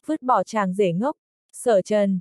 Vứt bỏ chàng rể ngốc, Sở Trần.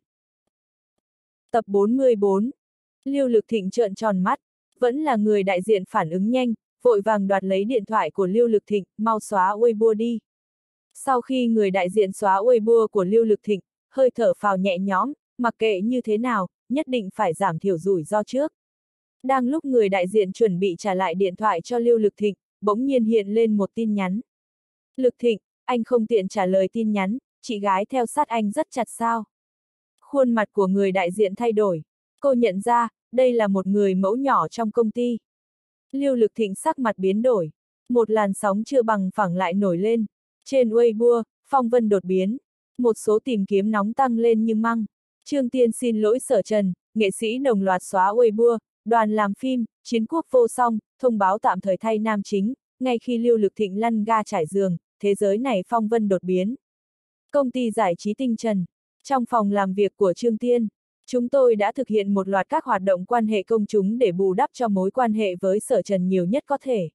Tập 44. Lưu Lực Thịnh trợn tròn mắt, vẫn là người đại diện phản ứng nhanh, vội vàng đoạt lấy điện thoại của Lưu Lực Thịnh, mau xóa Weibo đi. Sau khi người đại diện xóa Weibo của Lưu Lực Thịnh, hơi thở phào nhẹ nhõm, mặc kệ như thế nào, nhất định phải giảm thiểu rủi ro trước. Đang lúc người đại diện chuẩn bị trả lại điện thoại cho Lưu Lực Thịnh, bỗng nhiên hiện lên một tin nhắn. Lực Thịnh, anh không tiện trả lời tin nhắn, chị gái theo sát anh rất chặt sao? Khuôn mặt của người đại diện thay đổi. Cô nhận ra, đây là một người mẫu nhỏ trong công ty. Lưu Lực Thịnh sắc mặt biến đổi. Một làn sóng chưa bằng phẳng lại nổi lên. Trên Weibo, phong vân đột biến. Một số tìm kiếm nóng tăng lên như măng. Trương Tiên xin lỗi Sở Trần, nghệ sĩ đồng loạt xóa Weibo, đoàn làm phim, chiến quốc vô song, thông báo tạm thời thay nam chính. Ngay khi Lưu Lực Thịnh lăn ga trải giường, thế giới này phong vân đột biến. Công ty giải trí Tinh Trần. Trong phòng làm việc của Trương Tiên, chúng tôi đã thực hiện một loạt các hoạt động quan hệ công chúng để bù đắp cho mối quan hệ với Sở Trần nhiều nhất có thể.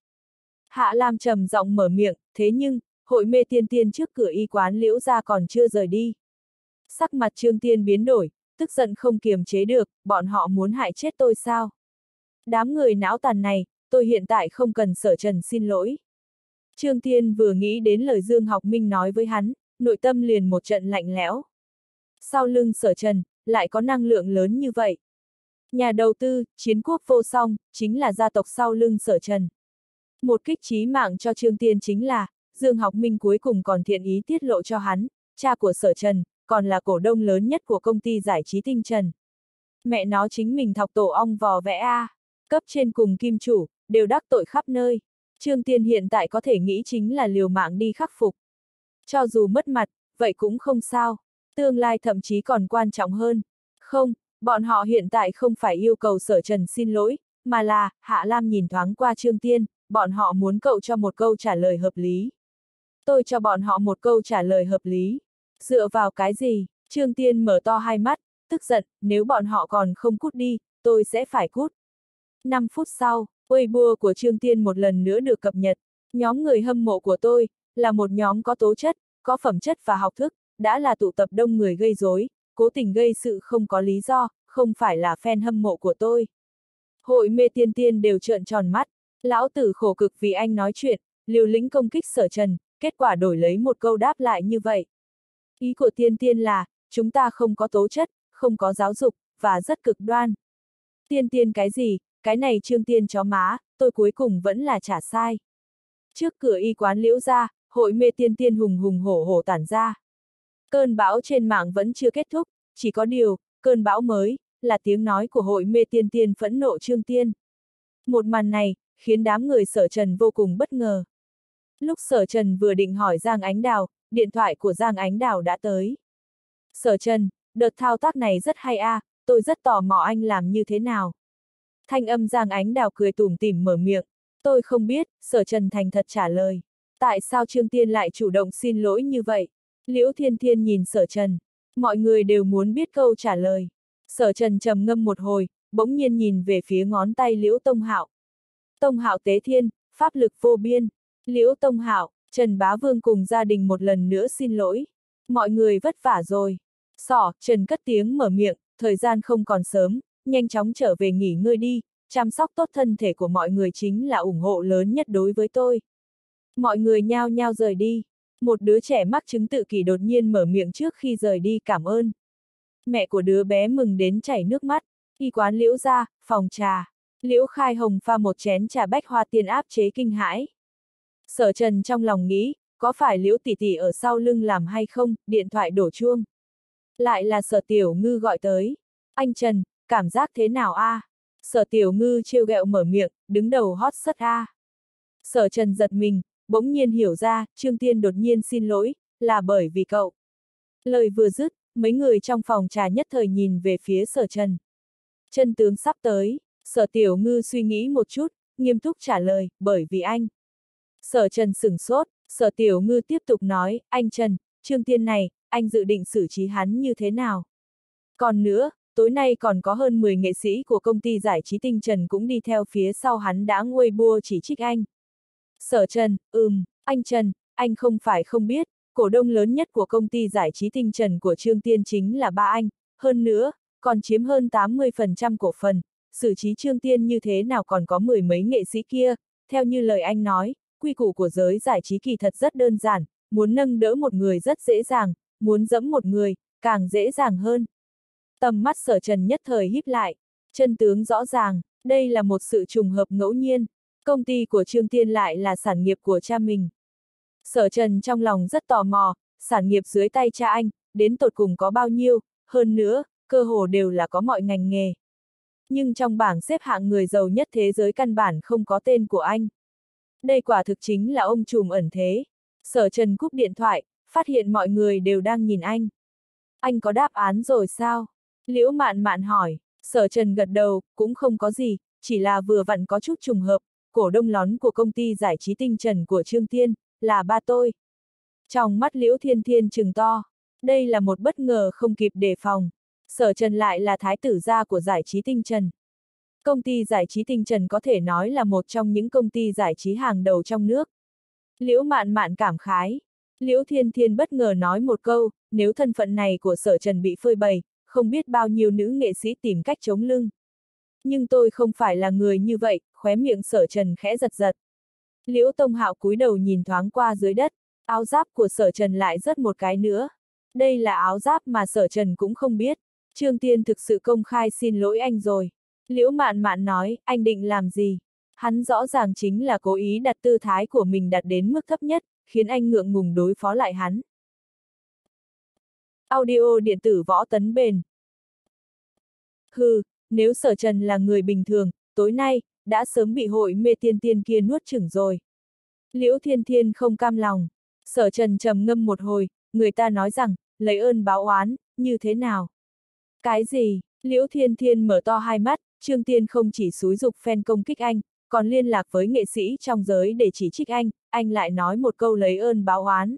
Hạ Lam trầm giọng mở miệng, thế nhưng, hội mê tiên tiên trước cửa y quán Liễu gia còn chưa rời đi. Sắc mặt Trương Tiên biến đổi, tức giận không kiềm chế được, bọn họ muốn hại chết tôi sao? Đám người não tàn này, tôi hiện tại không cần Sở Trần xin lỗi. Trương Tiên vừa nghĩ đến lời Dương Học Minh nói với hắn, nội tâm liền một trận lạnh lẽo. Sau lưng Sở Trần, lại có năng lượng lớn như vậy. Nhà đầu tư, chiến quốc vô song, chính là gia tộc sau lưng Sở Trần. Một kích chí mạng cho Trương Tiên chính là, Dương Học Minh cuối cùng còn thiện ý tiết lộ cho hắn, cha của Sở Trần, còn là cổ đông lớn nhất của công ty giải trí Tinh Trần. Mẹ nó chính mình thọc tổ ong vò vẽ a, cấp trên cùng kim chủ, đều đắc tội khắp nơi. Trương Tiên hiện tại có thể nghĩ chính là liều mạng đi khắc phục. Cho dù mất mặt, vậy cũng không sao. Tương lai thậm chí còn quan trọng hơn. Không, bọn họ hiện tại không phải yêu cầu Sở Trần xin lỗi, mà là, Hạ Lam nhìn thoáng qua Trương Tiên, bọn họ muốn cậu cho một câu trả lời hợp lý. Tôi cho bọn họ một câu trả lời hợp lý. Dựa vào cái gì? Trương Tiên mở to hai mắt, tức giận, nếu bọn họ còn không cút đi, tôi sẽ phải cút. 5 phút sau, Weibo của Trương Tiên một lần nữa được cập nhật. Nhóm người hâm mộ của tôi, là một nhóm có tố chất, có phẩm chất và học thức, đã là tụ tập đông người gây rối, cố tình gây sự không có lý do, không phải là fan hâm mộ của tôi. Hội mê tiên tiên đều trợn tròn mắt, lão tử khổ cực vì anh nói chuyện, liều lĩnh công kích Sở Trần, kết quả đổi lấy một câu đáp lại như vậy. Ý của tiên tiên là, chúng ta không có tố chất, không có giáo dục, và rất cực đoan. Tiên tiên cái gì, cái này Trương Tiên chó má, tôi cuối cùng vẫn là trả sai. Trước cửa y quán Liễu gia, hội mê tiên tiên hùng hùng hổ hổ tản ra. Cơn bão trên mạng vẫn chưa kết thúc, chỉ có điều, cơn bão mới, là tiếng nói của hội mê tiên tiên phẫn nộ Trương Tiên. Một màn này, khiến đám người Sở Trần vô cùng bất ngờ. Lúc Sở Trần vừa định hỏi Giang Ánh Đào, điện thoại của Giang Ánh Đào đã tới. Sở Trần, đợt thao tác này rất hay a, tôi rất tò mò anh làm như thế nào. Thanh âm Giang Ánh Đào cười tủm tỉm mở miệng, tôi không biết, Sở Trần thành thật trả lời. Tại sao Trương Tiên lại chủ động xin lỗi như vậy? Liễu Thiên Thiên nhìn Sở Trần, mọi người đều muốn biết câu trả lời. Sở Trần trầm ngâm một hồi, bỗng nhiên nhìn về phía ngón tay Liễu Tông Hạo. Tông Hạo tế thiên, pháp lực vô biên. Liễu Tông Hạo, Trần Bá Vương cùng gia đình một lần nữa xin lỗi. Mọi người vất vả rồi. Trần cất tiếng mở miệng, thời gian không còn sớm, nhanh chóng trở về nghỉ ngơi đi, chăm sóc tốt thân thể của mọi người chính là ủng hộ lớn nhất đối với tôi. Mọi người nhao nhao rời đi. Một đứa trẻ mắc chứng tự kỷ đột nhiên mở miệng trước khi rời đi cảm ơn. Mẹ của đứa bé mừng đến chảy nước mắt. Y quán Liễu gia, phòng trà. Liễu Khai Hồng pha một chén trà bách hoa tiên áp chế kinh hãi. Sở Trần trong lòng nghĩ, có phải Liễu tỷ tỷ ở sau lưng làm hay không, điện thoại đổ chuông. Lại là Sở Tiểu Ngư gọi tới. Anh Trần, cảm giác thế nào a? Sở Tiểu Ngư trêu ghẹo mở miệng, đứng đầu hot search a. Sở Trần giật mình, bỗng nhiên hiểu ra, Trương Tiên đột nhiên xin lỗi, là bởi vì cậu. Lời vừa dứt, mấy người trong phòng trà nhất thời nhìn về phía Sở Trần. Chân tướng sắp tới, Sở Tiểu Ngư suy nghĩ một chút, nghiêm túc trả lời, bởi vì anh. Sở Trần sửng sốt, Sở Tiểu Ngư tiếp tục nói, anh Trần, Trương Tiên này, anh dự định xử trí hắn như thế nào? Còn nữa, tối nay còn có hơn 10 nghệ sĩ của công ty giải trí Tinh Trần cũng đi theo phía sau hắn đã Weibo chỉ trích anh. Sở Trần, anh Trần, anh không phải không biết, Cổ đông lớn nhất của công ty giải trí tinh trần của Trương Tiên chính là ba anh, hơn nữa, còn chiếm hơn 80% cổ phần, xử trí Trương Tiên như thế nào còn có mười mấy nghệ sĩ kia, theo như lời anh nói, quy củ của giới giải trí kỳ thật rất đơn giản, muốn nâng đỡ một người rất dễ dàng, muốn dẫm một người, càng dễ dàng hơn. Tầm mắt Sở Trần nhất thời híp lại, chân tướng rõ ràng, đây là một sự trùng hợp ngẫu nhiên, công ty của Trương Tiên lại là sản nghiệp của cha mình. Sở Trần trong lòng rất tò mò, sản nghiệp dưới tay cha anh, đến tột cùng có bao nhiêu, hơn nữa, cơ hồ đều là có mọi ngành nghề. Nhưng trong bảng xếp hạng người giàu nhất thế giới căn bản không có tên của anh. Đây quả thực chính là ông trùm ẩn thế. Sở Trần cúp điện thoại, phát hiện mọi người đều đang nhìn anh. Anh có đáp án rồi sao? Liễu Mạn Mạn hỏi. Sở Trần gật đầu, cũng không có gì, chỉ là vừa vặn có chút trùng hợp, cổ đông lớn của công ty giải trí tinh trần của Trương Tiên, là ba tôi. Trong mắt Liễu Thiên Thiên trừng to, đây là một bất ngờ không kịp đề phòng. Sở Trần lại là thái tử gia của giải trí tinh trần. Công ty giải trí tinh trần có thể nói là một trong những công ty giải trí hàng đầu trong nước. Liễu Mạn Mạn cảm khái. Liễu Thiên Thiên bất ngờ nói một câu, nếu thân phận này của Sở Trần bị phơi bày, không biết bao nhiêu nữ nghệ sĩ tìm cách chống lưng. Nhưng tôi không phải là người như vậy, khóe miệng Sở Trần khẽ giật giật. Liễu Tông Hạo cúi đầu nhìn thoáng qua dưới đất, áo giáp của Sở Trần lại rớt một cái nữa. Đây là áo giáp mà Sở Trần cũng không biết. Trương Tiên thực sự công khai xin lỗi anh rồi. Liễu Mạn Mạn nói, anh định làm gì? Hắn rõ ràng chính là cố ý đặt tư thái của mình đặt đến mức thấp nhất, khiến anh ngượng ngùng đối phó lại hắn. Audio điện tử Võ Tấn Bền. Hừ, nếu Sở Trần là người bình thường, tối nay, đã sớm bị hội mê tiên tiên kia nuốt chửng rồi. Liễu Thiên Thiên không cam lòng. Sở Trần trầm ngâm một hồi, người ta nói rằng, lấy ơn báo oán, như thế nào? Cái gì? Liễu Thiên Thiên mở to hai mắt, Trương Tiên không chỉ xúi giục fan công kích anh, còn liên lạc với nghệ sĩ trong giới để chỉ trích anh lại nói một câu lấy ơn báo oán.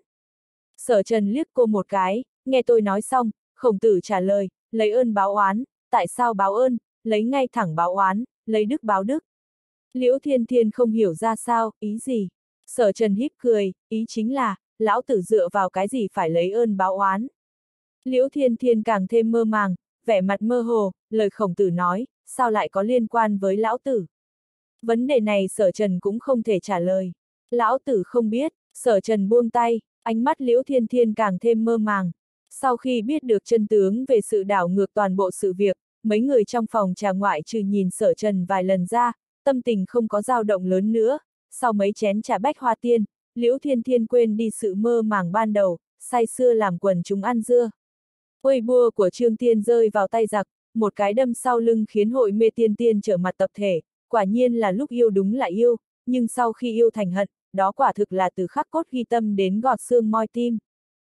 Sở Trần liếc cô một cái, nghe tôi nói xong, Khổng Tử trả lời, lấy ơn báo oán, tại sao báo ơn, lấy ngay thẳng báo oán, lấy đức báo đức. Liễu Thiên Thiên không hiểu ra sao, ý gì? Sở Trần híp cười, ý chính là, lão tử dựa vào cái gì phải lấy ơn báo oán. Liễu Thiên Thiên càng thêm mơ màng, vẻ mặt mơ hồ, lời Khổng Tử nói, sao lại có liên quan với lão tử? Vấn đề này Sở Trần cũng không thể trả lời. Lão tử không biết, Sở Trần buông tay, ánh mắt Liễu Thiên Thiên càng thêm mơ màng. Sau khi biết được chân tướng về sự đảo ngược toàn bộ sự việc, mấy người trong phòng trà ngoại trừ nhìn Sở Trần vài lần ra, tâm tình không có dao động lớn nữa. Sau mấy chén trà bách hoa tiên, Liễu Thiên Thiên quên đi sự mơ màng ban đầu, say sưa làm quần chúng ăn dưa. Weibo của Trương Tiên rơi vào tay giặc, một cái đâm sau lưng khiến hội mê tiên tiên trở mặt tập thể, quả nhiên là lúc yêu đúng là yêu, nhưng sau khi yêu thành hận, đó quả thực là từ khắc cốt ghi tâm đến gọt xương moi tim.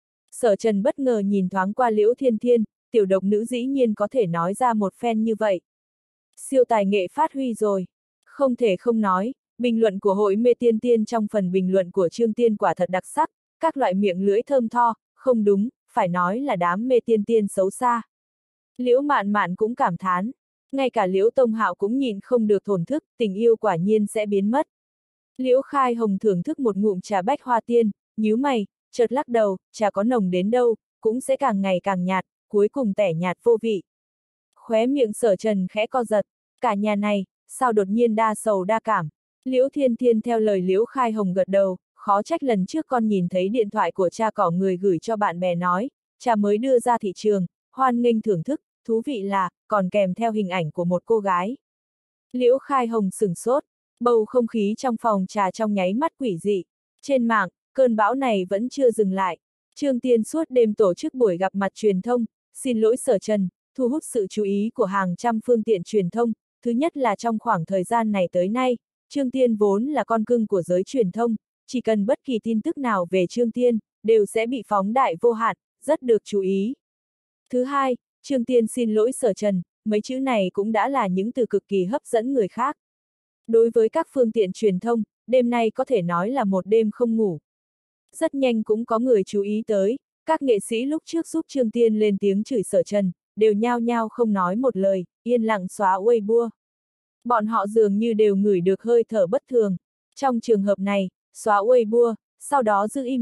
Sở Trần bất ngờ nhìn thoáng qua Liễu Thiên Thiên, tiểu độc nữ dĩ nhiên có thể nói ra một phen như vậy. Siêu tài nghệ phát huy rồi. Không thể không nói, bình luận của hội mê tiên tiên trong phần bình luận của Trương Tiên quả thật đặc sắc, các loại miệng lưỡi thơm tho, không đúng, phải nói là đám mê tiên tiên xấu xa. Liễu Mạn Mạn cũng cảm thán, ngay cả Liễu Tông Hạo cũng nhìn không được thổn thức, tình yêu quả nhiên sẽ biến mất. Liễu Khai Hồng thưởng thức một ngụm trà bách hoa tiên, nhíu mày, chợt lắc đầu, trà có nồng đến đâu, cũng sẽ càng ngày càng nhạt, cuối cùng tẻ nhạt vô vị. Khóe miệng Sở Trần khẽ co giật, cả nhà này, sao đột nhiên đa sầu đa cảm. Liễu Thiên Thiên theo lời Liễu Khai Hồng gật đầu, khó trách lần trước con nhìn thấy điện thoại của cha cỏ người gửi cho bạn bè nói, cha mới đưa ra thị trường, hoan nghênh thưởng thức, thú vị là, còn kèm theo hình ảnh của một cô gái. Liễu Khai Hồng sửng sốt, bầu không khí trong phòng trà trong nháy mắt quỷ dị. Trên mạng, cơn bão này vẫn chưa dừng lại. Trương Tiên suốt đêm tổ chức buổi gặp mặt truyền thông, xin lỗi Sở Trần, thu hút sự chú ý của hàng trăm phương tiện truyền thông. Thứ nhất là trong khoảng thời gian này tới nay, Trương Tiên vốn là con cưng của giới truyền thông, chỉ cần bất kỳ tin tức nào về Trương Tiên, đều sẽ bị phóng đại vô hạn, rất được chú ý. Thứ hai, Trương Tiên xin lỗi Sở Trần, mấy chữ này cũng đã là những từ cực kỳ hấp dẫn người khác. Đối với các phương tiện truyền thông, đêm nay có thể nói là một đêm không ngủ. Rất nhanh cũng có người chú ý tới, các nghệ sĩ lúc trước giúp Trương Tiên lên tiếng chửi Sở Trần, đều nhao nhao không nói một lời, yên lặng xóa Weibo. Bọn họ dường như đều ngửi được hơi thở bất thường. Trong trường hợp này, xóa Weibo, sau đó giữ im lặng,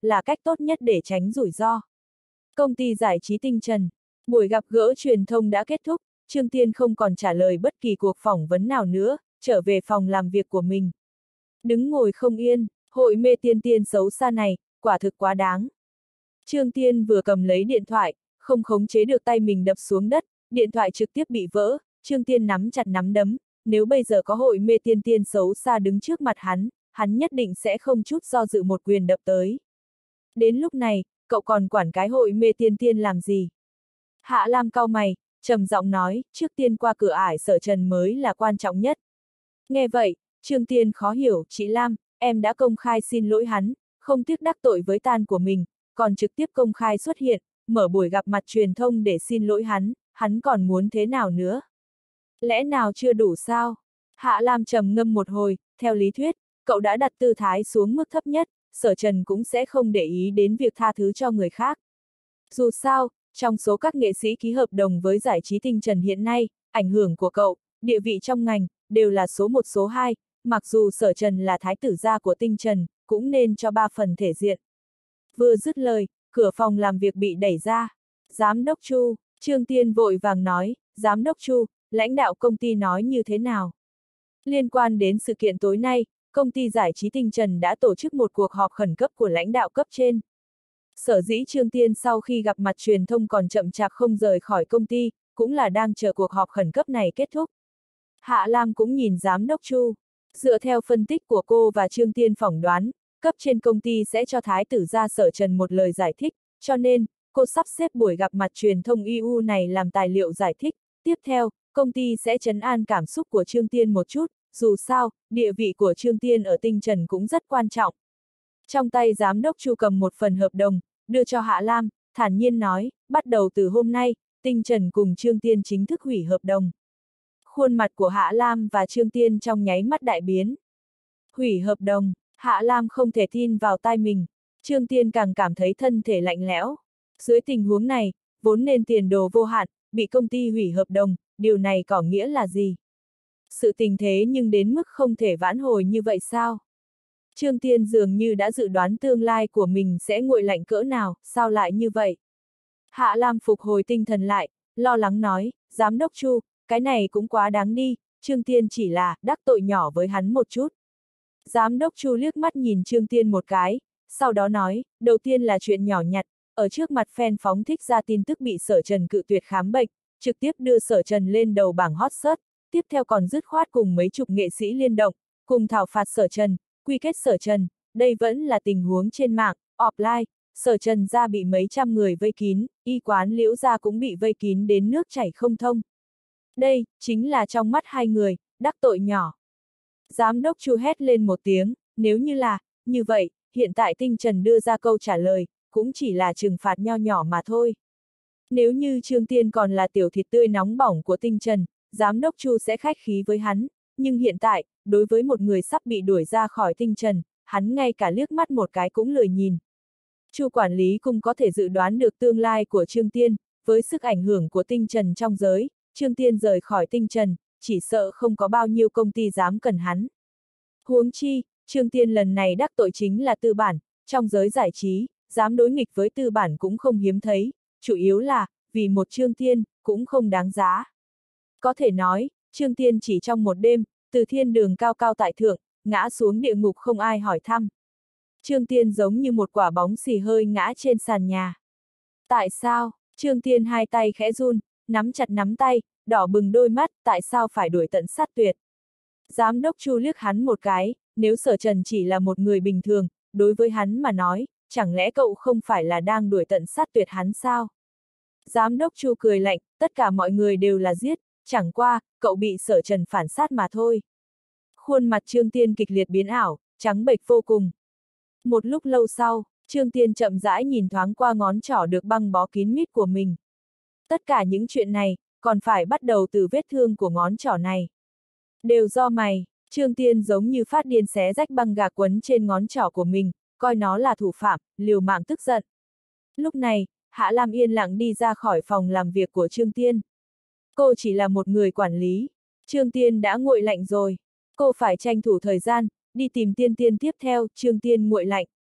là cách tốt nhất để tránh rủi ro. Công ty giải trí Tinh Trần. Buổi gặp gỡ truyền thông đã kết thúc, Trương Tiên không còn trả lời bất kỳ cuộc phỏng vấn nào nữa, trở về phòng làm việc của mình. Đứng ngồi không yên, hội mê tiên tiên xấu xa này, quả thực quá đáng. Trương Tiên vừa cầm lấy điện thoại, không khống chế được tay mình đập xuống đất, điện thoại trực tiếp bị vỡ, Trương Tiên nắm chặt nắm đấm, nếu bây giờ có hội mê tiên tiên xấu xa đứng trước mặt hắn nhất định sẽ không chút do dự một quyền đập tới. Đến lúc này, cậu còn quản cái hội mê tiên tiên làm gì? Hạ Lam cau mày, trầm giọng nói, trước tiên qua cửa ải Sở Trần mới là quan trọng nhất. Nghe vậy, Trương Tiên khó hiểu, chị Lam, em đã công khai xin lỗi hắn, không tiếc đắc tội với tan của mình, còn trực tiếp công khai xuất hiện, mở buổi gặp mặt truyền thông để xin lỗi hắn còn muốn thế nào nữa? Lẽ nào chưa đủ sao? Hạ Lam trầm ngâm một hồi, theo lý thuyết, cậu đã đặt tư thái xuống mức thấp nhất, Sở Trần cũng sẽ không để ý đến việc tha thứ cho người khác. Dù sao, trong số các nghệ sĩ ký hợp đồng với giải trí Tinh Trần hiện nay, ảnh hưởng của cậu, địa vị trong ngành, đều là số 1 số 2, mặc dù Sở Trần là thái tử gia của Tinh Trần, cũng nên cho 3 phần thể diện. Vừa dứt lời, cửa phòng làm việc bị đẩy ra. Giám đốc Chu, Trương Tiên vội vàng nói, Giám đốc Chu, lãnh đạo công ty nói như thế nào? Liên quan đến sự kiện tối nay, công ty giải trí Tinh Trần đã tổ chức một cuộc họp khẩn cấp của lãnh đạo cấp trên. Sở dĩ Trương Tiên sau khi gặp mặt truyền thông còn chậm chạp không rời khỏi công ty, cũng là đang chờ cuộc họp khẩn cấp này kết thúc. Hạ Lam cũng nhìn Giám đốc Chu. Dựa theo phân tích của cô và Trương Tiên phỏng đoán, cấp trên công ty sẽ cho thái tử gia Sở Trần một lời giải thích, cho nên, cô sắp xếp buổi gặp mặt truyền thông EU này làm tài liệu giải thích. Tiếp theo, công ty sẽ trấn an cảm xúc của Trương Tiên một chút, dù sao, địa vị của Trương Tiên ở Tinh Trần cũng rất quan trọng. Trong tay Giám đốc Chu cầm một phần hợp đồng, đưa cho Hạ Lam, thản nhiên nói, bắt đầu từ hôm nay, Tinh Trần cùng Trương Tiên chính thức hủy hợp đồng. Khuôn mặt của Hạ Lam và Trương Tiên trong nháy mắt đại biến. Hủy hợp đồng, Hạ Lam không thể tin vào tai mình, Trương Tiên càng cảm thấy thân thể lạnh lẽo. Dưới tình huống này, vốn nên tiền đồ vô hạn, bị công ty hủy hợp đồng, điều này có nghĩa là gì? Sự tình thế nhưng đến mức không thể vãn hồi như vậy sao? Trương Tiên dường như đã dự đoán tương lai của mình sẽ nguội lạnh cỡ nào, sao lại như vậy? Hạ Lam phục hồi tinh thần lại, lo lắng nói, Giám đốc Chu, cái này cũng quá đáng đi, Trương Tiên chỉ là đắc tội nhỏ với hắn một chút. Giám đốc Chu liếc mắt nhìn Trương Tiên một cái, sau đó nói, đầu tiên là chuyện nhỏ nhặt, ở trước mặt fan phóng thích ra tin tức bị Sở Trần cự tuyệt khám bệnh, trực tiếp đưa Sở Trần lên đầu bảng hot search, tiếp theo còn dứt khoát cùng mấy chục nghệ sĩ liên động, cùng thảo phạt Sở Trần, quy kết Sở Trần, đây vẫn là tình huống trên mạng, offline, Sở Trần gia bị mấy trăm người vây kín, y quán Liễu gia cũng bị vây kín đến nước chảy không thông. Đây, chính là trong mắt hai người, đắc tội nhỏ. Giám đốc Chu hét lên một tiếng, nếu như là, như vậy, hiện tại Tinh Trần đưa ra câu trả lời, cũng chỉ là trừng phạt nho nhỏ mà thôi. Nếu như Trương Tiên còn là tiểu thịt tươi nóng bỏng của Tinh Trần, Giám đốc Chu sẽ khách khí với hắn, nhưng hiện tại, đối với một người sắp bị đuổi ra khỏi Tinh Trần, hắn ngay cả liếc mắt một cái cũng lười nhìn. Chu quản lý cũng có thể dự đoán được tương lai của Trương Tiên, với sức ảnh hưởng của Tinh Trần trong giới, Trương Tiên rời khỏi Tinh Trần, chỉ sợ không có bao nhiêu công ty dám cần hắn. Huống chi, Trương Tiên lần này đắc tội chính là tư bản, trong giới giải trí, dám đối nghịch với tư bản cũng không hiếm thấy, chủ yếu là, vì một Trương Tiên, cũng không đáng giá. Có thể nói, Trương Tiên chỉ trong một đêm, từ thiên đường cao cao tại thượng, ngã xuống địa ngục không ai hỏi thăm. Trương Tiên giống như một quả bóng xì hơi ngã trên sàn nhà. Tại sao? Trương Tiên hai tay khẽ run, nắm chặt nắm tay, đỏ bừng đôi mắt, tại sao phải đuổi tận sát tuyệt? Giám đốc Chu liếc hắn một cái, nếu Sở Trần chỉ là một người bình thường, đối với hắn mà nói, chẳng lẽ cậu không phải là đang đuổi tận sát tuyệt hắn sao? Giám đốc Chu cười lạnh, tất cả mọi người đều là giết, chẳng qua, cậu bị Sở Trần phản sát mà thôi. Khuôn mặt Trương Tiên kịch liệt biến ảo, trắng bệch vô cùng. Một lúc lâu sau, Trương Tiên chậm rãi nhìn thoáng qua ngón trỏ được băng bó kín mít của mình. Tất cả những chuyện này, còn phải bắt đầu từ vết thương của ngón trỏ này. Đều do mày, Trương Tiên giống như phát điên xé rách băng gạc quấn trên ngón trỏ của mình, coi nó là thủ phạm, liều mạng tức giận. Lúc này, Hạ Lam yên lặng đi ra khỏi phòng làm việc của Trương Tiên. Cô chỉ là một người quản lý. Trương Tiên đã nguội lạnh rồi. Cô phải tranh thủ thời gian, đi tìm Tiên Tiên tiếp theo, Trương Tiên nguội lạnh.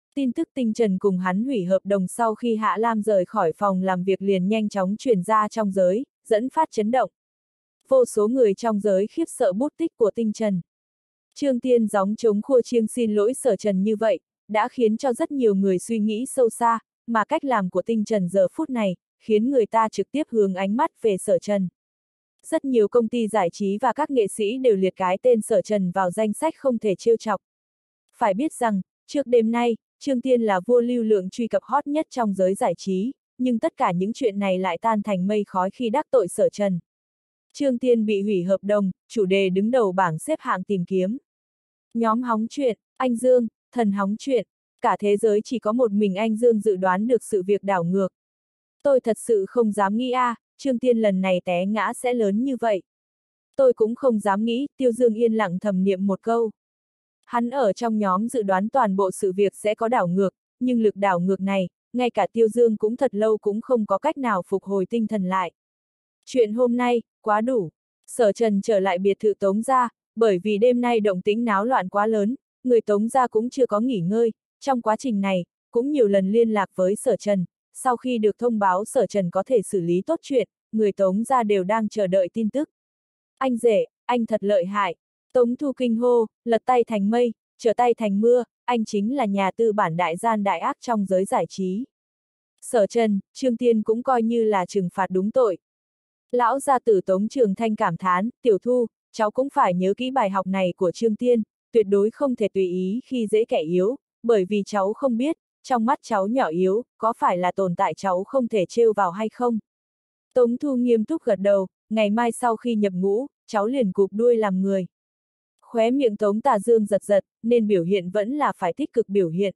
Tin tức Tinh Trần cùng hắn hủy hợp đồng sau khi Hạ Lam rời khỏi phòng làm việc liền nhanh chóng truyền ra trong giới, dẫn phát chấn động. Vô số người trong giới khiếp sợ bút tích của Tinh Trần. Trương Tiên gióng chống khua chiêng xin lỗi Sở Trần như vậy, đã khiến cho rất nhiều người suy nghĩ sâu xa, mà cách làm của Tinh Trần giờ phút này, khiến người ta trực tiếp hướng ánh mắt về Sở Trần. Rất nhiều công ty giải trí và các nghệ sĩ đều liệt cái tên Sở Trần vào danh sách không thể trêu chọc. Phải biết rằng, trước đêm nay, Trương Tiên là vua lưu lượng truy cập hot nhất trong giới giải trí, nhưng tất cả những chuyện này lại tan thành mây khói khi đắc tội Sở Trần. Trương Tiên bị hủy hợp đồng, chủ đề đứng đầu bảng xếp hạng tìm kiếm. Nhóm hóng chuyện, anh Dương, thần hóng chuyện, cả thế giới chỉ có một mình anh Dương dự đoán được sự việc đảo ngược. Tôi thật sự không dám nghĩ Trương Tiên lần này té ngã sẽ lớn như vậy. Tôi cũng không dám nghĩ, Tiêu Dương yên lặng thầm niệm một câu. Hắn ở trong nhóm dự đoán toàn bộ sự việc sẽ có đảo ngược, nhưng lực đảo ngược này, ngay cả Tiêu Dương cũng thật lâu cũng không có cách nào phục hồi tinh thần lại. Chuyện hôm nay, quá đủ. Sở Trần trở lại biệt thự Tống gia, bởi vì đêm nay động tĩnh náo loạn quá lớn, người Tống gia cũng chưa có nghỉ ngơi, trong quá trình này, cũng nhiều lần liên lạc với Sở Trần, sau khi được thông báo Sở Trần có thể xử lý tốt chuyện, người Tống gia đều đang chờ đợi tin tức. Anh rể, anh thật lợi hại. Tống Thu kinh hô, lật tay thành mây, trở tay thành mưa, anh chính là nhà tư bản đại gian đại ác trong giới giải trí. Sở Trần, Trương Tiên cũng coi như là trừng phạt đúng tội. Lão gia tử Tống Trường Thanh cảm thán, Tiểu Thu, cháu cũng phải nhớ kỹ bài học này của Trương Tiên, tuyệt đối không thể tùy ý khi dễ kẻ yếu, bởi vì cháu không biết, trong mắt cháu nhỏ yếu, có phải là tồn tại cháu không thể trêu vào hay không? Tống Thu nghiêm túc gật đầu, ngày mai sau khi nhập ngũ, cháu liền cụp đuôi làm người. Khóe miệng Tống Tà Dương giật giật, nên biểu hiện vẫn là phải tích cực biểu hiện.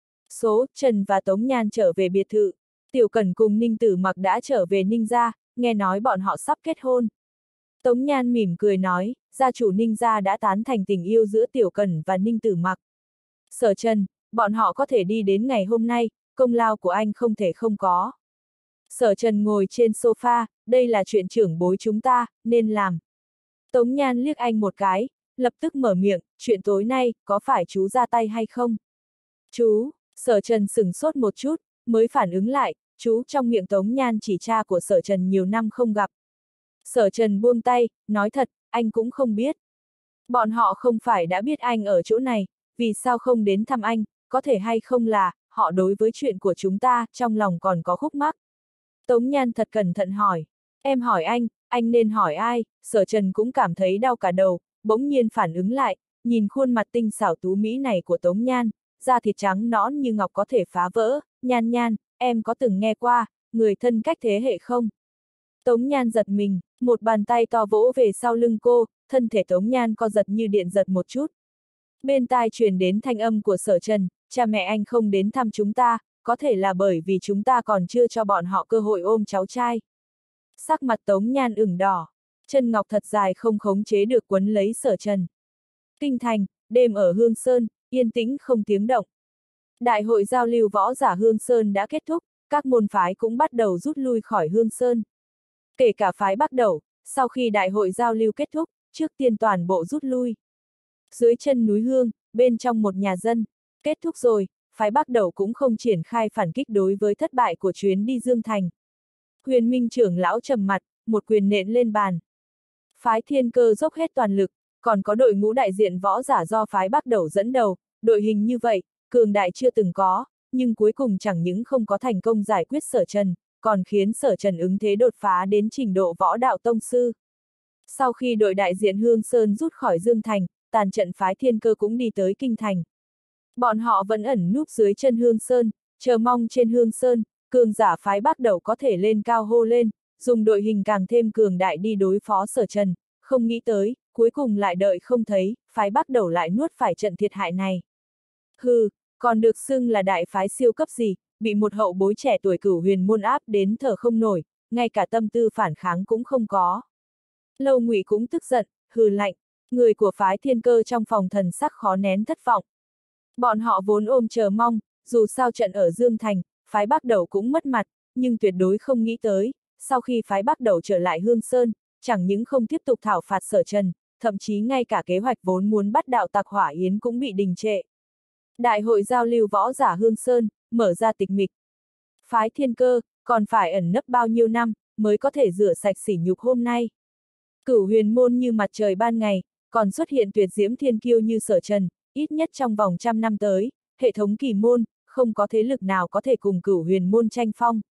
Trần và Tống Nhan trở về biệt thự, Tiểu Cẩn cùng Ninh Tử Mặc đã trở về Ninh gia, nghe nói bọn họ sắp kết hôn. Tống Nhan mỉm cười nói, gia chủ Ninh gia đã tán thành tình yêu giữa Tiểu Cẩn và Ninh Tử Mặc. Sở Trần, bọn họ có thể đi đến ngày hôm nay, công lao của anh không thể không có. Sở Trần ngồi trên sofa, đây là chuyện trưởng bối chúng ta, nên làm. Tống Nhan liếc anh một cái, lập tức mở miệng, chuyện tối nay, có phải chú ra tay hay không? Chú, Sở Trần sửng sốt một chút, mới phản ứng lại, chú trong miệng Tống Nhan chỉ cha của Sở Trần nhiều năm không gặp. Sở Trần buông tay, nói thật, anh cũng không biết. Bọn họ không phải đã biết anh ở chỗ này, vì sao không đến thăm anh, có thể hay không là, họ đối với chuyện của chúng ta, trong lòng còn có khúc mắc. Tống Nhan thật cẩn thận hỏi, em hỏi anh nên hỏi ai? Sở Trần cũng cảm thấy đau cả đầu, bỗng nhiên phản ứng lại, nhìn khuôn mặt tinh xảo tú mỹ này của Tống Nhan, da thịt trắng nõn như ngọc có thể phá vỡ, Nhan, em có từng nghe qua, người thân cách thế hệ không? Tống Nhan giật mình, một bàn tay to vỗ về sau lưng cô, thân thể Tống Nhan co giật như điện giật một chút. Bên tai truyền đến thanh âm của Sở Trần, cha mẹ anh không đến thăm chúng ta, có thể là bởi vì chúng ta còn chưa cho bọn họ cơ hội ôm cháu trai. Sắc mặt Tống Nhan ửng đỏ, chân ngọc thật dài không khống chế được quấn lấy Sở Trần. Kinh thành, đêm ở Hương Sơn, yên tĩnh không tiếng động. Đại hội giao lưu võ giả Hương Sơn đã kết thúc, các môn phái cũng bắt đầu rút lui khỏi Hương Sơn. Kể cả phái Bắc Đẩu, sau khi đại hội giao lưu kết thúc, trước tiên toàn bộ rút lui. Dưới chân núi Hương, bên trong một nhà dân, kết thúc rồi, phái Bắc Đẩu cũng không triển khai phản kích đối với thất bại của chuyến đi Dương Thành. Huyền Minh trưởng lão trầm mặt, một quyền nện lên bàn. Phái Thiên Cơ dốc hết toàn lực, còn có đội ngũ đại diện võ giả do phái Bắc Đẩu dẫn đầu, đội hình như vậy, cường đại chưa từng có, nhưng cuối cùng chẳng những không có thành công giải quyết Sở Trần, còn khiến Sở Trần ứng thế đột phá đến trình độ võ đạo tông sư. Sau khi đội đại diện Hương Sơn rút khỏi Dương Thành, tàn trận phái Thiên Cơ cũng đi tới Kinh Thành. Bọn họ vẫn ẩn núp dưới chân Hương Sơn, chờ mong trên Hương Sơn, cường giả phái Bắc Đẩu có thể lên cao hô lên, dùng đội hình càng thêm cường đại đi đối phó Sở Trần, không nghĩ tới, cuối cùng lại đợi không thấy, phái Bắc Đẩu lại nuốt phải trận thiệt hại này. Hừ, còn được xưng là đại phái siêu cấp gì, bị một hậu bối trẻ tuổi Cửu Huyền môn áp đến thở không nổi, ngay cả tâm tư phản kháng cũng không có. Lâu Ngụy cũng tức giận, hừ lạnh, người của phái Thiên Cơ trong phòng thần sắc khó nén thất vọng. Bọn họ vốn ôm chờ mong, dù sao trận ở Dương Thành, phái Bắc Đẩu cũng mất mặt, nhưng tuyệt đối không nghĩ tới, sau khi phái Bắc Đẩu trở lại Hương Sơn, chẳng những không tiếp tục thảo phạt Sở Trần, thậm chí ngay cả kế hoạch vốn muốn bắt đạo tặc Hỏa Yến cũng bị đình trệ. Đại hội giao lưu võ giả Hương Sơn, mở ra tịch mịch. Phái Thiên Cơ, còn phải ẩn nấp bao nhiêu năm, mới có thể rửa sạch sỉ nhục hôm nay. Cửu huyền môn như mặt trời ban ngày, còn xuất hiện tuyệt diễm thiên kiêu như Sở Trần, ít nhất trong vòng 100 năm tới, hệ thống kỳ môn, không có thế lực nào có thể cùng cửu huyền môn tranh phong.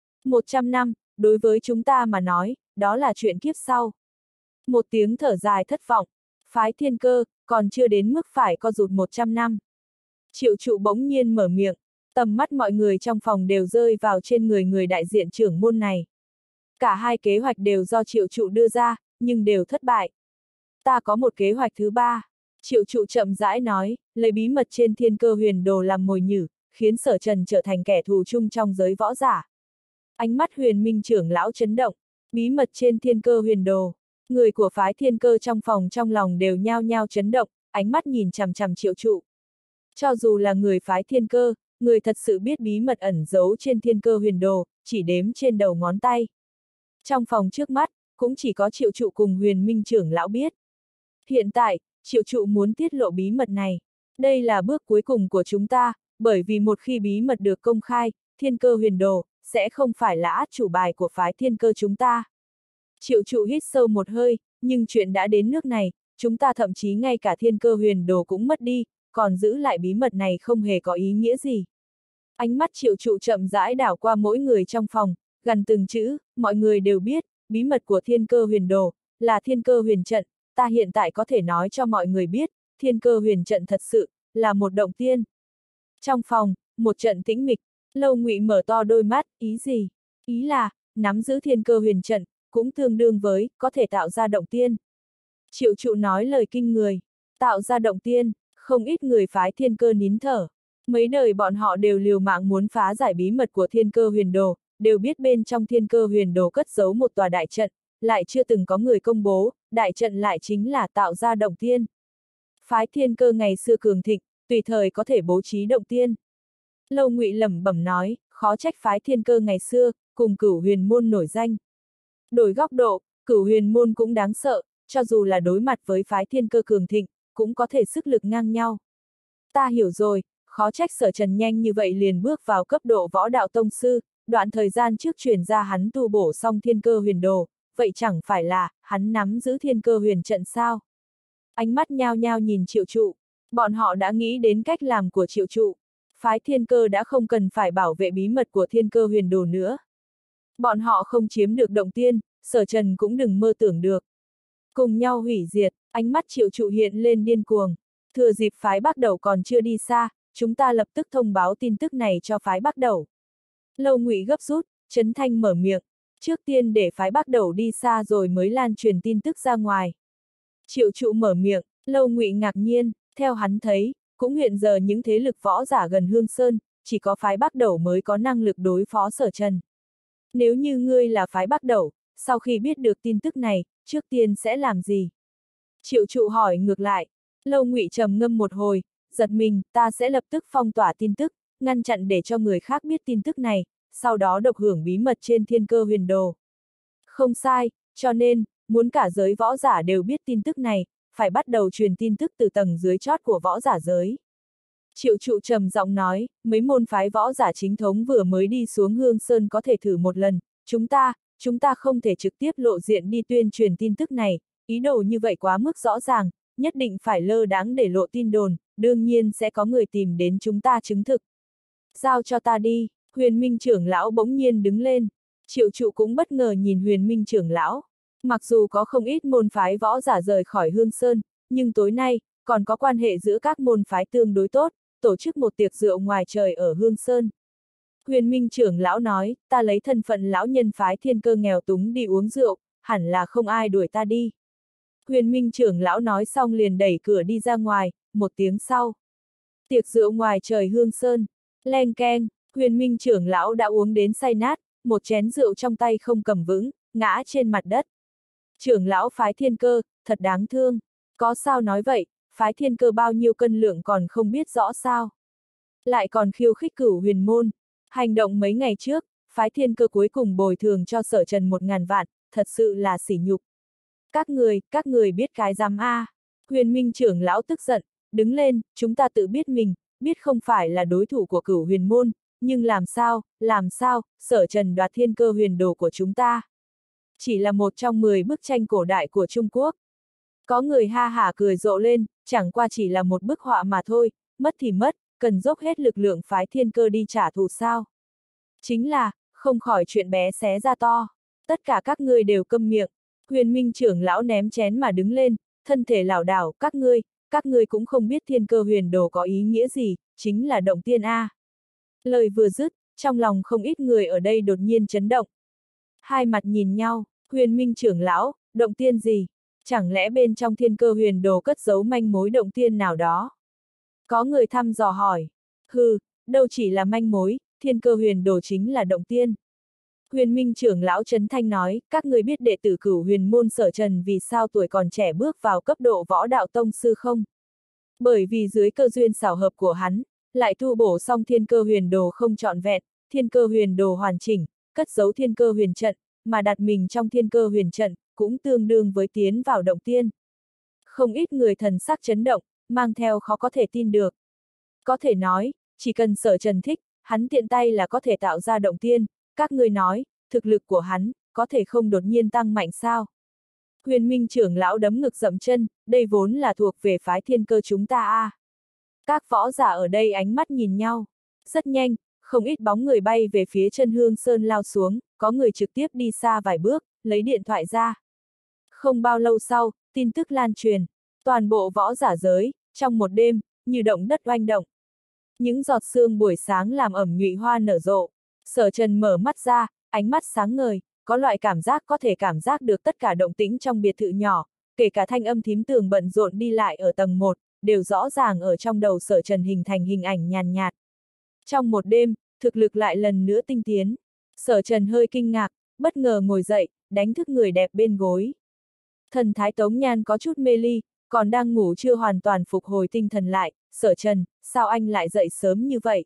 100 năm, đối với chúng ta mà nói, đó là chuyện kiếp sau. Một tiếng thở dài thất vọng, phái Thiên Cơ, còn chưa đến mức phải co rụt 100 năm. Triệu trụ bỗng nhiên mở miệng, tầm mắt mọi người trong phòng đều rơi vào trên người đại diện trưởng môn này. Cả hai kế hoạch đều do triệu trụ đưa ra, nhưng đều thất bại. Ta có một kế hoạch thứ ba. Triệu trụ chậm rãi nói, lấy bí mật trên Thiên Cơ huyền đồ làm mồi nhử, khiến Sở Trần trở thành kẻ thù chung trong giới võ giả. Ánh mắt Huyền Minh trưởng lão chấn động, bí mật trên Thiên Cơ huyền đồ. Người của phái Thiên Cơ trong phòng trong lòng đều nhao nhao chấn động, ánh mắt nhìn chằm chằm triệu trụ. Cho dù là người phái Thiên Cơ, người thật sự biết bí mật ẩn giấu trên Thiên Cơ huyền đồ, chỉ đếm trên đầu ngón tay. Trong phòng trước mắt, cũng chỉ có triệu trụ cùng Huyền Minh trưởng lão biết. Hiện tại, triệu trụ muốn tiết lộ bí mật này. Đây là bước cuối cùng của chúng ta, bởi vì một khi bí mật được công khai, Thiên Cơ huyền đồ, sẽ không phải là át chủ bài của phái Thiên Cơ chúng ta. Triệu trụ hít sâu một hơi, nhưng chuyện đã đến nước này, chúng ta thậm chí ngay cả Thiên Cơ huyền đồ cũng mất đi, còn giữ lại bí mật này không hề có ý nghĩa gì. Ánh mắt triệu trụ chậm rãi đảo qua mỗi người trong phòng, gần từng chữ, mọi người đều biết, bí mật của Thiên Cơ huyền đồ, là Thiên Cơ huyền trận, ta hiện tại có thể nói cho mọi người biết, Thiên Cơ huyền trận thật sự, là một động tiên. Trong phòng, một trận tĩnh mịch, Lâu Ngụy mở to đôi mắt, ý gì? Ý là, nắm giữ Thiên Cơ huyền trận, cũng tương đương với, có thể tạo ra động tiên. Triệu trụ nói lời kinh người, tạo ra động tiên, không ít người phái Thiên Cơ nín thở. Mấy đời bọn họ đều liều mạng muốn phá giải bí mật của Thiên Cơ huyền đồ, đều biết bên trong Thiên Cơ huyền đồ cất giấu một tòa đại trận, lại chưa từng có người công bố, đại trận lại chính là tạo ra động tiên. Phái Thiên Cơ ngày xưa cường thịnh, tùy thời có thể bố trí động tiên. Lâu Ngụy lẩm bẩm nói, khó trách phái Thiên Cơ ngày xưa, cùng cửu huyền môn nổi danh. Đổi góc độ, cửu huyền môn cũng đáng sợ, cho dù là đối mặt với phái Thiên Cơ cường thịnh, cũng có thể sức lực ngang nhau. Ta hiểu rồi, khó trách Sở Trần nhanh như vậy liền bước vào cấp độ võ đạo tông sư, đoạn thời gian trước truyền ra hắn tu bổ xong Thiên Cơ huyền đồ, vậy chẳng phải là, hắn nắm giữ Thiên Cơ huyền trận sao? Ánh mắt nhao nhao nhìn triệu trụ, bọn họ đã nghĩ đến cách làm của triệu trụ. Phái Thiên Cơ đã không cần phải bảo vệ bí mật của Thiên Cơ huyền đồ nữa. Bọn họ không chiếm được động tiên, Sở Trần cũng đừng mơ tưởng được. Cùng nhau hủy diệt, ánh mắt triệu trụ hiện lên điên cuồng. Thừa dịp phái Bắc Đẩu còn chưa đi xa, chúng ta lập tức thông báo tin tức này cho phái Bắc Đẩu. Lâu Ngụy gấp rút, Trấn Thanh mở miệng, trước tiên để phái Bắc Đẩu đi xa rồi mới lan truyền tin tức ra ngoài. Triệu trụ mở miệng, Lâu Ngụy ngạc nhiên, theo hắn thấy, cũng hiện giờ những thế lực võ giả gần Hương Sơn, chỉ có phái Bắc Đẩu mới có năng lực đối phó Sở Trần. Nếu như ngươi là phái Bắc Đẩu, sau khi biết được tin tức này, trước tiên sẽ làm gì? Triệu trụ hỏi ngược lại, Lâu Ngụy trầm ngâm một hồi, giật mình, ta sẽ lập tức phong tỏa tin tức, ngăn chặn để cho người khác biết tin tức này, sau đó độc hưởng bí mật trên Thiên Cơ huyền đồ. Không sai, cho nên, muốn cả giới võ giả đều biết tin tức này, phải bắt đầu truyền tin tức từ tầng dưới chót của võ giả giới. Triệu trụ trầm giọng nói, mấy môn phái võ giả chính thống vừa mới đi xuống Hương Sơn có thể thử một lần, chúng ta không thể trực tiếp lộ diện đi tuyên truyền tin tức này, ý đồ như vậy quá mức rõ ràng, nhất định phải lơ đãng để lộ tin đồn, đương nhiên sẽ có người tìm đến chúng ta chứng thực. Giao cho ta đi, Huyền Minh trưởng lão bỗng nhiên đứng lên, triệu trụ cũng bất ngờ nhìn Huyền Minh trưởng lão. Mặc dù có không ít môn phái võ giả rời khỏi Hương Sơn, nhưng tối nay, còn có quan hệ giữa các môn phái tương đối tốt, tổ chức một tiệc rượu ngoài trời ở Hương Sơn. Huyền Minh trưởng lão nói, ta lấy thân phận lão nhân phái Thiên Cơ nghèo túng đi uống rượu, hẳn là không ai đuổi ta đi. Huyền Minh trưởng lão nói xong liền đẩy cửa đi ra ngoài, một tiếng sau. Tiệc rượu ngoài trời Hương Sơn, leng keng, Huyền Minh trưởng lão đã uống đến say nát, một chén rượu trong tay không cầm vững, ngã trên mặt đất. Trưởng lão phái Thiên Cơ, thật đáng thương. Có sao nói vậy, phái Thiên Cơ bao nhiêu cân lượng còn không biết rõ sao. Lại còn khiêu khích cửu huyền môn. Hành động mấy ngày trước, phái Thiên Cơ cuối cùng bồi thường cho Sở Trần 1000 vạn, thật sự là sỉ nhục. Các người biết cái dám a? Huyền Minh trưởng lão tức giận, đứng lên, chúng ta tự biết mình, biết không phải là đối thủ của Cửu Huyền Môn, nhưng làm sao, Sở Trần đoạt thiên cơ huyền đồ của chúng ta. Chỉ là một trong 10 bức tranh cổ đại của Trung Quốc. Có người ha hả cười rộ lên, chẳng qua chỉ là một bức họa mà thôi, mất thì mất, cần dốc hết lực lượng phái thiên cơ đi trả thù sao. Chính là, không khỏi chuyện bé xé ra to. Tất cả các ngươi đều câm miệng. Huyền Minh trưởng lão ném chén mà đứng lên, thân thể lảo đảo, các ngươi cũng không biết thiên cơ huyền đồ có ý nghĩa gì, chính là động tiên A. Lời vừa dứt, trong lòng không ít người ở đây đột nhiên chấn động. Hai mặt nhìn nhau, Huyền Minh trưởng lão, động tiên gì? Chẳng lẽ bên trong thiên cơ huyền đồ cất giấu manh mối động tiên nào đó? Có người thăm dò hỏi. Hừ, đâu chỉ là manh mối, thiên cơ huyền đồ chính là động tiên. Huyền Minh trưởng lão Trấn Thanh nói, các người biết đệ tử Cửu Huyền Môn Sở Trần vì sao tuổi còn trẻ bước vào cấp độ võ đạo tông sư không? Bởi vì dưới cơ duyên xảo hợp của hắn, lại tu bổ xong thiên cơ huyền đồ không trọn vẹn, thiên cơ huyền đồ hoàn chỉnh, cất giấu thiên cơ huyền trận, mà đặt mình trong thiên cơ huyền trận, cũng tương đương với tiến vào động tiên. Không ít người thần sắc chấn động, mang theo khó có thể tin được. Có thể nói, chỉ cần Sở Trần thích, hắn tiện tay là có thể tạo ra động tiên, các ngươi nói, thực lực của hắn, có thể không đột nhiên tăng mạnh sao? Huyền Minh trưởng lão đấm ngực dậm chân, đây vốn là thuộc về phái thiên cơ chúng ta a. Các võ giả ở đây ánh mắt nhìn nhau. Rất nhanh, không ít bóng người bay về phía chân hương sơn lao xuống, có người trực tiếp đi xa vài bước, lấy điện thoại ra. Không bao lâu sau, tin tức lan truyền, toàn bộ võ giả giới, trong một đêm, như động đất oanh động. Những giọt sương buổi sáng làm ẩm nhụy hoa nở rộ. Sở Trần mở mắt ra, ánh mắt sáng ngời, có loại cảm giác có thể cảm giác được tất cả động tĩnh trong biệt thự nhỏ, kể cả thanh âm thím tường bận rộn đi lại ở tầng 1, đều rõ ràng ở trong đầu Sở Trần hình thành hình ảnh nhàn nhạt. Trong một đêm, thực lực lại lần nữa tinh tiến. Sở Trần hơi kinh ngạc, bất ngờ ngồi dậy, đánh thức người đẹp bên gối. Thần thái Tống Nhan có chút mê ly, còn đang ngủ chưa hoàn toàn phục hồi tinh thần lại, Sở Trần, sao anh lại dậy sớm như vậy?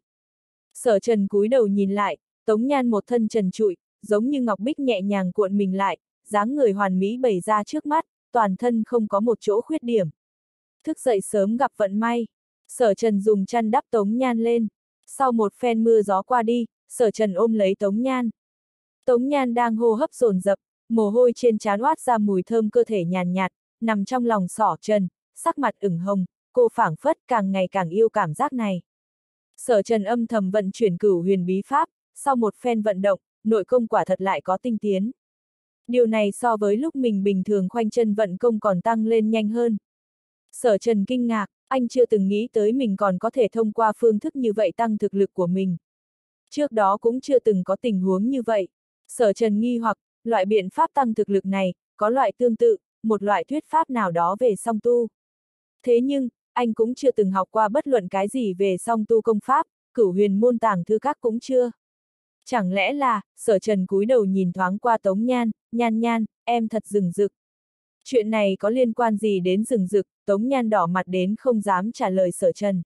Sở Trần cúi đầu nhìn lại, Tống Nhan một thân trần trụi, giống như ngọc bích nhẹ nhàng cuộn mình lại, dáng người hoàn mỹ bày ra trước mắt, toàn thân không có một chỗ khuyết điểm. Thức dậy sớm gặp vận may. Sở Trần dùng chăn đắp Tống Nhan lên. Sau một phen mưa gió qua đi, Sở Trần ôm lấy Tống Nhan. Tống Nhan đang hô hấp dồn dập, mồ hôi trên trán oát ra mùi thơm cơ thể nhàn nhạt, nằm trong lòng Sở Trần, sắc mặt ửng hồng, cô phảng phất càng ngày càng yêu cảm giác này. Sở Trần âm thầm vận chuyển Cửu Huyền bí pháp, sau một phen vận động, nội công quả thật lại có tinh tiến. Điều này so với lúc mình bình thường khoanh chân vận công còn tăng lên nhanh hơn. Sở Trần kinh ngạc, anh chưa từng nghĩ tới mình còn có thể thông qua phương thức như vậy tăng thực lực của mình. Trước đó cũng chưa từng có tình huống như vậy. Sở Trần nghi hoặc, loại biện pháp tăng thực lực này, có loại tương tự, một loại thuyết pháp nào đó về song tu. Thế nhưng, anh cũng chưa từng học qua bất luận cái gì về song tu công pháp, Cửu Huyền Môn tàng thư các cũng chưa. Chẳng lẽ là, Sở Trần cúi đầu nhìn thoáng qua Tống Nhan, Nhan, em thật rừng rực. Chuyện này có liên quan gì đến rừng rực, Tống Nhan đỏ mặt đến không dám trả lời Sở Trần.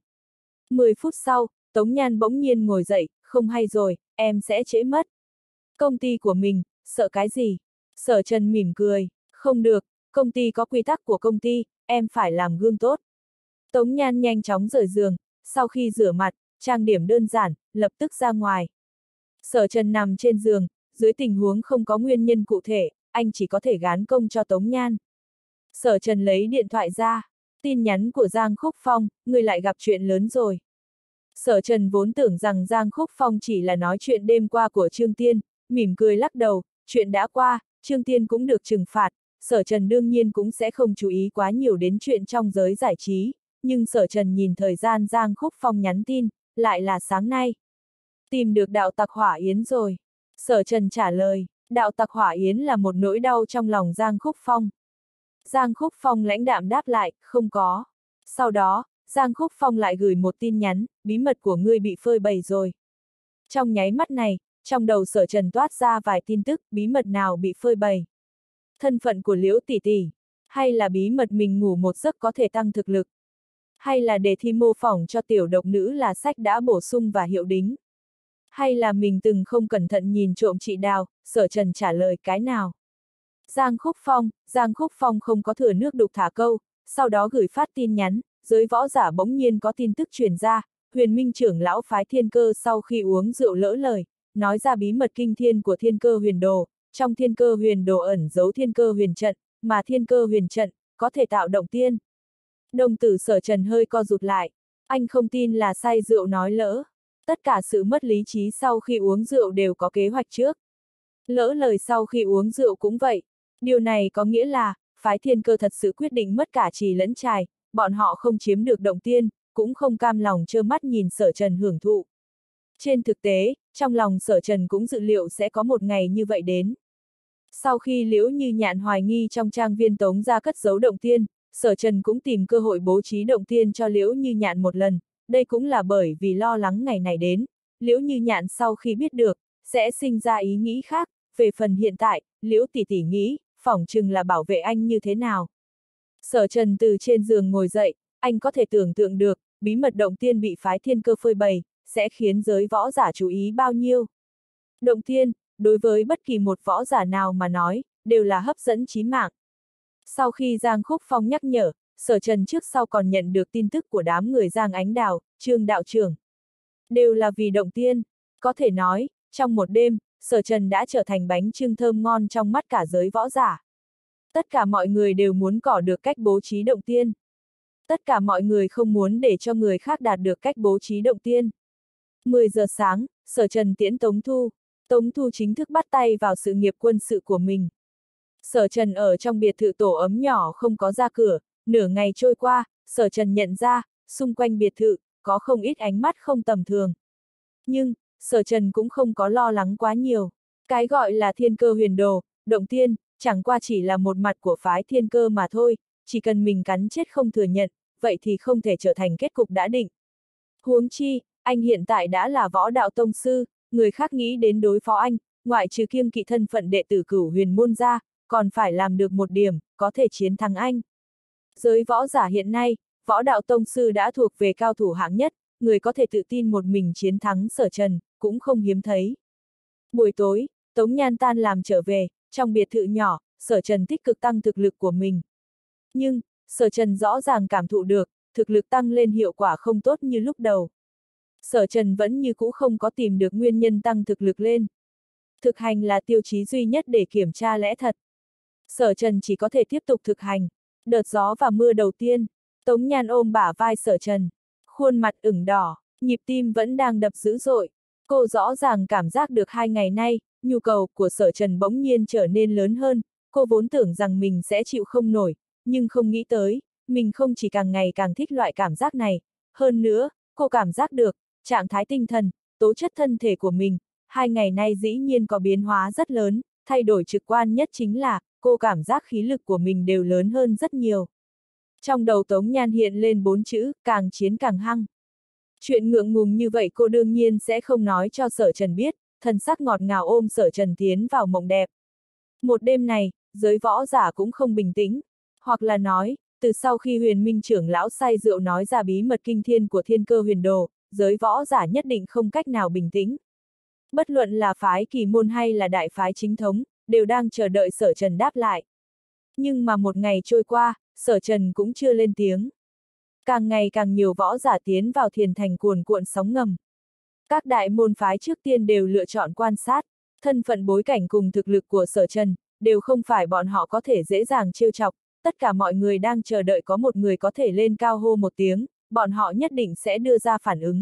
10 phút sau, Tống Nhan bỗng nhiên ngồi dậy, không hay rồi, em sẽ trễ mất. Công ty của mình, sợ cái gì? Sở Trần mỉm cười, không được, công ty có quy tắc của công ty, em phải làm gương tốt. Tống Nhan nhanh chóng rời giường, sau khi rửa mặt, trang điểm đơn giản, lập tức ra ngoài. Sở Trần nằm trên giường, dưới tình huống không có nguyên nhân cụ thể, anh chỉ có thể gán công cho Tống Nhan. Sở Trần lấy điện thoại ra, tin nhắn của Giang Khúc Phong, người lại gặp chuyện lớn rồi. Sở Trần vốn tưởng rằng Giang Khúc Phong chỉ là nói chuyện đêm qua của Trương Tiên, mỉm cười lắc đầu, chuyện đã qua, Trương Tiên cũng được trừng phạt, Sở Trần đương nhiên cũng sẽ không chú ý quá nhiều đến chuyện trong giới giải trí, nhưng Sở Trần nhìn thời gian Giang Khúc Phong nhắn tin, lại là sáng nay. Tìm được đạo tặc Hỏa Yến rồi. Sở Trần trả lời, đạo tặc Hỏa Yến là một nỗi đau trong lòng Giang Khúc Phong. Giang Khúc Phong lãnh đạm đáp lại, không có. Sau đó, Giang Khúc Phong lại gửi một tin nhắn, bí mật của ngươi bị phơi bày rồi. Trong nháy mắt này, trong đầu Sở Trần toát ra vài tin tức, bí mật nào bị phơi bày. Thân phận của Liễu tỷ tỷ, hay là bí mật mình ngủ một giấc có thể tăng thực lực. Hay là đề thi mô phỏng cho tiểu độc nữ là sách đã bổ sung và hiệu đính. Hay là mình từng không cẩn thận nhìn trộm chị Đào, Sở Trần trả lời cái nào. Giang Khúc Phong không có thừa nước đục thả câu, sau đó gửi phát tin nhắn, giới võ giả bỗng nhiên có tin tức truyền ra, Huyền Minh trưởng lão phái Thiên Cơ sau khi uống rượu lỡ lời, nói ra bí mật kinh thiên của Thiên Cơ huyền đồ, trong Thiên Cơ huyền đồ ẩn giấu Thiên Cơ huyền trận, mà Thiên Cơ huyền trận có thể tạo động tiên. Đồng tử Sở Trần hơi co rụt lại, anh không tin là say rượu nói lỡ. Tất cả sự mất lý trí sau khi uống rượu đều có kế hoạch trước. Lỡ lời sau khi uống rượu cũng vậy. Điều này có nghĩa là, phái Thiên Cơ thật sự quyết định mất cả trì lẫn trài, bọn họ không chiếm được động tiên, cũng không cam lòng trơ mắt nhìn Sở Trần hưởng thụ. Trên thực tế, trong lòng Sở Trần cũng dự liệu sẽ có một ngày như vậy đến. Sau khi Liễu Như Nhạn hoài nghi trong trang viên Tống gia cất giấu động tiên, Sở Trần cũng tìm cơ hội bố trí động tiên cho Liễu Như Nhạn một lần, đây cũng là bởi vì lo lắng ngày này đến. Liễu Như Nhạn sau khi biết được, sẽ sinh ra ý nghĩ khác, về phần hiện tại, Liễu tỷ tỷ nghĩ, phỏng chừng là bảo vệ anh như thế nào. Sở Trần từ trên giường ngồi dậy, anh có thể tưởng tượng được, bí mật động tiên bị phái Thiên Cơ phơi bày, sẽ khiến giới võ giả chú ý bao nhiêu. Động tiên, đối với bất kỳ một võ giả nào mà nói, đều là hấp dẫn chí mạng. Sau khi Giang Khúc Phong nhắc nhở, Sở Trần trước sau còn nhận được tin tức của đám người Giang Ánh Đào, Trương đạo trưởng. Đều là vì động tiên, có thể nói, trong một đêm, Sở Trần đã trở thành bánh chưng thơm ngon trong mắt cả giới võ giả. Tất cả mọi người đều muốn cỏ được cách bố trí động tiên. Tất cả mọi người không muốn để cho người khác đạt được cách bố trí động tiên. 10 giờ sáng, Sở Trần tiễn Tống Thu. Tống Thu chính thức bắt tay vào sự nghiệp quân sự của mình. Sở Trần ở trong biệt thự tổ ấm nhỏ không có ra cửa, nửa ngày trôi qua, Sở Trần nhận ra, xung quanh biệt thự, có không ít ánh mắt không tầm thường. Nhưng, Sở Trần cũng không có lo lắng quá nhiều. Cái gọi là Thiên Cơ huyền đồ, động tiên, chẳng qua chỉ là một mặt của phái Thiên Cơ mà thôi, chỉ cần mình cắn chết không thừa nhận, vậy thì không thể trở thành kết cục đã định. Huống chi, anh hiện tại đã là võ đạo tông sư, người khác nghĩ đến đối phó anh, ngoại trừ kiêng kỵ thân phận đệ tử Cửu Huyền môn ra, còn phải làm được một điểm, có thể chiến thắng anh. Giới võ giả hiện nay, võ đạo tông sư đã thuộc về cao thủ hạng nhất, người có thể tự tin một mình chiến thắng Sở Trần, cũng không hiếm thấy. Buổi tối, Tống Nhan tan làm trở về, trong biệt thự nhỏ, Sở Trần tích cực tăng thực lực của mình. Nhưng, Sở Trần rõ ràng cảm thụ được, thực lực tăng lên hiệu quả không tốt như lúc đầu. Sở Trần vẫn như cũ không có tìm được nguyên nhân tăng thực lực lên. Thực hành là tiêu chí duy nhất để kiểm tra lẽ thật. Sở Trần chỉ có thể tiếp tục thực hành. Đợt gió và mưa đầu tiên, Tống Nhan ôm bả vai Sở Trần. Khuôn mặt ửng đỏ, nhịp tim vẫn đang đập dữ dội. Cô rõ ràng cảm giác được 2 ngày nay, nhu cầu của Sở Trần bỗng nhiên trở nên lớn hơn. Cô vốn tưởng rằng mình sẽ chịu không nổi, nhưng không nghĩ tới, mình không chỉ càng ngày càng thích loại cảm giác này. Hơn nữa, cô cảm giác được, trạng thái tinh thần, tố chất thân thể của mình, 2 ngày nay dĩ nhiên có biến hóa rất lớn, thay đổi trực quan nhất chính là, cô cảm giác khí lực của mình đều lớn hơn rất nhiều. Trong đầu Tống Nhan hiện lên 4 chữ, càng chiến càng hăng. Chuyện ngượng ngùng như vậy cô đương nhiên sẽ không nói cho Sở Trần biết, thần sắc ngọt ngào ôm Sở Trần tiến vào mộng đẹp. Một đêm này, giới võ giả cũng không bình tĩnh, hoặc là nói, từ sau khi Huyền Minh trưởng lão say rượu nói ra bí mật kinh thiên của Thiên Cơ huyền đồ, giới võ giả nhất định không cách nào bình tĩnh. Bất luận là phái Kỳ môn hay là đại phái chính thống, đều đang chờ đợi Sở Trần đáp lại. Nhưng mà một ngày trôi qua, Sở Trần cũng chưa lên tiếng. Càng ngày càng nhiều võ giả tiến vào thiền thành cuồn cuộn sóng ngầm. Các đại môn phái trước tiên đều lựa chọn quan sát, thân phận bối cảnh cùng thực lực của Sở Trần, đều không phải bọn họ có thể dễ dàng trêu chọc, tất cả mọi người đang chờ đợi có một người có thể lên cao hô một tiếng, bọn họ nhất định sẽ đưa ra phản ứng.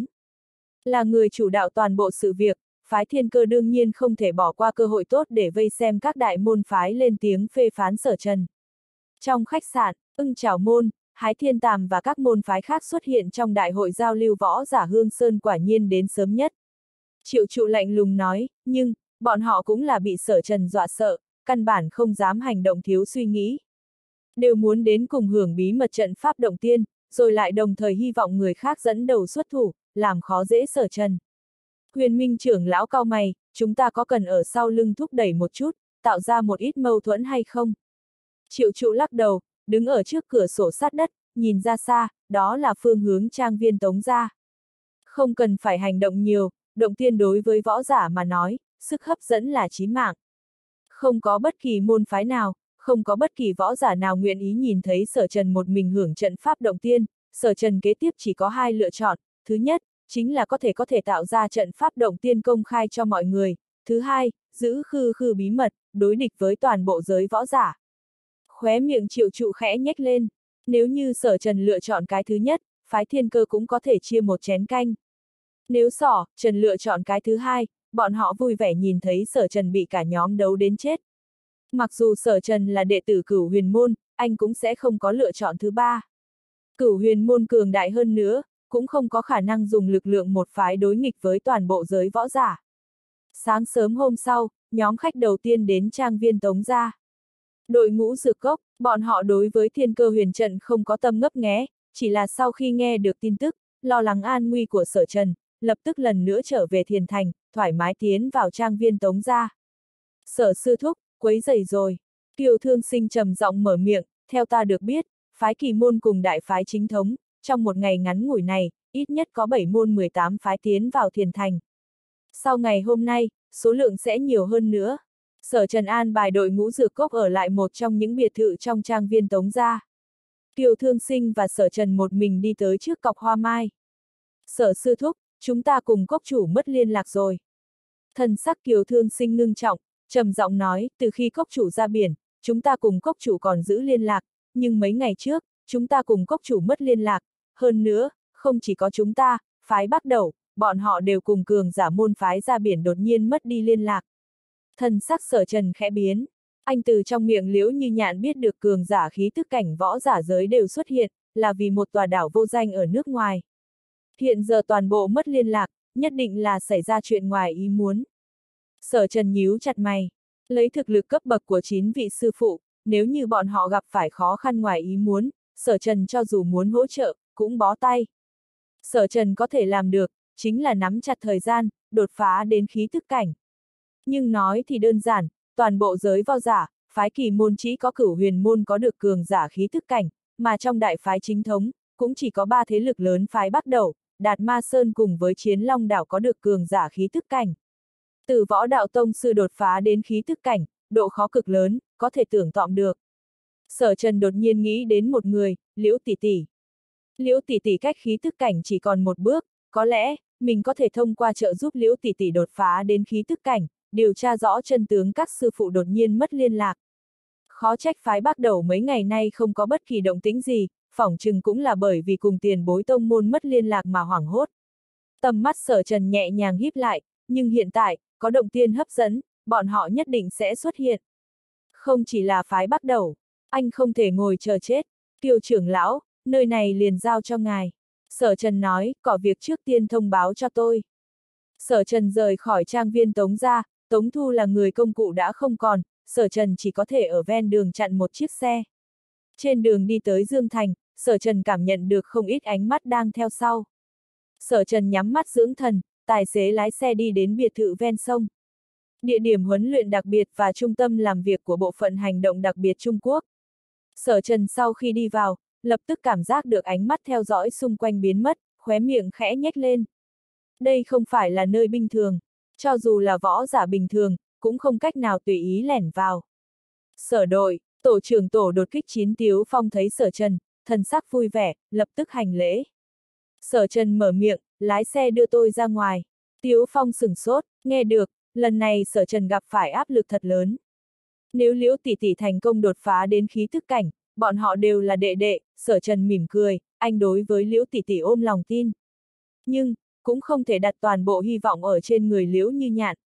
Là người chủ đạo toàn bộ sự việc, phái Thiên Cơ đương nhiên không thể bỏ qua cơ hội tốt để vây xem các đại môn phái lên tiếng phê phán Sở Trần. Trong khách sạn, Ưng Chảo Môn, Hái Thiên Tàm và các môn phái khác xuất hiện trong đại hội giao lưu võ giả Hương Sơn quả nhiên đến sớm nhất. Triệu Trụ lạnh lùng nói, nhưng, bọn họ cũng là bị Sở Trần dọa sợ, căn bản không dám hành động thiếu suy nghĩ. Đều muốn đến cùng hưởng bí mật trận pháp động tiên, rồi lại đồng thời hy vọng người khác dẫn đầu xuất thủ, làm khó dễ Sở Trần. Huyền Minh trưởng lão cau mày, chúng ta có cần ở sau lưng thúc đẩy một chút, tạo ra một ít mâu thuẫn hay không? Triệu Trụ lắc đầu, đứng ở trước cửa sổ sát đất, nhìn ra xa, đó là phương hướng trang viên Tống gia. Không cần phải hành động nhiều, động tiên đối với võ giả mà nói, sức hấp dẫn là chí mạng. Không có bất kỳ môn phái nào, không có bất kỳ võ giả nào nguyện ý nhìn thấy Sở Trần một mình hưởng trận pháp động tiên, Sở Trần kế tiếp chỉ có 2 lựa chọn, thứ nhất, chính là có thể tạo ra trận pháp động tiên công khai cho mọi người. Thứ hai, giữ khư khư bí mật, đối địch với toàn bộ giới võ giả. Khóe miệng Triệu Trụ khẽ nhếch lên. Nếu như Sở Trần lựa chọn cái thứ nhất, phái Thiên Cơ cũng có thể chia một chén canh. Nếu Trần lựa chọn cái thứ hai, bọn họ vui vẻ nhìn thấy Sở Trần bị cả nhóm đấu đến chết. Mặc dù Sở Trần là đệ tử Cửu Huyền Môn, anh cũng sẽ không có lựa chọn thứ ba. Cửu Huyền Môn cường đại hơn nữa, cũng không có khả năng dùng lực lượng một phái đối nghịch với toàn bộ giới võ giả. Sáng sớm hôm sau, nhóm khách đầu tiên đến trang viên Tống gia. Đội ngũ Dược Cốc, bọn họ đối với Thiên Cơ Huyền trận không có tâm ngấp nghé, chỉ là sau khi nghe được tin tức, lo lắng an nguy của Sở Trần, lập tức lần nữa trở về Thiền Thành, thoải mái tiến vào trang viên Tống gia. Sở sư thúc, quấy rầy rồi. Kiều Thương Sinh trầm giọng mở miệng, theo ta được biết, phái Kỳ môn cùng đại phái chính thống, trong một ngày ngắn ngủi này, ít nhất có 7 môn 18 phái tiến vào Thiền Thành. Sau ngày hôm nay, số lượng sẽ nhiều hơn nữa. Sở Trần an bài đội ngũ Dược Cốc ở lại một trong những biệt thự trong trang viên Tống gia. Kiều Thương Sinh và Sở Trần một mình đi tới trước cọc hoa mai. Sở sư thúc, chúng ta cùng cốc chủ mất liên lạc rồi. Thần sắc Kiều Thương Sinh ngưng trọng, trầm giọng nói, từ khi cốc chủ ra biển, chúng ta cùng cốc chủ còn giữ liên lạc, nhưng mấy ngày trước, chúng ta cùng cốc chủ mất liên lạc. Hơn nữa, không chỉ có chúng ta, phái Bắc Đẩu, bọn họ đều cùng cường giả môn phái ra biển đột nhiên mất đi liên lạc. Thần sắc Sở Trần khẽ biến, anh từ trong miệng Liễu Như Nhạn biết được cường giả khí tức cảnh võ giả giới đều xuất hiện, là vì một tòa đảo vô danh ở nước ngoài. Hiện giờ toàn bộ mất liên lạc, nhất định là xảy ra chuyện ngoài ý muốn. Sở Trần nhíu chặt mày, lấy thực lực cấp bậc của 9 vị sư phụ, nếu như bọn họ gặp phải khó khăn ngoài ý muốn, Sở Trần cho dù muốn hỗ trợ, cũng bó tay. Sở Trần có thể làm được, chính là nắm chặt thời gian, đột phá đến khí tức cảnh. Nhưng nói thì đơn giản, toàn bộ giới võ giả, phái Kỳ môn chỉ có Cửu Huyền môn có được cường giả khí tức cảnh, mà trong đại phái chính thống, cũng chỉ có 3 thế lực lớn phái Bắc Đẩu, Đạt Ma Sơn cùng với Chiến Long đảo có được cường giả khí tức cảnh. Từ Võ Đạo tông sư đột phá đến khí tức cảnh, độ khó cực lớn, có thể tưởng tượng được. Sở Trần đột nhiên nghĩ đến một người, Liễu tỷ tỷ. Liễu tỷ tỷ cách khí tức cảnh chỉ còn một bước, có lẽ, mình có thể thông qua trợ giúp Liễu tỷ tỷ đột phá đến khí tức cảnh, điều tra rõ chân tướng các sư phụ đột nhiên mất liên lạc. Khó trách phái Bắc Đẩu mấy ngày nay không có bất kỳ động tĩnh gì, phỏng chừng cũng là bởi vì cùng tiền bối tông môn mất liên lạc mà hoảng hốt. Tầm mắt Sở Trần nhẹ nhàng híp lại, nhưng hiện tại, có động tiên hấp dẫn, bọn họ nhất định sẽ xuất hiện. Không chỉ là phái Bắc Đẩu, anh không thể ngồi chờ chết. Kiều trưởng lão, nơi này liền giao cho ngài. Sở Trần nói, có việc trước tiên thông báo cho tôi. Sở Trần rời khỏi trang viên Tống gia, Tống Thu là người công cụ đã không còn, Sở Trần chỉ có thể ở ven đường chặn một chiếc xe. Trên đường đi tới Dương Thành, Sở Trần cảm nhận được không ít ánh mắt đang theo sau. Sở Trần nhắm mắt dưỡng thần, tài xế lái xe đi đến biệt thự ven sông. Địa điểm huấn luyện đặc biệt và trung tâm làm việc của Bộ phận Hành động đặc biệt Trung Quốc. Sở Trần sau khi đi vào, lập tức cảm giác được ánh mắt theo dõi xung quanh biến mất, khóe miệng khẽ nhếch lên. Đây không phải là nơi bình thường, cho dù là võ giả bình thường, cũng không cách nào tùy ý lẻn vào. Sở đội, tổ trưởng tổ đột kích Chín Tiếu Phong thấy Sở Trần, thần sắc vui vẻ, lập tức hành lễ. Sở Trần mở miệng, lái xe đưa tôi ra ngoài. Tiếu Phong sửng sốt, nghe được, lần này Sở Trần gặp phải áp lực thật lớn. Nếu Liễu tỷ tỷ thành công đột phá đến khí tức cảnh, bọn họ đều là đệ đệ, Sở Trần mỉm cười, anh đối với Liễu tỷ tỷ ôm lòng tin. Nhưng, cũng không thể đặt toàn bộ hy vọng ở trên người Liễu Như Nhạn.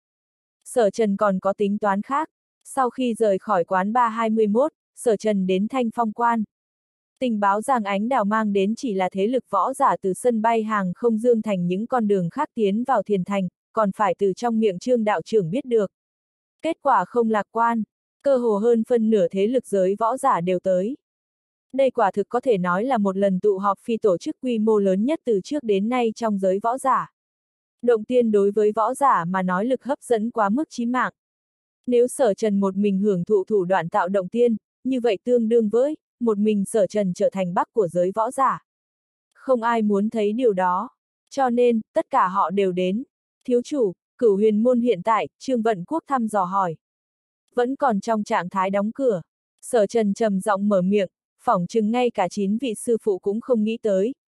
Sở Trần còn có tính toán khác. Sau khi rời khỏi quán bar 21, Sở Trần đến Thanh Phong Quan. Tình báo Giang Ánh Đào mang đến chỉ là thế lực võ giả từ sân bay hàng không Dương Thành những con đường khác tiến vào Thiền Thành, còn phải từ trong miệng Trương đạo trưởng biết được. Kết quả không lạc quan, cơ hồ hơn phân nửa thế lực giới võ giả đều tới. Đây quả thực có thể nói là một lần tụ họp phi tổ chức quy mô lớn nhất từ trước đến nay trong giới võ giả. Động tiên đối với võ giả mà nói lực hấp dẫn quá mức chí mạng. Nếu Sở Trần một mình hưởng thụ thủ đoạn tạo động tiên, như vậy tương đương với một mình Sở Trần trở thành bắc của giới võ giả. Không ai muốn thấy điều đó. Cho nên, tất cả họ đều đến. Thiếu chủ, Cửu Huyền môn hiện tại, Trương Vận Quốc thăm dò hỏi. Vẫn còn trong trạng thái đóng cửa. Sở Trần trầm giọng mở miệng, phỏng chừng ngay cả 9 vị sư phụ cũng không nghĩ tới,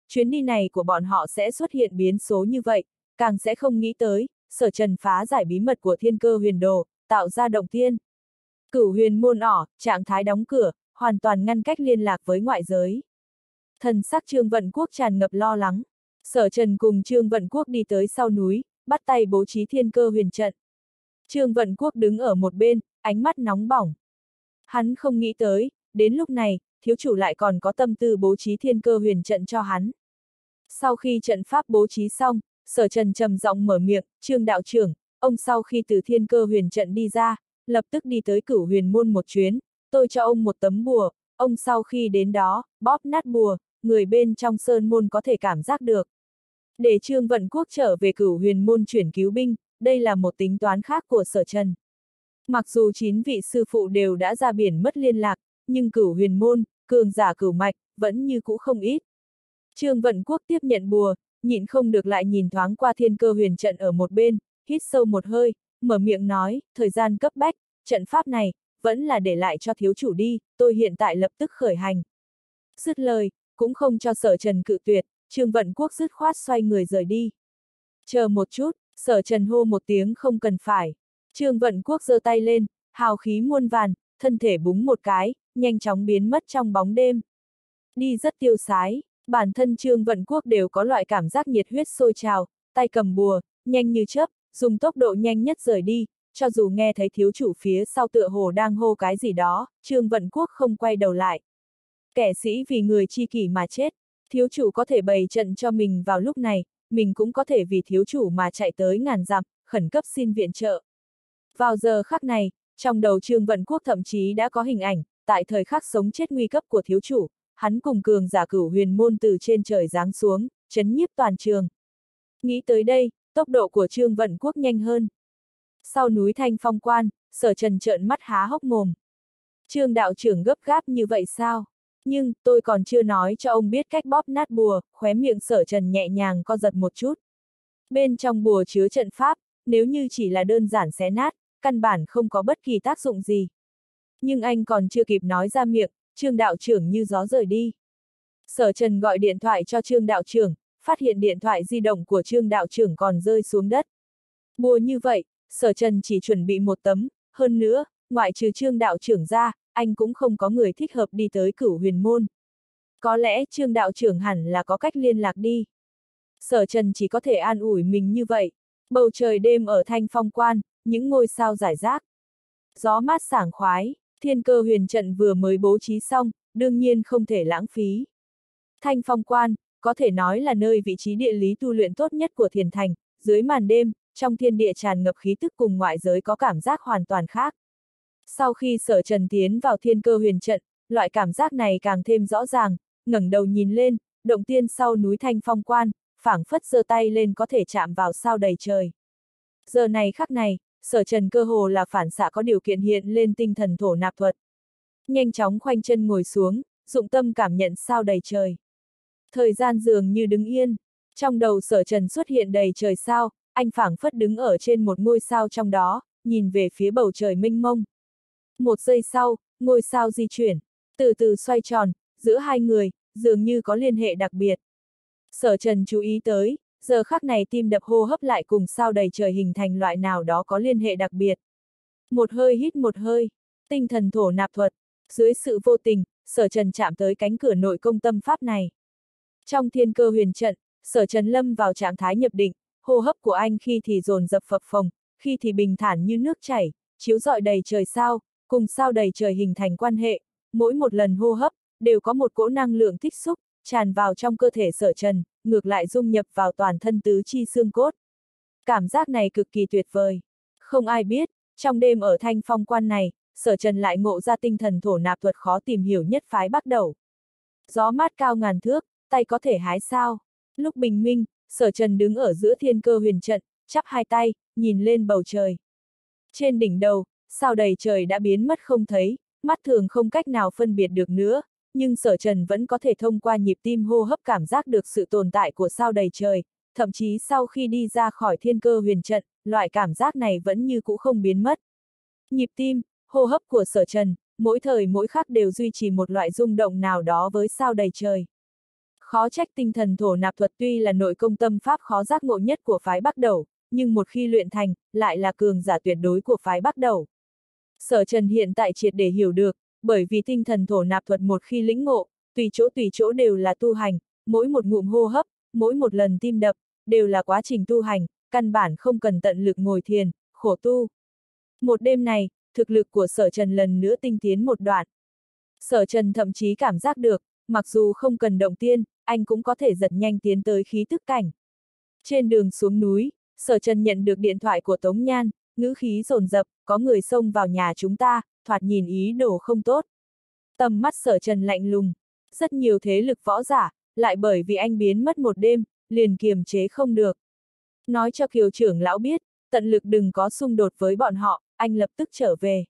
chuyến đi này của bọn họ sẽ xuất hiện biến số như vậy, càng sẽ không nghĩ tới, Sở Trần phá giải bí mật của Thiên Cơ Huyền Đồ, tạo ra động tiên. Cửu Huyền môn trạng thái đóng cửa, hoàn toàn ngăn cách liên lạc với ngoại giới. Thần sắc Trương Vận Quốc tràn ngập lo lắng. Sở Trần cùng Trương Vận Quốc đi tới sau núi, bắt tay bố trí Thiên Cơ Huyền trận. Trương Vận Quốc đứng ở một bên, ánh mắt nóng bỏng. Hắn không nghĩ tới, đến lúc này, thiếu chủ lại còn có tâm tư bố trí Thiên Cơ Huyền trận cho hắn. Sau khi trận pháp bố trí xong, Sở Trần trầm giọng mở miệng, Trương đạo trưởng, ông sau khi từ Thiên Cơ Huyền trận đi ra, lập tức đi tới Cửu Huyền môn một chuyến, tôi cho ông một tấm bùa, ông sau khi đến đó, bóp nát bùa, người bên trong sơn môn có thể cảm giác được. Để Trương Vận Quốc trở về Cửu Huyền môn chuyển cứu binh, đây là một tính toán khác của Sở Trần. Mặc dù 9 vị sư phụ đều đã ra biển mất liên lạc, nhưng Cửu Huyền môn, cường giả cửu mạch, vẫn như cũ không ít. Trương Vận Quốc tiếp nhận bùa, nhịn không được lại nhìn thoáng qua Thiên Cơ Huyền trận ở một bên, hít sâu một hơi, mở miệng nói, thời gian cấp bách, trận pháp này, vẫn là để lại cho thiếu chủ đi, tôi hiện tại lập tức khởi hành. Dứt lời, cũng không cho Sở Trần cự tuyệt, Trương Vận Quốc dứt khoát xoay người rời đi. Chờ một chút, Sở Trần hô một tiếng không cần phải. Trương Vận Quốc giơ tay lên, hào khí muôn vàn, thân thể búng một cái, nhanh chóng biến mất trong bóng đêm. Đi rất tiêu sái, bản thân Trương Vận Quốc đều có loại cảm giác nhiệt huyết sôi trào, tay cầm bùa, nhanh như chớp, dùng tốc độ nhanh nhất rời đi, cho dù nghe thấy thiếu chủ phía sau tựa hồ đang hô cái gì đó, Trương Vận Quốc không quay đầu lại. Kẻ sĩ vì người chi kỷ mà chết, thiếu chủ có thể bày trận cho mình vào lúc này, mình cũng có thể vì thiếu chủ mà chạy tới ngàn dặm, khẩn cấp xin viện trợ. Vào giờ khắc này, trong đầu Trương Vận Quốc thậm chí đã có hình ảnh, tại thời khắc sống chết nguy cấp của thiếu chủ, hắn cùng cường giả Cửu Huyền môn từ trên trời giáng xuống, chấn nhiếp toàn trường. Nghĩ tới đây, tốc độ của Trương Vận Quốc nhanh hơn. Sau núi Thanh Phong Quan, Sở Trần trợn mắt há hốc mồm. Trương đạo trưởng gấp gáp như vậy sao? Nhưng, tôi còn chưa nói cho ông biết cách bóp nát bùa, khóe miệng Sở Trần nhẹ nhàng co giật một chút. Bên trong bùa chứa trận pháp, nếu như chỉ là đơn giản xé nát, căn bản không có bất kỳ tác dụng gì. Nhưng anh còn chưa kịp nói ra miệng, Trương đạo trưởng như gió rời đi. Sở Trần gọi điện thoại cho Trương đạo trưởng, phát hiện điện thoại di động của Trương đạo trưởng còn rơi xuống đất. Bùa như vậy, Sở Trần chỉ chuẩn bị một tấm, hơn nữa, ngoại trừ Trương đạo trưởng ra, anh cũng không có người thích hợp đi tới Cửu Huyền môn. Có lẽ Trương đạo trưởng hẳn là có cách liên lạc đi. Sở Trần chỉ có thể an ủi mình như vậy. Bầu trời đêm ở Thanh Phong Quan, những ngôi sao rải rác. Gió mát sảng khoái, Thiên Cơ Huyền trận vừa mới bố trí xong, đương nhiên không thể lãng phí. Thanh Phong Quan, có thể nói là nơi vị trí địa lý tu luyện tốt nhất của Thiền Thành, dưới màn đêm, trong thiên địa tràn ngập khí tức cùng ngoại giới có cảm giác hoàn toàn khác. Sau khi Sở Trần tiến vào Thiên Cơ Huyền trận, loại cảm giác này càng thêm rõ ràng, ngẩng đầu nhìn lên, động tiên sau núi Thanh Phong Quan, phảng phất giơ tay lên có thể chạm vào sao đầy trời. Giờ này khắc này, Sở Trần cơ hồ là phản xạ có điều kiện hiện lên tinh thần thổ nạp thuật. Nhanh chóng khoanh chân ngồi xuống, dụng tâm cảm nhận sao đầy trời. Thời gian dường như đứng yên, trong đầu Sở Trần xuất hiện đầy trời sao, anh phảng phất đứng ở trên một ngôi sao trong đó, nhìn về phía bầu trời mênh mông. Một giây sau, ngôi sao di chuyển, từ từ xoay tròn, giữa hai người, dường như có liên hệ đặc biệt. Sở Trần chú ý tới, giờ khắc này tim đập hô hấp lại cùng sao đầy trời hình thành loại nào đó có liên hệ đặc biệt. Một hơi hít một hơi, tinh thần thổ nạp thuật, dưới sự vô tình, Sở Trần chạm tới cánh cửa nội công tâm pháp này. Trong Thiên Cơ Huyền trận, Sở Trần lâm vào trạng thái nhập định, hô hấp của anh khi thì dồn dập phập phồng, khi thì bình thản như nước chảy, chiếu rọi đầy trời sao, cùng sao đầy trời hình thành quan hệ, mỗi một lần hô hấp, đều có một cỗ năng lượng tích xúc, tràn vào trong cơ thể Sở Trần, ngược lại dung nhập vào toàn thân tứ chi xương cốt. Cảm giác này cực kỳ tuyệt vời. Không ai biết, trong đêm ở Thanh Phong Quan này, Sở Trần lại ngộ ra tinh thần thổ nạp thuật khó tìm hiểu nhất phái bắt đầu. Gió mát cao ngàn thước, tay có thể hái sao. Lúc bình minh, Sở Trần đứng ở giữa Thiên Cơ Huyền trận, chắp hai tay, nhìn lên bầu trời. Trên đỉnh đầu, sao đầy trời đã biến mất không thấy, mắt thường không cách nào phân biệt được nữa, nhưng Sở Trần vẫn có thể thông qua nhịp tim hô hấp cảm giác được sự tồn tại của sao đầy trời, thậm chí sau khi đi ra khỏi Thiên Cơ Huyền trận, loại cảm giác này vẫn như cũ không biến mất. Nhịp tim, hô hấp của Sở Trần, mỗi thời mỗi khắc đều duy trì một loại rung động nào đó với sao đầy trời. Khó trách tinh thần thổ nạp thuật tuy là nội công tâm pháp khó giác ngộ nhất của phái Bắc Đẩu, nhưng một khi luyện thành, lại là cường giả tuyệt đối của phái Bắc Đẩu. Sở Trần hiện tại triệt để hiểu được, bởi vì tinh thần thổ nạp thuật một khi lĩnh ngộ, tùy chỗ đều là tu hành, mỗi một ngụm hô hấp, mỗi một lần tim đập, đều là quá trình tu hành, căn bản không cần tận lực ngồi thiền, khổ tu. Một đêm này, thực lực của Sở Trần lần nữa tinh tiến một đoạn. Sở Trần thậm chí cảm giác được, mặc dù không cần động tiên, anh cũng có thể giật nhanh tiến tới khí thức cảnh. Trên đường xuống núi, Sở Trần nhận được điện thoại của Tống Nhan, ngữ khí dồn dập, có người xông vào nhà chúng ta, thoạt nhìn ý đồ không tốt. Tầm mắt Sở Trần lạnh lùng, rất nhiều thế lực võ giả, lại bởi vì anh biến mất một đêm, liền kiềm chế không được. Nói cho Kiều trưởng lão biết, tận lực đừng có xung đột với bọn họ, anh lập tức trở về.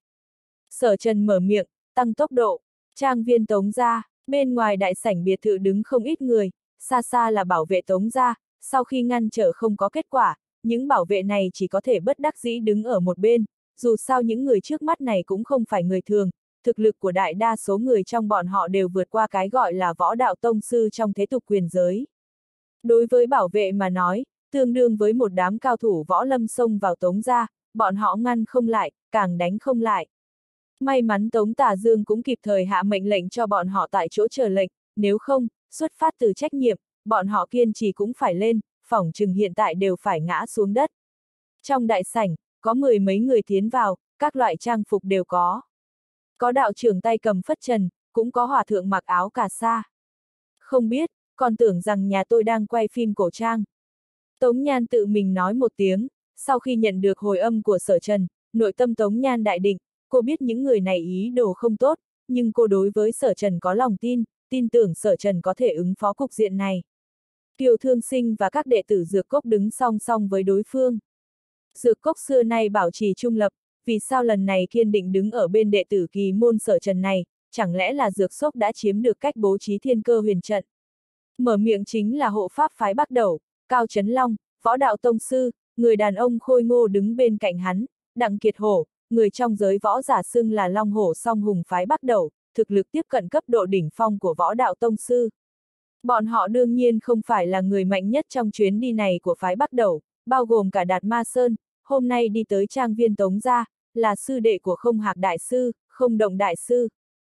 Sở Trần mở miệng, tăng tốc độ, trang viên Tống gia, bên ngoài đại sảnh biệt thự đứng không ít người, xa xa là bảo vệ Tống gia, sau khi ngăn trở không có kết quả, những bảo vệ này chỉ có thể bất đắc dĩ đứng ở một bên, dù sao những người trước mắt này cũng không phải người thường, thực lực của đại đa số người trong bọn họ đều vượt qua cái gọi là võ đạo tông sư trong thế tục quyền giới. Đối với bảo vệ mà nói, tương đương với một đám cao thủ võ lâm xông vào Tống gia, bọn họ ngăn không lại, càng đánh không lại. May mắn Tống Tà Dương cũng kịp thời hạ mệnh lệnh cho bọn họ tại chỗ chờ lệnh, nếu không, xuất phát từ trách nhiệm, bọn họ kiên trì cũng phải lên, phỏng chừng hiện tại đều phải ngã xuống đất. Trong đại sảnh, có mười mấy người tiến vào, các loại trang phục đều có. Có đạo trưởng tay cầm phất trần, cũng có hòa thượng mặc áo cà sa. Không biết, còn tưởng rằng nhà tôi đang quay phim cổ trang. Tống Nhan tự mình nói một tiếng, sau khi nhận được hồi âm của Sở Trần, nội tâm Tống Nhan đại định, cô biết những người này ý đồ không tốt, nhưng cô đối với Sở Trần có lòng tin, tin tưởng Sở Trần có thể ứng phó cục diện này. Kiều Thương Sinh và các đệ tử Dược Cốc đứng song song với đối phương. Dược Cốc xưa nay bảo trì trung lập, vì sao lần này kiên định đứng ở bên đệ tử kỳ môn Sở Trần này, chẳng lẽ là Dược Cốc đã chiếm được cách bố trí thiên cơ huyền trận. Mở miệng chính là hộ pháp phái Bắc Đẩu, Cao Chấn Long, võ đạo tông sư, người đàn ông khôi ngô đứng bên cạnh hắn, Đặng Kiệt Hổ, người trong giới võ giả xưng là Long Hổ song hùng phái Bắc Đẩu, thực lực tiếp cận cấp độ đỉnh phong của võ đạo tông sư. Bọn họ đương nhiên không phải là người mạnh nhất trong chuyến đi này của phái Bắc Đẩu, bao gồm cả Đạt Ma Sơn, hôm nay đi tới trang viên Tống gia, là sư đệ của Không Hạc Đại Sư, Không Động Đại Sư.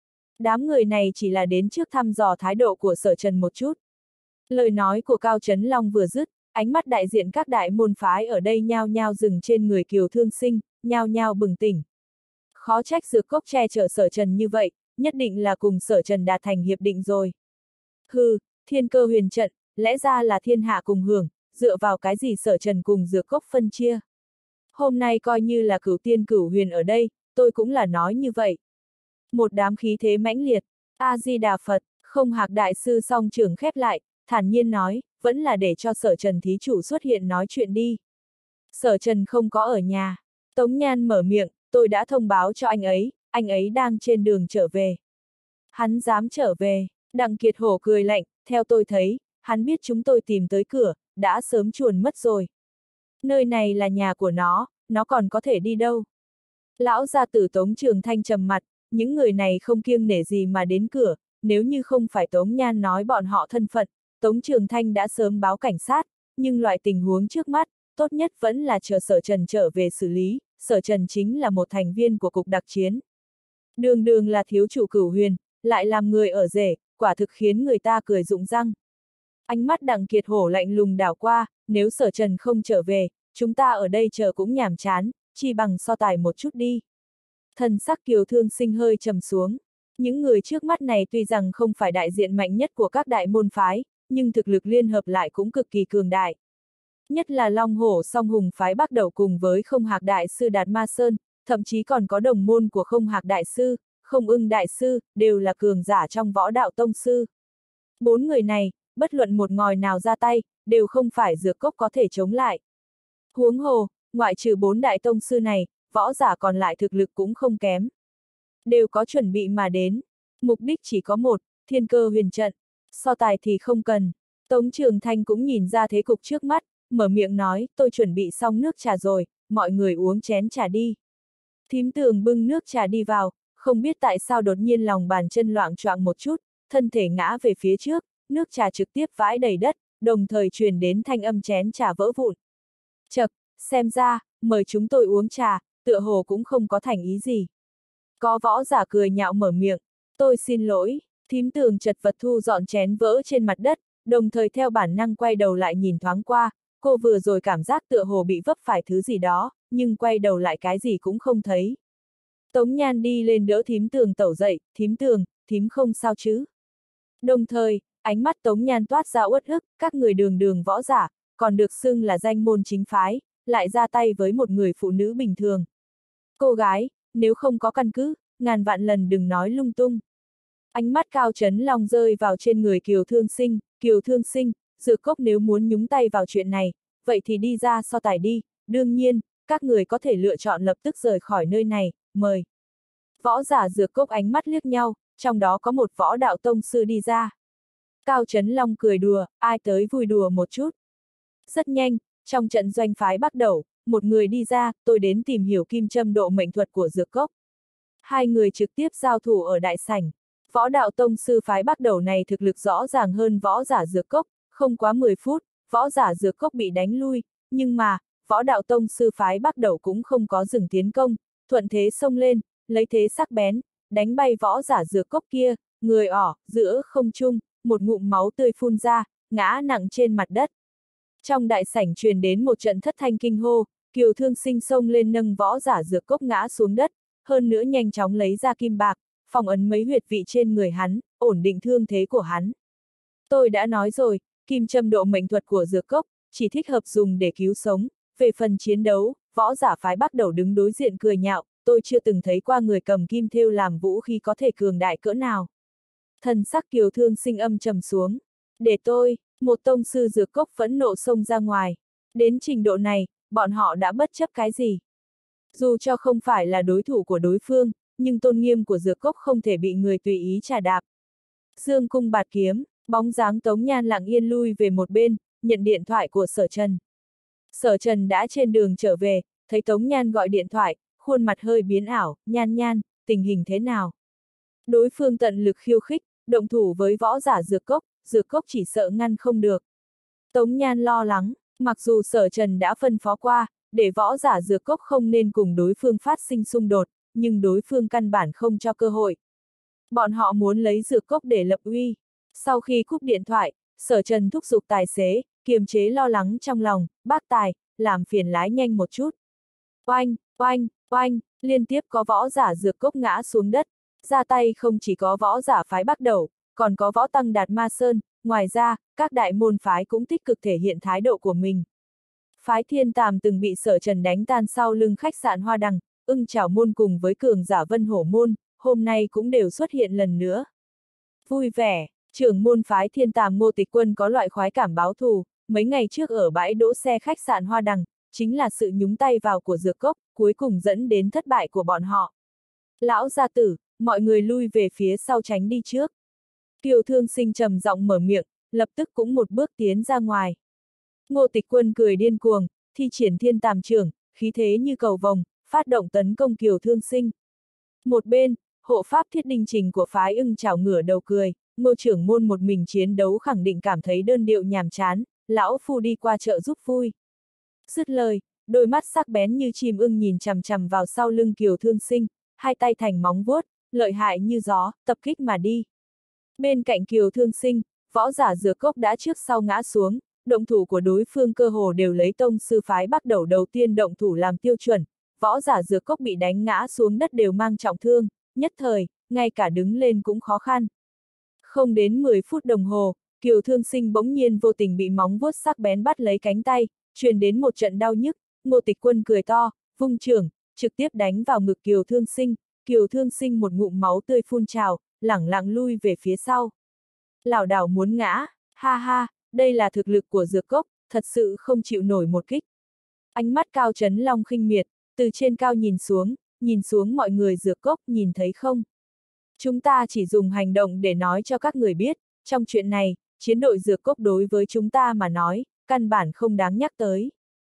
Đám người này chỉ là đến trước thăm dò thái độ của Sở Trần một chút. Lời nói của Cao Chấn Long vừa dứt, ánh mắt đại diện các đại môn phái ở đây nhao nhao dừng trên người Kiều Thương Sinh, nhao nhao bừng tỉnh. Khó trách Dược Cốc che chở Sở Trần như vậy, nhất định là cùng Sở Trần đạt thành hiệp định rồi. Hừ, thiên cơ huyền trận, lẽ ra là thiên hạ cùng hưởng, dựa vào cái gì Sở Trần cùng Dược Cốc phân chia. Hôm nay coi như là cửu tiên cửu huyền ở đây, tôi cũng là nói như vậy. Một đám khí thế mãnh liệt, A-di-đà Phật, Không Hạc Đại Sư song trưởng khép lại, thản nhiên nói, vẫn là để cho Sở Trần thí chủ xuất hiện nói chuyện đi. Sở Trần không có ở nhà. Tống Nhan mở miệng, tôi đã thông báo cho anh ấy đang trên đường trở về. Hắn dám trở về, Đặng Kiệt Hổ cười lạnh, theo tôi thấy, hắn biết chúng tôi tìm tới cửa, đã sớm chuồn mất rồi. Nơi này là nhà của nó còn có thể đi đâu. Lão gia tử Tống Trường Thanh trầm mặt, những người này không kiêng nể gì mà đến cửa, nếu như không phải Tống Nhan nói bọn họ thân phận, Tống Trường Thanh đã sớm báo cảnh sát, nhưng loại tình huống trước mắt, tốt nhất vẫn là chờ Sở Trần trở về xử lý, Sở Trần chính là một thành viên của cục đặc chiến. Đường đường là thiếu chủ Cửu Huyền, lại làm người ở rể, quả thực khiến người ta cười rụng răng. Ánh mắt Đặng Kiệt Hổ lạnh lùng đảo qua, nếu Sở Trần không trở về, chúng ta ở đây chờ cũng nhàm chán, chi bằng so tài một chút đi. Thần sắc Kiều Thương Sinh hơi trầm xuống. Những người trước mắt này tuy rằng không phải đại diện mạnh nhất của các đại môn phái, nhưng thực lực liên hợp lại cũng cực kỳ cường đại. Nhất là Long Hổ song hùng phái Bắc Đẩu cùng với Không Hạc Đại Sư Đạt Ma Sơn, thậm chí còn có đồng môn của Không Hạc Đại Sư, Không Ưng Đại Sư, đều là cường giả trong võ đạo tông sư. Bốn người này, bất luận một ngòi nào ra tay, đều không phải Dược Cốc có thể chống lại. Huống hồ, ngoại trừ bốn đại tông sư này, võ giả còn lại thực lực cũng không kém. Đều có chuẩn bị mà đến. Mục đích chỉ có một, thiên cơ huyền trận. So tài thì không cần. Tống Trường Thanh cũng nhìn ra thế cục trước mắt, mở miệng nói, tôi chuẩn bị xong nước trà rồi, mọi người uống chén trà đi. Thím Tường bưng nước trà đi vào, không biết tại sao đột nhiên lòng bàn chân loạng choạng một chút, thân thể ngã về phía trước, nước trà trực tiếp vãi đầy đất, đồng thời truyền đến thanh âm chén trà vỡ vụn. Chậc, xem ra, mời chúng tôi uống trà, tựa hồ cũng không có thành ý gì. Có võ giả cười nhạo mở miệng, tôi xin lỗi, thím Tường chật vật thu dọn chén vỡ trên mặt đất, đồng thời theo bản năng quay đầu lại nhìn thoáng qua, cô vừa rồi cảm giác tựa hồ bị vấp phải thứ gì đó, nhưng quay đầu lại cái gì cũng không thấy. Tống Nhan đi lên đỡ thím Tường tẩu dậy, thím Tường, thím không sao chứ. Đồng thời, ánh mắt Tống Nhan toát ra uất ức, các người đường đường võ giả, còn được xưng là danh môn chính phái, lại ra tay với một người phụ nữ bình thường. Cô gái, nếu không có căn cứ, ngàn vạn lần đừng nói lung tung. Ánh mắt Cao Chấn Long rơi vào trên người Kiều Thương Sinh, Dược Cốc nếu muốn nhúng tay vào chuyện này, vậy thì đi ra so tài đi, đương nhiên, các người có thể lựa chọn lập tức rời khỏi nơi này, mời. Võ giả Dược Cốc ánh mắt liếc nhau, trong đó có một võ đạo tông sư đi ra. Cao Chấn Long cười đùa, ai tới vui đùa một chút. Rất nhanh, trong trận doanh phái bắt đầu, một người đi ra, tôi đến tìm hiểu kim châm độ mệnh thuật của Dược Cốc. Hai người trực tiếp giao thủ ở đại sảnh. Võ đạo tông sư phái bắt đầu này thực lực rõ ràng hơn võ giả Dược Cốc, không quá 10 phút, võ giả Dược Cốc bị đánh lui, nhưng mà, võ đạo tông sư phái bắt đầu cũng không có dừng tiến công, thuận thế xông lên, lấy thế sắc bén, đánh bay võ giả Dược Cốc kia, người giữa không trung, một ngụm máu tươi phun ra, ngã nặng trên mặt đất. Trong đại sảnh truyền đến một trận thất thanh kinh hô, Kiều Thương Sinh xông lên nâng võ giả Dược Cốc ngã xuống đất, hơn nữa nhanh chóng lấy ra kim bạc, phong ấn mấy huyệt vị trên người hắn, ổn định thương thế của hắn. Tôi đã nói rồi, kim châm độ mệnh thuật của Dược Cốc, chỉ thích hợp dùng để cứu sống, về phần chiến đấu, võ giả phái bắt đầu đứng đối diện cười nhạo, tôi chưa từng thấy qua người cầm kim thêu làm vũ khí có thể cường đại cỡ nào. Thần sắc Kiều Thương Sinh âm trầm xuống. Để tôi, một tông sư Dược Cốc phẫn nộ xông ra ngoài. Đến trình độ này, bọn họ đã bất chấp cái gì. Dù cho không phải là đối thủ của đối phương, nhưng tôn nghiêm của Dược Cốc không thể bị người tùy ý trà đạp. Dương cung bạt kiếm, bóng dáng Tống Nhan lặng yên lui về một bên, nhận điện thoại của Sở Trần. Sở Trần đã trên đường trở về, thấy Tống Nhan gọi điện thoại, khuôn mặt hơi biến ảo, Nhan, tình hình thế nào? Đối phương tận lực khiêu khích, động thủ với võ giả Dược Cốc chỉ sợ ngăn không được. Tống Nhan lo lắng, mặc dù Sở Trần đã phân phó qua, để võ giả Dược Cốc không nên cùng đối phương phát sinh xung đột, nhưng đối phương căn bản không cho cơ hội. Bọn họ muốn lấy Dược Cốc để lập uy. Sau khi cúp điện thoại, Sở Trần thúc giục tài xế, kiềm chế lo lắng trong lòng, bác tài, làm phiền lái nhanh một chút. Oanh, liên tiếp có võ giả Dược Cốc ngã xuống đất. Ra tay không chỉ có võ giả phái Bắc Đầu, còn có võ tăng Đạt Ma Sơn, ngoài ra, các đại môn phái cũng tích cực thể hiện thái độ của mình. Phái Thiên Tàm từng bị Sở Trần đánh tan sau lưng khách sạn Hoa Đằng, Ưng Chảo môn cùng với cường giả Vân Hổ môn, hôm nay cũng đều xuất hiện lần nữa. Vui vẻ, trưởng môn phái Thiên Tàm Ngô Tịch Quân có loại khoái cảm báo thù, mấy ngày trước ở bãi đỗ xe khách sạn Hoa Đằng, chính là sự nhúng tay vào của Dược Cốc, cuối cùng dẫn đến thất bại của bọn họ. Lão gia tử, mọi người lui về phía sau tránh đi trước. Kiều Thương Sinh trầm giọng mở miệng, lập tức cũng một bước tiến ra ngoài. Ngô Tịch Quân cười điên cuồng, thi triển Thiên Tàm trưởng, khí thế như cầu vồng, phát động tấn công Kiều Thương Sinh. Một bên, hộ pháp Thiết Đinh Trình của phái Ưng Chảo ngửa đầu cười, Ngô trưởng môn một mình chiến đấu khẳng định cảm thấy đơn điệu nhàm chán, lão phu đi qua chợ giúp vui. Dứt lời, đôi mắt sắc bén như chim ưng nhìn chằm chằm vào sau lưng Kiều Thương Sinh, hai tay thành móng vuốt, lợi hại như gió, tập kích mà đi. Bên cạnh Kiều Thương Sinh, võ giả Dược Cốc đã trước sau ngã xuống, động thủ của đối phương cơ hồ đều lấy tông sư phái bắt đầu tiên động thủ làm tiêu chuẩn, võ giả Dược Cốc bị đánh ngã xuống đất đều mang trọng thương, nhất thời, ngay cả đứng lên cũng khó khăn. Không đến 10 phút đồng hồ, Kiều Thương Sinh bỗng nhiên vô tình bị móng vuốt sắc bén bắt lấy cánh tay, truyền đến một trận đau nhức, Ngô Tịch Quân cười to, vung trưởng, trực tiếp đánh vào ngực Kiều Thương Sinh một ngụm máu tươi phun trào, lẳng lặng lui về phía sau. Lảo đảo muốn ngã, ha ha, đây là thực lực của Dược Cốc, thật sự không chịu nổi một kích. Ánh mắt Cao Chấn Long khinh miệt, từ trên cao nhìn xuống mọi người Dược Cốc, nhìn thấy không? Chúng ta chỉ dùng hành động để nói cho các người biết, trong chuyện này, chiến đội Dược Cốc đối với chúng ta mà nói, căn bản không đáng nhắc tới.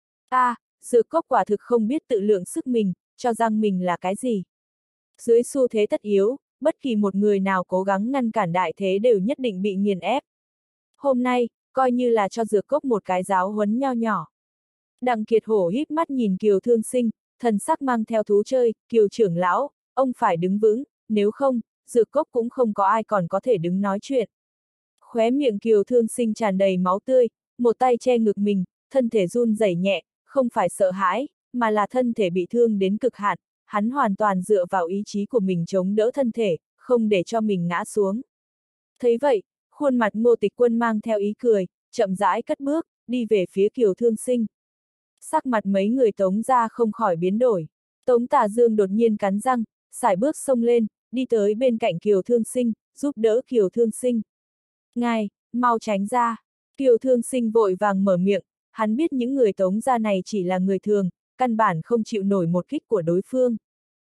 Dược Cốc quả thực không biết tự lượng sức mình, cho rằng mình là cái gì. Dưới xu thế tất yếu, bất kỳ một người nào cố gắng ngăn cản đại thế đều nhất định bị nghiền ép. Hôm nay, coi như là cho Dược Cốc một cái giáo huấn nho nhỏ. Đặng Kiệt Hổ híp mắt nhìn Kiều Thương Sinh, thần sắc mang theo thú chơi, Kiều trưởng lão, ông phải đứng vững, nếu không, Dược Cốc cũng không có ai còn có thể đứng nói chuyện. Khóe miệng Kiều Thương Sinh tràn đầy máu tươi, một tay che ngực mình, thân thể run rẩy nhẹ, không phải sợ hãi, mà là thân thể bị thương đến cực hạn, hắn hoàn toàn dựa vào ý chí của mình chống đỡ thân thể, không để cho mình ngã xuống. Thấy vậy, khuôn mặt Ngô Tịch Quân mang theo ý cười, chậm rãi cất bước, đi về phía Kiều Thương Sinh. Sắc mặt mấy người Tống gia không khỏi biến đổi. Tống Tà Dương đột nhiên cắn răng, sải bước xông lên, đi tới bên cạnh Kiều Thương Sinh, giúp đỡ Kiều Thương Sinh. Ngài, mau tránh ra. Kiều Thương Sinh vội vàng mở miệng, hắn biết những người Tống gia này chỉ là người thường, căn bản không chịu nổi một kích của đối phương.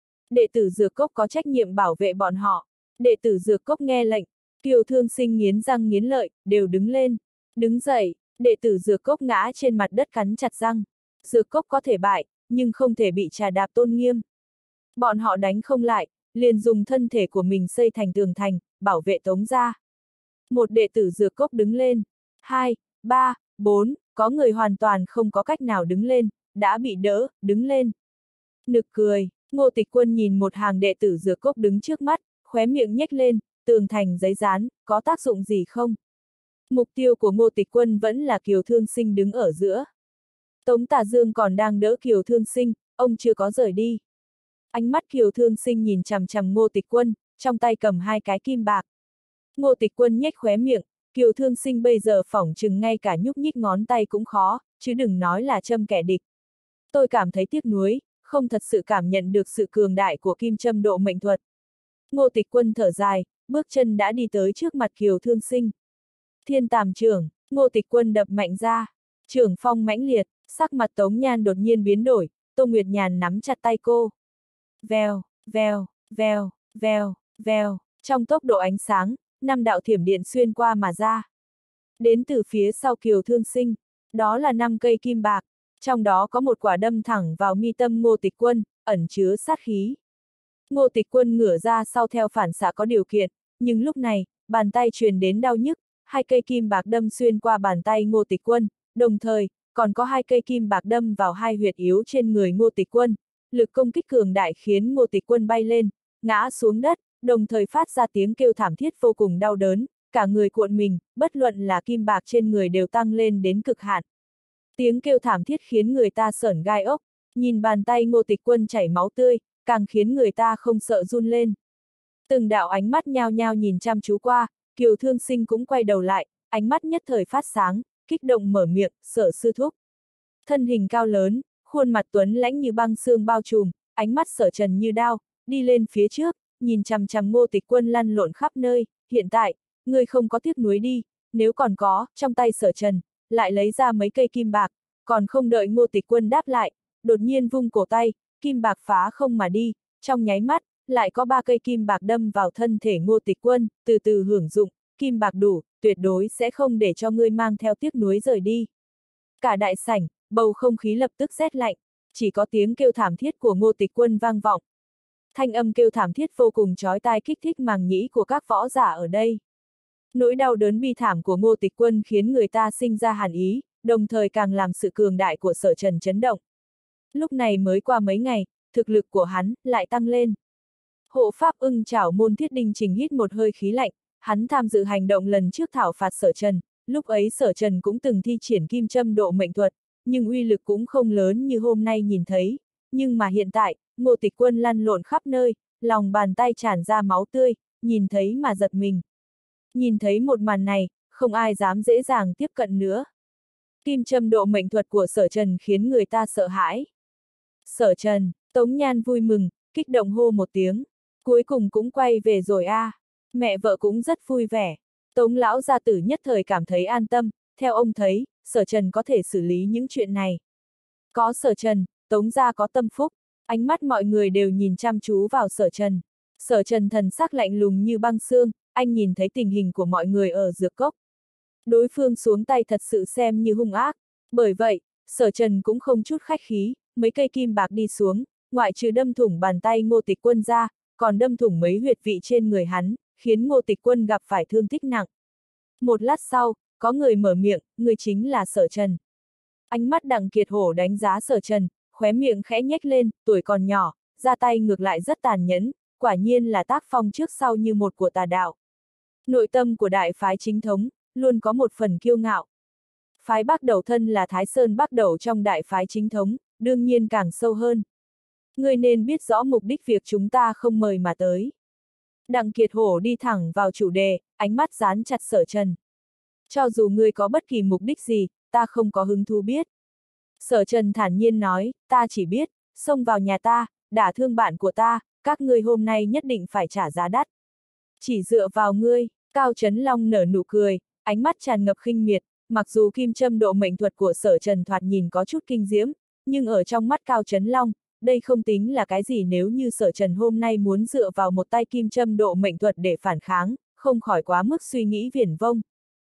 Đệ tử Dược Cốc có trách nhiệm bảo vệ bọn họ. Đệ tử Dược Cốc nghe lệnh, Kiều Thương Sinh nghiến răng nghiến lợi, đều đứng lên. Đứng dậy, đệ tử Dược Cốc ngã trên mặt đất cắn chặt răng. Dược Cốc có thể bại, nhưng không thể bị trà đạp tôn nghiêm. Bọn họ đánh không lại, liền dùng thân thể của mình xây thành tường thành, bảo vệ Tống gia. Một đệ tử Dược Cốc đứng lên. 2, 3, 4, có người hoàn toàn không có cách nào đứng lên, đã bị đỡ, đứng lên. Nực cười, Ngô Tịch Quân nhìn một hàng đệ tử Dược Cốc đứng trước mắt, khóe miệng nhếch lên, tường thành giấy dán, có tác dụng gì không? Mục tiêu của Ngô Tịch Quân vẫn là Kiều Thương Sinh đứng ở giữa. Tống Tà Dương còn đang đỡ Kiều Thương Sinh, ông chưa có rời đi. Ánh mắt Kiều Thương Sinh nhìn chằm chằm Ngô Tịch Quân, trong tay cầm 2 cái kim bạc. Ngô Tịch Quân nhếch khóe miệng, Kiều Thương Sinh bây giờ phỏng chừng ngay cả nhúc nhích ngón tay cũng khó, chứ đừng nói là châm kẻ địch. Tôi cảm thấy tiếc nuối, không thật sự cảm nhận được sự cường đại của kim châm độ mệnh thuật. Ngô Tịch Quân thở dài, bước chân đã đi tới trước mặt Kiều Thương Sinh. Thiên Tàm Trưởng, Ngô Tịch Quân đập mạnh ra. Trưởng phong mãnh liệt, sắc mặt Tống Nhan đột nhiên biến đổi, Tô Nguyệt Nhàn nắm chặt tay cô. Vèo, vèo, vèo, vèo, vèo, trong tốc độ ánh sáng, 5 đạo thiểm điện xuyên qua mà ra. Đến từ phía sau Kiều Thương Sinh, đó là 5 cây kim bạc, trong đó có một quả đâm thẳng vào mi tâm Ngô Tịch Quân, ẩn chứa sát khí. Ngô Tịch Quân ngửa ra sau theo phản xạ có điều kiện, nhưng lúc này, bàn tay truyền đến đau nhức, 2 cây kim bạc đâm xuyên qua bàn tay Ngô Tịch Quân, đồng thời, còn có 2 cây kim bạc đâm vào 2 huyệt yếu trên người Ngô Tịch Quân. Lực công kích cường đại khiến Ngô Tịch Quân bay lên, ngã xuống đất, đồng thời phát ra tiếng kêu thảm thiết vô cùng đau đớn, cả người cuộn mình, bất luận là kim bạc trên người đều tăng lên đến cực hạn. Tiếng kêu thảm thiết khiến người ta sởn gai ốc, nhìn bàn tay Ngô Tịch Quân chảy máu tươi, càng khiến người ta không sợ run lên. Từng đạo ánh mắt nhao nhao nhìn chăm chú qua, Kiều Thương Sinh cũng quay đầu lại, ánh mắt nhất thời phát sáng, kích động mở miệng, Sở sư thúc. Thân hình cao lớn, khuôn mặt tuấn lãnh như băng xương bao trùm, ánh mắt Sở Trần như đao, đi lên phía trước, nhìn chằm chằm Ngô Tịch Quân lăn lộn khắp nơi, hiện tại, ngươi không có tiếc nuối đi, nếu còn có, trong tay Sở Trần, lại lấy ra mấy cây kim bạc, còn không đợi Ngô Tịch Quân đáp lại, đột nhiên vung cổ tay, kim bạc phá không mà đi, trong nháy mắt, lại có 3 cây kim bạc đâm vào thân thể Ngô Tịch Quân, từ từ hưởng dụng, kim bạc đủ, tuyệt đối sẽ không để cho ngươi mang theo tiếc nuối rời đi. Cả đại sảnh, bầu không khí lập tức rét lạnh, chỉ có tiếng kêu thảm thiết của Ngô Tịch Quân vang vọng. Thanh âm kêu thảm thiết vô cùng chói tai kích thích màng nhĩ của các võ giả ở đây. Nỗi đau đớn bi thảm của Ngô Tịch Quân khiến người ta sinh ra hàn ý, đồng thời càng làm sự cường đại của Sở Trần chấn động. Lúc này mới qua mấy ngày, thực lực của hắn lại tăng lên. Hộ pháp Ưng Chảo Môn Thiết Đinh Trình hít một hơi khí lạnh, hắn tham dự hành động lần trước thảo phạt Sở Trần, lúc ấy Sở Trần cũng từng thi triển kim châm độ mệnh thuật, nhưng uy lực cũng không lớn như hôm nay nhìn thấy. Nhưng mà hiện tại, Ngô Tịch Quân lăn lộn khắp nơi, lòng bàn tay tràn ra máu tươi, nhìn thấy mà giật mình. Nhìn thấy một màn này, không ai dám dễ dàng tiếp cận nữa. Kim châm độ mệnh thuật của Sở Trần khiến người ta sợ hãi. Sở Trần, Tống Nhan vui mừng, kích động hô một tiếng. Cuối cùng cũng quay về rồi a. Mẹ vợ cũng rất vui vẻ. Tống lão gia tử nhất thời cảm thấy an tâm, theo ông thấy, Sở Trần có thể xử lý những chuyện này. Có Sở Trần, Tống gia có tâm phúc, ánh mắt mọi người đều nhìn chăm chú vào Sở Trần. Sở Trần thần sắc lạnh lùng như băng xương, anh nhìn thấy tình hình của mọi người ở Dược Cốc. Đối phương xuống tay thật sự xem như hung ác, bởi vậy, Sở Trần cũng không chút khách khí, mấy cây kim bạc đi xuống, ngoại trừ đâm thủng bàn tay Ngô Tịch Quân ra, còn đâm thủng mấy huyệt vị trên người hắn, khiến Ngô Tịch Quân gặp phải thương tích nặng. Một lát sau, có người mở miệng, người chính là Sở Trần. Ánh mắt Đặng Kiệt Hổ đánh giá Sở Trần, khóe miệng khẽ nhếch lên, tuổi còn nhỏ, ra tay ngược lại rất tàn nhẫn, quả nhiên là tác phong trước sau như một của tà đạo. Nội tâm của đại phái chính thống, luôn có một phần kiêu ngạo. Phái Bắc Đẩu thân là Thái Sơn Bắc Đẩu trong đại phái chính thống, đương nhiên càng sâu hơn. Ngươi nên biết rõ mục đích việc chúng ta không mời mà tới. Đặng Kiệt Hổ đi thẳng vào chủ đề, ánh mắt dán chặt Sở Trần. Cho dù ngươi có bất kỳ mục đích gì, ta không có hứng thú biết. Sở Trần thản nhiên nói, ta chỉ biết, xông vào nhà ta, đả thương bạn của ta, các ngươi hôm nay nhất định phải trả giá đắt. Chỉ dựa vào ngươi, Cao Chấn Long nở nụ cười, ánh mắt tràn ngập khinh miệt, mặc dù kim châm độ mệnh thuật của Sở Trần thoạt nhìn có chút kinh diễm, nhưng ở trong mắt Cao Chấn Long, đây không tính là cái gì nếu như Sở Trần hôm nay muốn dựa vào một tay kim châm độ mệnh thuật để phản kháng, không khỏi quá mức suy nghĩ viển vông.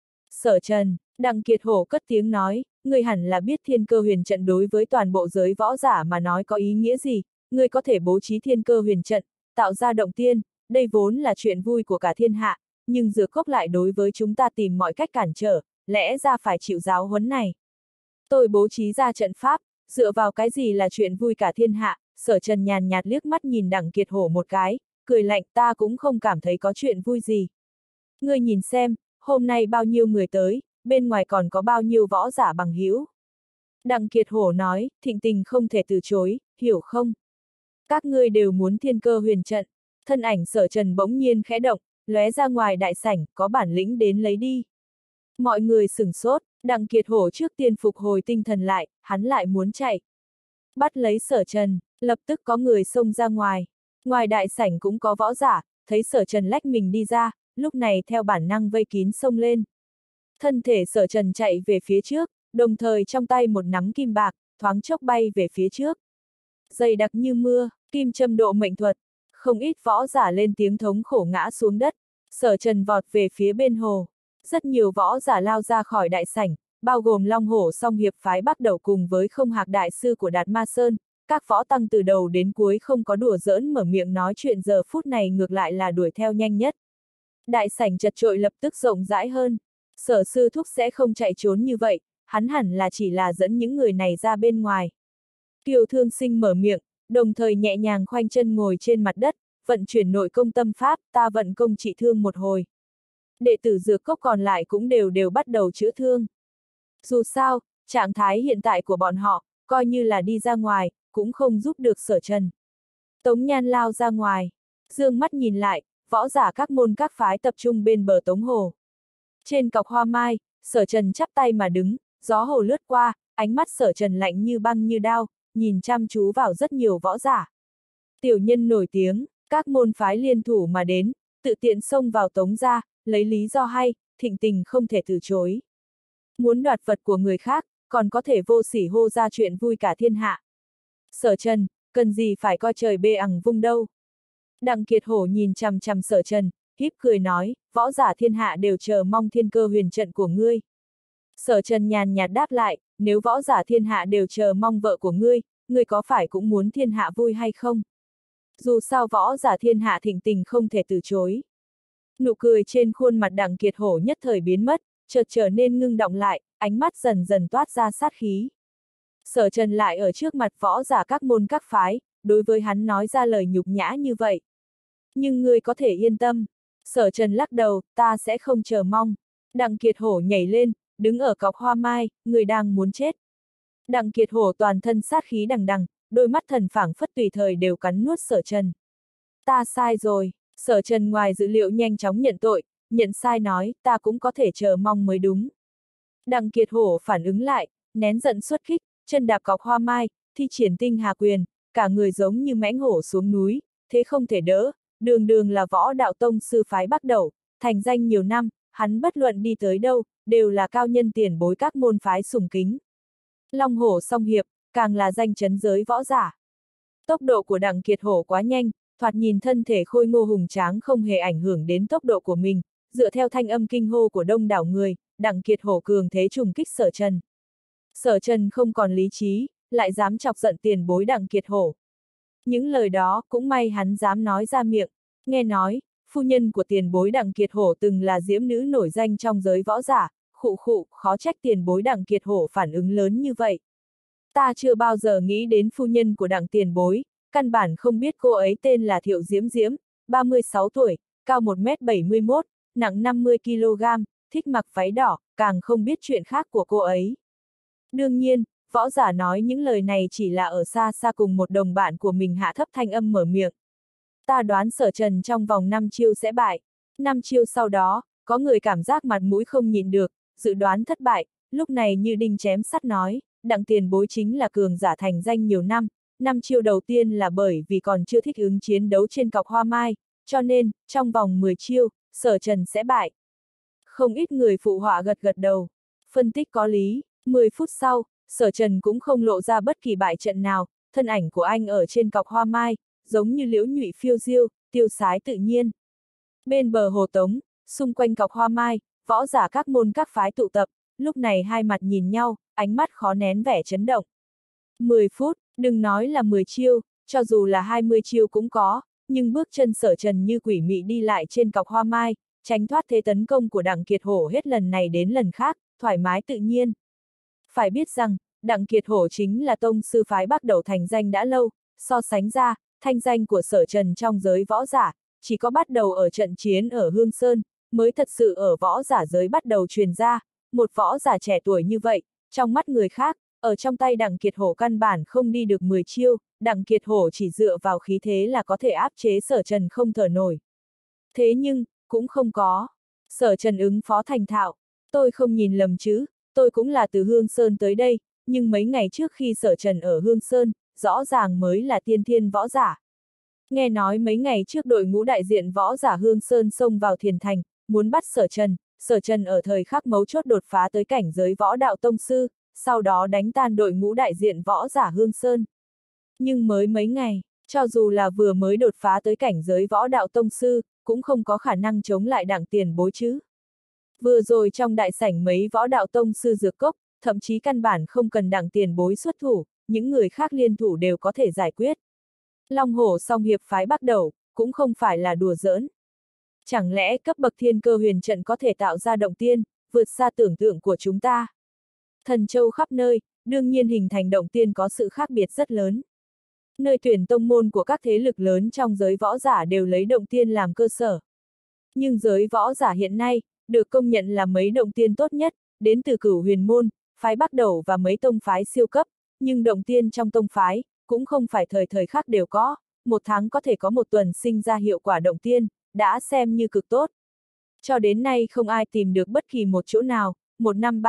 Sở Trần, Đặng Kiệt Hổ cất tiếng nói, ngươi hẳn là biết thiên cơ huyền trận đối với toàn bộ giới võ giả mà nói có ý nghĩa gì, ngươi có thể bố trí thiên cơ huyền trận, tạo ra động tiên, đây vốn là chuyện vui của cả thiên hạ, nhưng Dược Cốc lại đối với chúng ta tìm mọi cách cản trở, lẽ ra phải chịu giáo huấn này. Tôi bố trí ra trận pháp, dựa vào cái gì là chuyện vui cả thiên hạ, Sở Trần nhàn nhạt liếc mắt nhìn Đặng Kiệt Hổ một cái, cười lạnh, ta cũng không cảm thấy có chuyện vui gì. Ngươi nhìn xem, hôm nay bao nhiêu người tới, bên ngoài còn có bao nhiêu võ giả bằng hữu. Đặng Kiệt Hổ nói, thịnh tình không thể từ chối, hiểu không? Các ngươi đều muốn thiên cơ huyền trận. Thân ảnh Sở Trần bỗng nhiên khẽ động, lóe ra ngoài đại sảnh, có bản lĩnh đến lấy đi. Mọi người sửng sốt, Đặng Kiệt Hổ trước tiên phục hồi tinh thần lại, hắn lại muốn chạy. Bắt lấy Sở Trần, lập tức có người xông ra ngoài. Ngoài đại sảnh cũng có võ giả, thấy Sở Trần lách mình đi ra, lúc này theo bản năng vây kín xông lên. Thân thể Sở Trần chạy về phía trước, đồng thời trong tay một nắm kim bạc, thoáng chốc bay về phía trước. Dày đặc như mưa, kim châm độ mệnh thuật, không ít võ giả lên tiếng thống khổ ngã xuống đất. Sở Trần vọt về phía bên hồ. Rất nhiều võ giả lao ra khỏi đại sảnh, bao gồm Long Hổ Song Hiệp phái Bắc Đẩu cùng với Không Hạc đại sư của Đạt Ma Sơn, các võ tăng từ đầu đến cuối không có đùa giỡn mở miệng nói chuyện, giờ phút này ngược lại là đuổi theo nhanh nhất. Đại sảnh chật trội lập tức rộng rãi hơn. Sở sư thúc sẽ không chạy trốn như vậy, hắn hẳn là chỉ là dẫn những người này ra bên ngoài. Kiều Thương Sinh mở miệng, đồng thời nhẹ nhàng khoanh chân ngồi trên mặt đất, vận chuyển nội công tâm pháp, ta vận công trị thương một hồi. Đệ tử Dược Cốc còn lại cũng đều bắt đầu chữa thương. Dù sao, trạng thái hiện tại của bọn họ, coi như là đi ra ngoài, cũng không giúp được Sở Trần. Tống Nhan lao ra ngoài, dương mắt nhìn lại, võ giả các môn các phái tập trung bên bờ Tống Hồ. Trên cọc hoa mai, Sở Trần chắp tay mà đứng, gió hồ lướt qua, ánh mắt Sở Trần lạnh như băng như đao, nhìn chăm chú vào rất nhiều võ giả. Tiểu nhân nổi tiếng, các môn phái liên thủ mà đến, tự tiện xông vào Tống gia, lấy lý do hay, thịnh tình không thể từ chối. Muốn đoạt vật của người khác, còn có thể vô sỉ hô ra chuyện vui cả thiên hạ. Sở Trần, cần gì phải coi trời bê ẳng vung đâu. Đặng Kiệt Hổ nhìn chằm chằm Sở Trần, híp cười nói, võ giả thiên hạ đều chờ mong thiên cơ huyền trận của ngươi. Sở Trần nhàn nhạt đáp lại, nếu võ giả thiên hạ đều chờ mong vợ của ngươi, ngươi có phải cũng muốn thiên hạ vui hay không? Dù sao võ giả thiên hạ thịnh tình không thể từ chối. Nụ cười trên khuôn mặt Đặng Kiệt Hổ nhất thời biến mất, chợt trở nên ngưng động lại, ánh mắt dần dần toát ra sát khí. Sở Trần lại ở trước mặt võ giả các môn các phái, đối với hắn nói ra lời nhục nhã như vậy. Nhưng ngươi có thể yên tâm. Sở Trần lắc đầu, ta sẽ không chờ mong. Đặng Kiệt Hổ nhảy lên, đứng ở cọc hoa mai, người đang muốn chết. Đặng Kiệt Hổ toàn thân sát khí đằng đằng, đôi mắt thần phảng phất tùy thời đều cắn nuốt Sở Trần. Ta sai rồi. Sở Trần ngoài dữ liệu nhanh chóng nhận tội, nhận sai nói, ta cũng có thể chờ mong mới đúng. Đặng Kiệt Hổ phản ứng lại, nén giận xuất kích, chân đạp cọc hoa mai, thi triển tinh hà quyền, cả người giống như mãnh hổ xuống núi, thế không thể đỡ, đường đường là võ đạo tông sư phái Bắc Đẩu, thành danh nhiều năm, hắn bất luận đi tới đâu, đều là cao nhân tiền bối các môn phái sùng kính. Long Hổ Song Hiệp, càng là danh chấn giới võ giả. Tốc độ của Đặng Kiệt Hổ quá nhanh, thoạt nhìn thân thể khôi ngô hùng tráng không hề ảnh hưởng đến tốc độ của mình, dựa theo thanh âm kinh hô của đông đảo người, Đặng Kiệt Hổ cường thế trùng kích Sở Trần. Sở Trần không còn lý trí, lại dám chọc giận tiền bối Đặng Kiệt Hổ. Những lời đó cũng may hắn dám nói ra miệng, nghe nói, phu nhân của tiền bối Đặng Kiệt Hổ từng là diễm nữ nổi danh trong giới võ giả, khụ khụ, khó trách tiền bối Đặng Kiệt Hổ phản ứng lớn như vậy. Ta chưa bao giờ nghĩ đến phu nhân của Đặng tiền bối, căn bản không biết cô ấy tên là Thiệu Diễm Diễm, 36 tuổi, cao 1m71, nặng 50 kg, thích mặc váy đỏ, càng không biết chuyện khác của cô ấy. Đương nhiên, võ giả nói những lời này chỉ là ở xa xa cùng một đồng bạn của mình hạ thấp thanh âm mở miệng. Ta đoán Sở Trần trong vòng 5 chiêu sẽ bại. 5 chiêu sau đó, có người cảm giác mặt mũi không nhịn được, dự đoán thất bại, lúc này như đinh chém sắt nói, Đặng tiền bối chính là cường giả thành danh nhiều năm. 5 chiêu đầu tiên là bởi vì còn chưa thích ứng chiến đấu trên cọc hoa mai, cho nên, trong vòng 10 chiêu, Sở Trần sẽ bại. Không ít người phụ họa gật gật đầu. Phân tích có lý, 10 phút sau, Sở Trần cũng không lộ ra bất kỳ bại trận nào, thân ảnh của anh ở trên cọc hoa mai, giống như liễu nhụy phiêu diêu, tiêu sái tự nhiên. Bên bờ hồ Tống, xung quanh cọc hoa mai, võ giả các môn các phái tụ tập, lúc này hai mặt nhìn nhau, ánh mắt khó nén vẻ chấn động. 10 phút, đừng nói là 10 chiêu, cho dù là 20 chiêu cũng có, nhưng bước chân Sở Trần như quỷ mị đi lại trên cọc hoa mai, tránh thoát thế tấn công của Đặng Kiệt Hổ hết lần này đến lần khác, thoải mái tự nhiên. Phải biết rằng, Đặng Kiệt Hổ chính là tông sư phái Bắc Đầu thành danh đã lâu, so sánh ra, thanh danh của Sở Trần trong giới võ giả, chỉ có bắt đầu ở trận chiến ở Hương Sơn, mới thật sự ở võ giả giới bắt đầu truyền ra, một võ giả trẻ tuổi như vậy, trong mắt người khác, ở trong tay Đặng Kiệt Hổ căn bản không đi được 10 chiêu, Đặng Kiệt Hổ chỉ dựa vào khí thế là có thể áp chế Sở Trần không thở nổi. Thế nhưng, cũng không có. Sở Trần ứng phó thành thạo, tôi không nhìn lầm chứ, tôi cũng là từ Hương Sơn tới đây, nhưng mấy ngày trước khi Sở Trần ở Hương Sơn, rõ ràng mới là tiên thiên võ giả. Nghe nói mấy ngày trước đội ngũ đại diện võ giả Hương Sơn xông vào Thiền Thành, muốn bắt Sở Trần ở thời khắc mấu chốt đột phá tới cảnh giới võ đạo tông sư, sau đó đánh tan đội ngũ đại diện võ giả Hương Sơn. Nhưng mới mấy ngày, cho dù là vừa mới đột phá tới cảnh giới võ đạo tông sư, cũng không có khả năng chống lại Đặng tiền bối chứ. Vừa rồi trong đại sảnh mấy võ đạo tông sư dược cốc, thậm chí căn bản không cần Đặng tiền bối xuất thủ, những người khác liên thủ đều có thể giải quyết. Long Hổ song hiệp phái Bắc Đầu, cũng không phải là đùa giỡn. Chẳng lẽ cấp bậc thiên cơ huyền trận có thể tạo ra động tiên, vượt xa tưởng tượng của chúng ta? Thần châu khắp nơi, đương nhiên hình thành động tiên có sự khác biệt rất lớn. Nơi tuyển tông môn của các thế lực lớn trong giới võ giả đều lấy động tiên làm cơ sở. Nhưng giới võ giả hiện nay, được công nhận là mấy động tiên tốt nhất, đến từ Cửu Huyền môn, phái Bắc Đầu và mấy tông phái siêu cấp, nhưng động tiên trong tông phái, cũng không phải thời thời khắc đều có, một tháng có thể có một tuần sinh ra hiệu quả động tiên, đã xem như cực tốt. Cho đến nay không ai tìm được bất kỳ một chỗ nào, một năm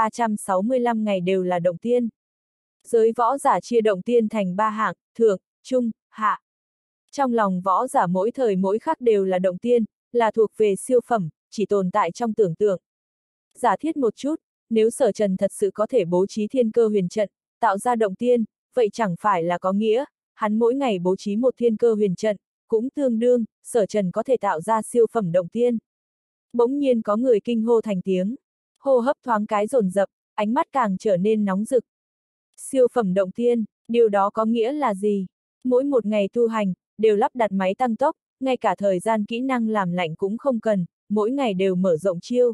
365 ngày đều là động tiên. Giới võ giả chia động tiên thành 3 hạng, thượng, trung, hạ. Trong lòng võ giả mỗi thời mỗi khắc đều là động tiên, là thuộc về siêu phẩm, chỉ tồn tại trong tưởng tượng. Giả thiết một chút, nếu Sở Trần thật sự có thể bố trí thiên cơ huyền trận, tạo ra động tiên, vậy chẳng phải là có nghĩa, hắn mỗi ngày bố trí một thiên cơ huyền trận, cũng tương đương, Sở Trần có thể tạo ra siêu phẩm động tiên. Bỗng nhiên có người kinh hô thành tiếng, hô hấp thoáng cái dồn dập, ánh mắt càng trở nên nóng rực. Siêu phẩm động tiên, điều đó có nghĩa là gì? Mỗi một ngày tu hành, đều lắp đặt máy tăng tốc, ngay cả thời gian kỹ năng làm lạnh cũng không cần, mỗi ngày đều mở rộng chiêu.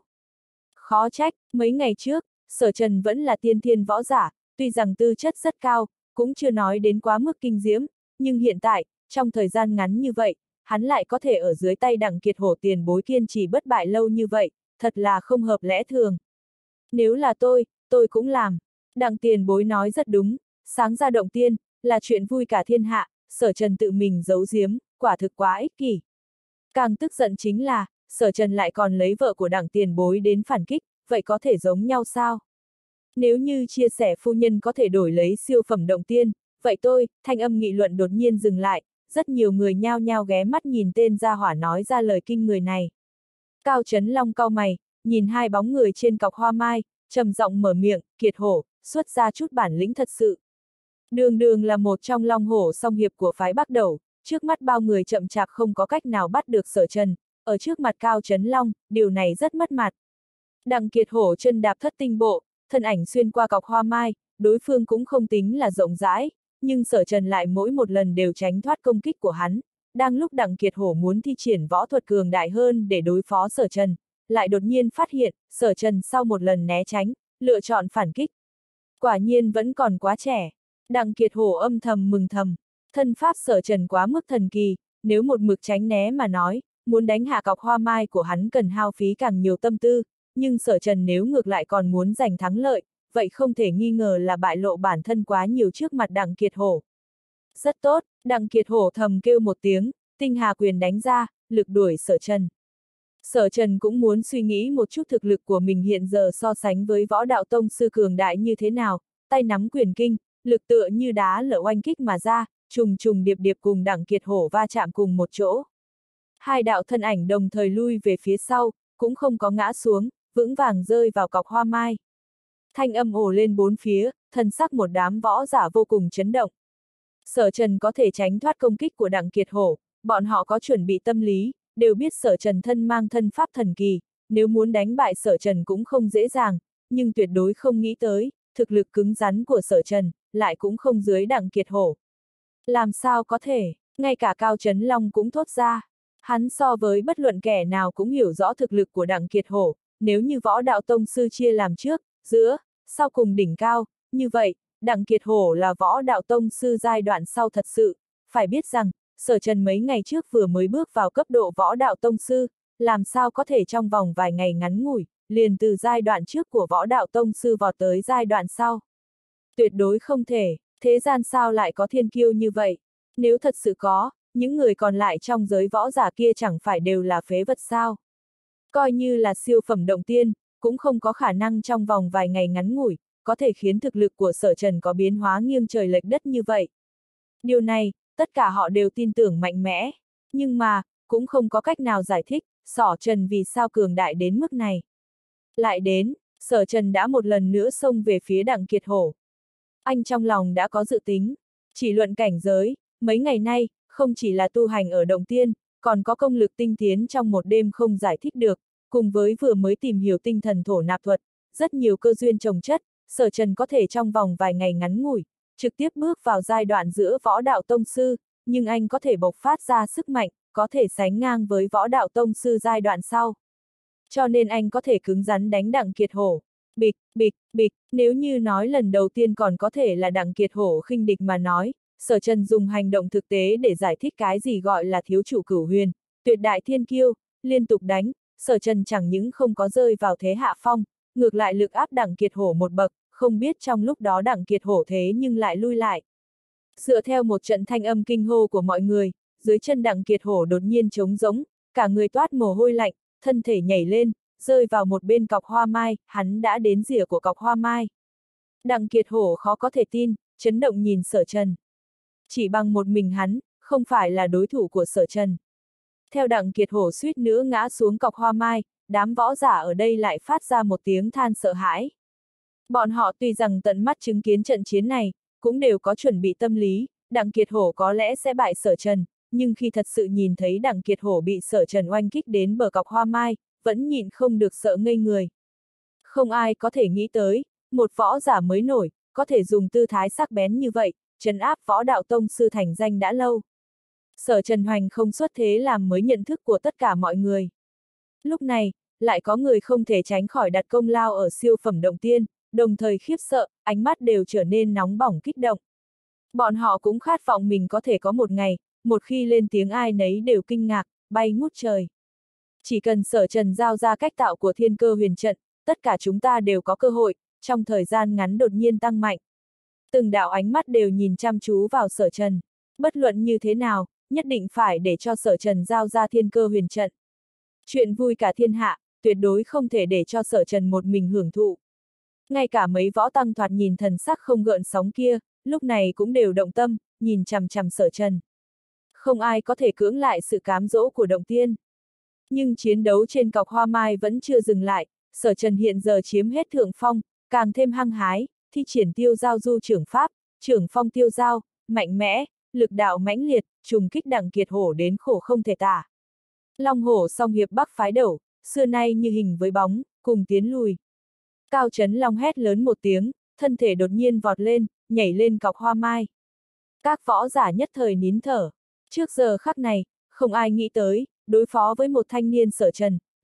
Khó trách, mấy ngày trước, Sở Trần vẫn là tiên thiên võ giả, tuy rằng tư chất rất cao, cũng chưa nói đến quá mức kinh diễm, nhưng hiện tại, trong thời gian ngắn như vậy, hắn lại có thể ở dưới tay Đặng Kiệt Hổ tiền bối kiên trì bất bại lâu như vậy, thật là không hợp lẽ thường. Nếu là tôi cũng làm. Đặng tiền bối nói rất đúng, sáng ra động tiên, là chuyện vui cả thiên hạ, Sở Trần tự mình giấu giếm, quả thực quá ích kỷ. Càng tức giận chính là, Sở Trần lại còn lấy vợ của Đặng tiền bối đến phản kích, vậy có thể giống nhau sao? Nếu như chia sẻ phu nhân có thể đổi lấy siêu phẩm động tiên, vậy thanh âm nghị luận đột nhiên dừng lại, rất nhiều người nhao nhao ghé mắt nhìn tên gia hỏa nói ra lời kinh người này. Cao Chấn Long cau mày, nhìn hai bóng người trên cọc hoa mai, trầm giọng mở miệng, Kiệt Hổ, xuất ra chút bản lĩnh thật sự. Đường đường là một trong Long Hổ song hiệp của phái Bắc Đầu, trước mắt bao người chậm chạp không có cách nào bắt được Sở Trần, ở trước mặt Cao Chấn Long, điều này rất mất mặt. Đặng Kiệt Hổ chân đạp thất tinh bộ, thân ảnh xuyên qua cọc hoa mai, đối phương cũng không tính là rộng rãi, nhưng Sở Trần lại mỗi một lần đều tránh thoát công kích của hắn. Đang lúc Đặng Kiệt Hổ muốn thi triển võ thuật cường đại hơn để đối phó Sở Trần, lại đột nhiên phát hiện, Sở Trần sau một lần né tránh, lựa chọn phản kích. Quả nhiên vẫn còn quá trẻ. Đặng Kiệt Hổ âm thầm mừng thầm, thân pháp Sở Trần quá mức thần kỳ, nếu một mực tránh né mà nói, muốn đánh hạ cọc hoa mai của hắn cần hao phí càng nhiều tâm tư, nhưng Sở Trần nếu ngược lại còn muốn giành thắng lợi, vậy không thể nghi ngờ là bại lộ bản thân quá nhiều trước mặt Đặng Kiệt Hổ. Rất tốt, Đặng Kiệt Hổ thầm kêu một tiếng, tinh hà quyền đánh ra, lực đuổi Sở Trần. Sở Trần cũng muốn suy nghĩ một chút thực lực của mình hiện giờ so sánh với võ đạo tông sư cường đại như thế nào, tay nắm quyền kinh, lực tựa như đá lở oanh kích mà ra, trùng trùng điệp điệp cùng Đặng Kiệt Hổ va chạm cùng một chỗ. Hai đạo thân ảnh đồng thời lui về phía sau, cũng không có ngã xuống, vững vàng rơi vào cọc hoa mai. Thanh âm ồ lên bốn phía, thân sắc một đám võ giả vô cùng chấn động. Sở Trần có thể tránh thoát công kích của Đặng Kiệt Hổ, bọn họ có chuẩn bị tâm lý, đều biết Sở Trần thân mang thân pháp thần kỳ, nếu muốn đánh bại Sở Trần cũng không dễ dàng, nhưng tuyệt đối không nghĩ tới, thực lực cứng rắn của Sở Trần, lại cũng không dưới Đặng Kiệt Hổ. Làm sao có thể, ngay cả Cao Chấn Long cũng thốt ra. Hắn so với bất luận kẻ nào cũng hiểu rõ thực lực của Đặng Kiệt Hổ, nếu như võ đạo tông sư chia làm trước, giữa, sau cùng đỉnh cao, như vậy, Đặng Kiệt Hổ là võ đạo tông sư giai đoạn sau thật sự, phải biết rằng, Sở Trần mấy ngày trước vừa mới bước vào cấp độ võ đạo tông sư, làm sao có thể trong vòng vài ngày ngắn ngủi, liền từ giai đoạn trước của võ đạo tông sư vọt tới giai đoạn sau. Tuyệt đối không thể, thế gian sao lại có thiên kiêu như vậy? Nếu thật sự có, những người còn lại trong giới võ giả kia chẳng phải đều là phế vật sao? Coi như là siêu phẩm động tiên, cũng không có khả năng trong vòng vài ngày ngắn ngủi, có thể khiến thực lực của Sở Trần có biến hóa nghiêng trời lệch đất như vậy. Điều này, tất cả họ đều tin tưởng mạnh mẽ, nhưng mà, cũng không có cách nào giải thích, Sở Trần vì sao cường đại đến mức này. Lại đến, Sở Trần đã một lần nữa xông về phía Đặng Kiệt Hổ. Anh trong lòng đã có dự tính, chỉ luận cảnh giới, mấy ngày nay, không chỉ là tu hành ở động tiên, còn có công lực tinh tiến trong một đêm không giải thích được, cùng với vừa mới tìm hiểu tinh thần thổ nạp thuật, rất nhiều cơ duyên chồng chất, Sở Trần có thể trong vòng vài ngày ngắn ngủi, trực tiếp bước vào giai đoạn giữa võ đạo tông sư, nhưng anh có thể bộc phát ra sức mạnh, có thể sánh ngang với võ đạo tông sư giai đoạn sau. Cho nên anh có thể cứng rắn đánh Đặng Kiệt Hổ. Bịch, bịch, bịch, nếu như nói lần đầu tiên còn có thể là Đặng Kiệt Hổ khinh địch mà nói, Sở Trần dùng hành động thực tế để giải thích cái gì gọi là thiếu chủ cửu huyền, tuyệt đại thiên kiêu, liên tục đánh, Sở Trần chẳng những không có rơi vào thế hạ phong, ngược lại lực áp Đặng Kiệt Hổ một bậc, không biết trong lúc đó Đặng Kiệt Hổ thế nhưng lại lui lại. Dựa theo một trận thanh âm kinh hô của mọi người, dưới chân Đặng Kiệt Hổ đột nhiên trống rỗng, cả người toát mồ hôi lạnh, thân thể nhảy lên, rơi vào một bên cọc hoa mai, hắn đã đến rìa của cọc hoa mai. Đặng Kiệt Hổ khó có thể tin, chấn động nhìn Sở Trần. Chỉ bằng một mình hắn, không phải là đối thủ của Sở Trần. Theo Đặng Kiệt Hổ suýt nữa ngã xuống cọc hoa mai, đám võ giả ở đây lại phát ra một tiếng than sợ hãi. Bọn họ tuy rằng tận mắt chứng kiến trận chiến này, cũng đều có chuẩn bị tâm lý, Đặng Kiệt Hổ có lẽ sẽ bại Sở Trần, nhưng khi thật sự nhìn thấy Đặng Kiệt Hổ bị Sở Trần oanh kích đến bờ cọc hoa mai, vẫn nhịn không được sợ ngây người. Không ai có thể nghĩ tới, một võ giả mới nổi, có thể dùng tư thái sắc bén như vậy, trấn áp võ đạo tông sư thành danh đã lâu. Sở Trần hoành không xuất thế làm mới nhận thức của tất cả mọi người. Lúc này, lại có người không thể tránh khỏi đặt công lao ở siêu phẩm động tiên, đồng thời khiếp sợ, ánh mắt đều trở nên nóng bỏng kích động. Bọn họ cũng khát vọng mình có thể có một ngày, một khi lên tiếng ai nấy đều kinh ngạc, bay ngút trời. Chỉ cần Sở Trần giao ra cách tạo của thiên cơ huyền trận, tất cả chúng ta đều có cơ hội, trong thời gian ngắn đột nhiên tăng mạnh. Từng đạo ánh mắt đều nhìn chăm chú vào Sở Trần. Bất luận như thế nào, nhất định phải để cho Sở Trần giao ra thiên cơ huyền trận. Chuyện vui cả thiên hạ, tuyệt đối không thể để cho Sở Trần một mình hưởng thụ. Ngay cả mấy võ tăng thoạt nhìn thần sắc không gợn sóng kia, lúc này cũng đều động tâm, nhìn chằm chằm Sở Trần. Không ai có thể cưỡng lại sự cám dỗ của động tiên. Nhưng chiến đấu trên cọc hoa mai vẫn chưa dừng lại, Sở Trần hiện giờ chiếm hết thượng phong, càng thêm hăng hái, thi triển tiêu giao du trưởng pháp, trưởng phong tiêu giao, mạnh mẽ, lực đạo mãnh liệt, trùng kích Đặng Kiệt Hổ đến khổ không thể tả. Long hổ song hiệp bắc phái đầu, xưa nay như hình với bóng, cùng tiến lùi. Cao Chấn Long hét lớn một tiếng, thân thể đột nhiên vọt lên, nhảy lên cọc hoa mai. Các võ giả nhất thời nín thở. Trước giờ khắc này, không ai nghĩ tới, đối phó với một thanh niên Sở Trần,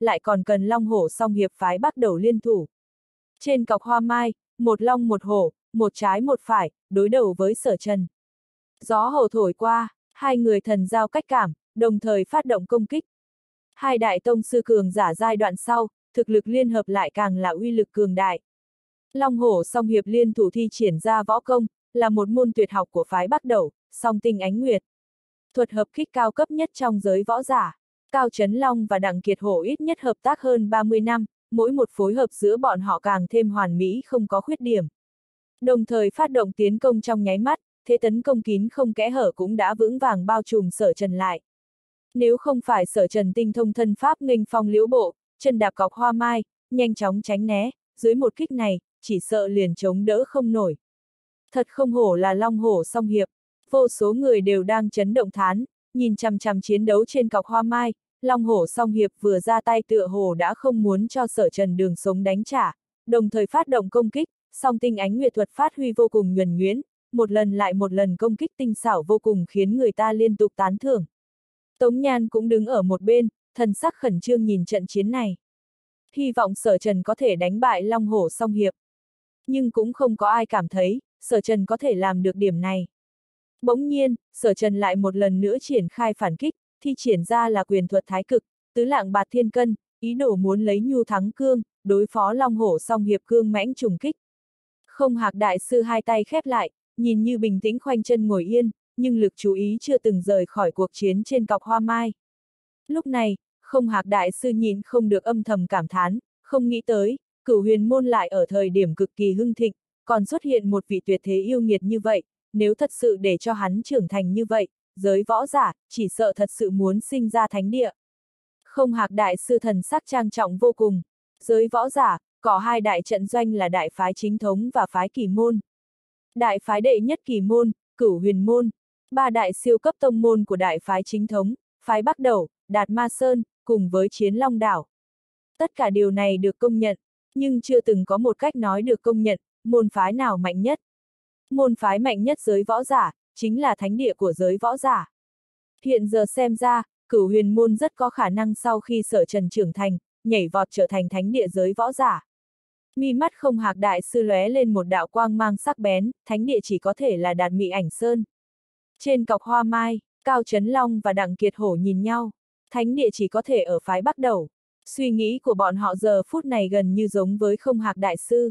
lại còn cần Long Hổ song hiệp phái bắt đầu liên thủ. Trên cọc hoa mai, một long một hổ, một trái một phải, đối đầu với Sở Trần. Gió hổ thổi qua, hai người thần giao cách cảm, đồng thời phát động công kích. Hai đại tông sư cường giả giai đoạn sau, thực lực liên hợp lại càng là uy lực cường đại. Long hổ song hiệp liên thủ thi triển ra võ công, là một môn tuyệt học của phái Bắc Đẩu, song tinh ánh nguyệt. Thuật hợp kích cao cấp nhất trong giới võ giả. Cao Chấn Long và Đặng Kiệt Hổ ít nhất hợp tác hơn 30 năm, mỗi một phối hợp giữa bọn họ càng thêm hoàn mỹ không có khuyết điểm. Đồng thời phát động tiến công trong nháy mắt, thế tấn công kín không kẽ hở cũng đã vững vàng bao trùm Sở Trần lại. Nếu không phải Sở Trần tinh thông thân pháp nghênh phong liễu bộ, chân đạp cọc hoa mai, nhanh chóng tránh né, dưới một kích này, chỉ sợ liền chống đỡ không nổi. Thật không hổ là long hổ song hiệp, vô số người đều đang chấn động thán, nhìn chằm chằm chiến đấu trên cọc hoa mai, long hổ song hiệp vừa ra tay tựa hồ đã không muốn cho Sở Trần đường sống đánh trả, đồng thời phát động công kích, song tinh ánh nguyệt thuật phát huy vô cùng nhuần nhuyễn, một lần lại một lần công kích tinh xảo vô cùng khiến người ta liên tục tán thưởng. Tống Nhan cũng đứng ở một bên, thần sắc khẩn trương nhìn trận chiến này. Hy vọng Sở Trần có thể đánh bại long hổ song hiệp. Nhưng cũng không có ai cảm thấy, Sở Trần có thể làm được điểm này. Bỗng nhiên, Sở Trần lại một lần nữa triển khai phản kích, thi triển ra là quyền thuật thái cực, tứ lạng bạt thiên cân, ý đồ muốn lấy nhu thắng cương, đối phó long hổ song hiệp cương mãnh trùng kích. Không Hạc đại sư hai tay khép lại, nhìn như bình tĩnh khoanh chân ngồi yên, nhưng lực chú ý chưa từng rời khỏi cuộc chiến trên cọc hoa mai. Lúc này, Không Hạc đại sư nhìn không được âm thầm cảm thán, không nghĩ tới, Cửu Huyền môn lại ở thời điểm cực kỳ hưng thịnh, còn xuất hiện một vị tuyệt thế yêu nghiệt như vậy, nếu thật sự để cho hắn trưởng thành như vậy, giới võ giả, chỉ sợ thật sự muốn sinh ra thánh địa. Không Hạc đại sư thần sắc trang trọng vô cùng, giới võ giả, có hai đại trận doanh là đại phái chính thống và phái kỳ môn. Đại phái đệ nhất kỳ môn, Cửu Huyền môn, ba đại siêu cấp tông môn của đại phái chính thống, phái Bắc Đẩu, Đạt Ma Sơn, cùng với Chiến Long Đảo. Tất cả điều này được công nhận, nhưng chưa từng có một cách nói được công nhận, môn phái nào mạnh nhất. Môn phái mạnh nhất giới võ giả, chính là thánh địa của giới võ giả. Hiện giờ xem ra, Cửu Huyền môn rất có khả năng sau khi Sở Trần trưởng thành, nhảy vọt trở thành thánh địa giới võ giả. Mi mắt Không Hạc đại sư lóe lên một đạo quang mang sắc bén, thánh địa chỉ có thể là Đạt Mị Ảnh Sơn. Trên cọc hoa mai, Cao Chấn Long và Đặng Kiệt Hổ nhìn nhau, thánh địa chỉ có thể ở phái Bắc Đẩu. Suy nghĩ của bọn họ giờ phút này gần như giống với Không Hạc đại sư.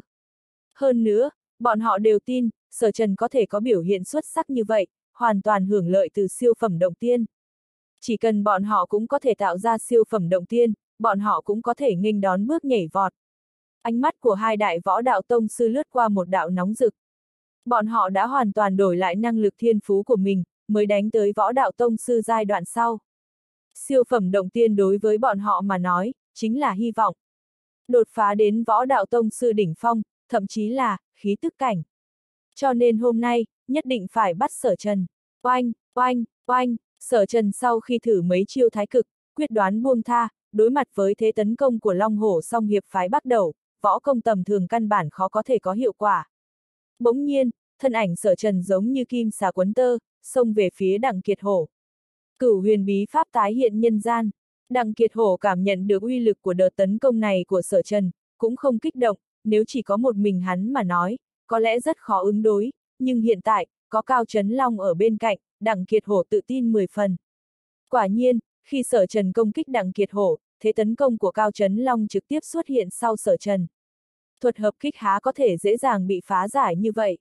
Hơn nữa, bọn họ đều tin, Sở Trần có thể có biểu hiện xuất sắc như vậy, hoàn toàn hưởng lợi từ siêu phẩm động tiên. Chỉ cần bọn họ cũng có thể tạo ra siêu phẩm động tiên, bọn họ cũng có thể nghênh đón bước nhảy vọt. Ánh mắt của hai đại võ đạo tông sư lướt qua một đạo nóng rực. Bọn họ đã hoàn toàn đổi lại năng lực thiên phú của mình, mới đánh tới võ đạo tông sư giai đoạn sau. Siêu phẩm động tiên đối với bọn họ mà nói, chính là hy vọng. Đột phá đến võ đạo tông sư đỉnh phong, thậm chí là khí tức cảnh. Cho nên hôm nay, nhất định phải bắt Sở Trần. Oanh, oanh, oanh, Sở Trần sau khi thử mấy chiêu thái cực, quyết đoán buông tha, đối mặt với thế tấn công của long hổ song hiệp phái Bắc Đẩu, võ công tầm thường căn bản khó có thể có hiệu quả. Bỗng nhiên, thân ảnh Sở Trần giống như kim xà quấn tơ, xông về phía Đặng Kiệt Hổ. Cửu huyền bí pháp tái hiện nhân gian. Đặng Kiệt Hổ cảm nhận được uy lực của đợt tấn công này của Sở Trần, cũng không kích động, nếu chỉ có một mình hắn mà nói, có lẽ rất khó ứng đối, nhưng hiện tại, có Cao Chấn Long ở bên cạnh, Đặng Kiệt Hổ tự tin 10 phần. Quả nhiên, khi Sở Trần công kích Đặng Kiệt Hổ, thế tấn công của Cao Chấn Long trực tiếp xuất hiện sau Sở Trần. Thuật hợp kích há có thể dễ dàng bị phá giải như vậy.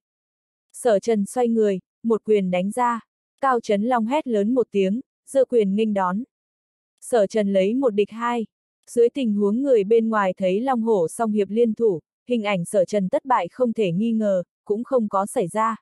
Sở Trần xoay người, một quyền đánh ra, Cao Chấn Long hét lớn một tiếng, giơ quyền nghênh đón. Sở Trần lấy một địch hai. Dưới tình huống người bên ngoài thấy long hổ song hiệp liên thủ, hình ảnh Sở Trần thất bại không thể nghi ngờ, cũng không có xảy ra.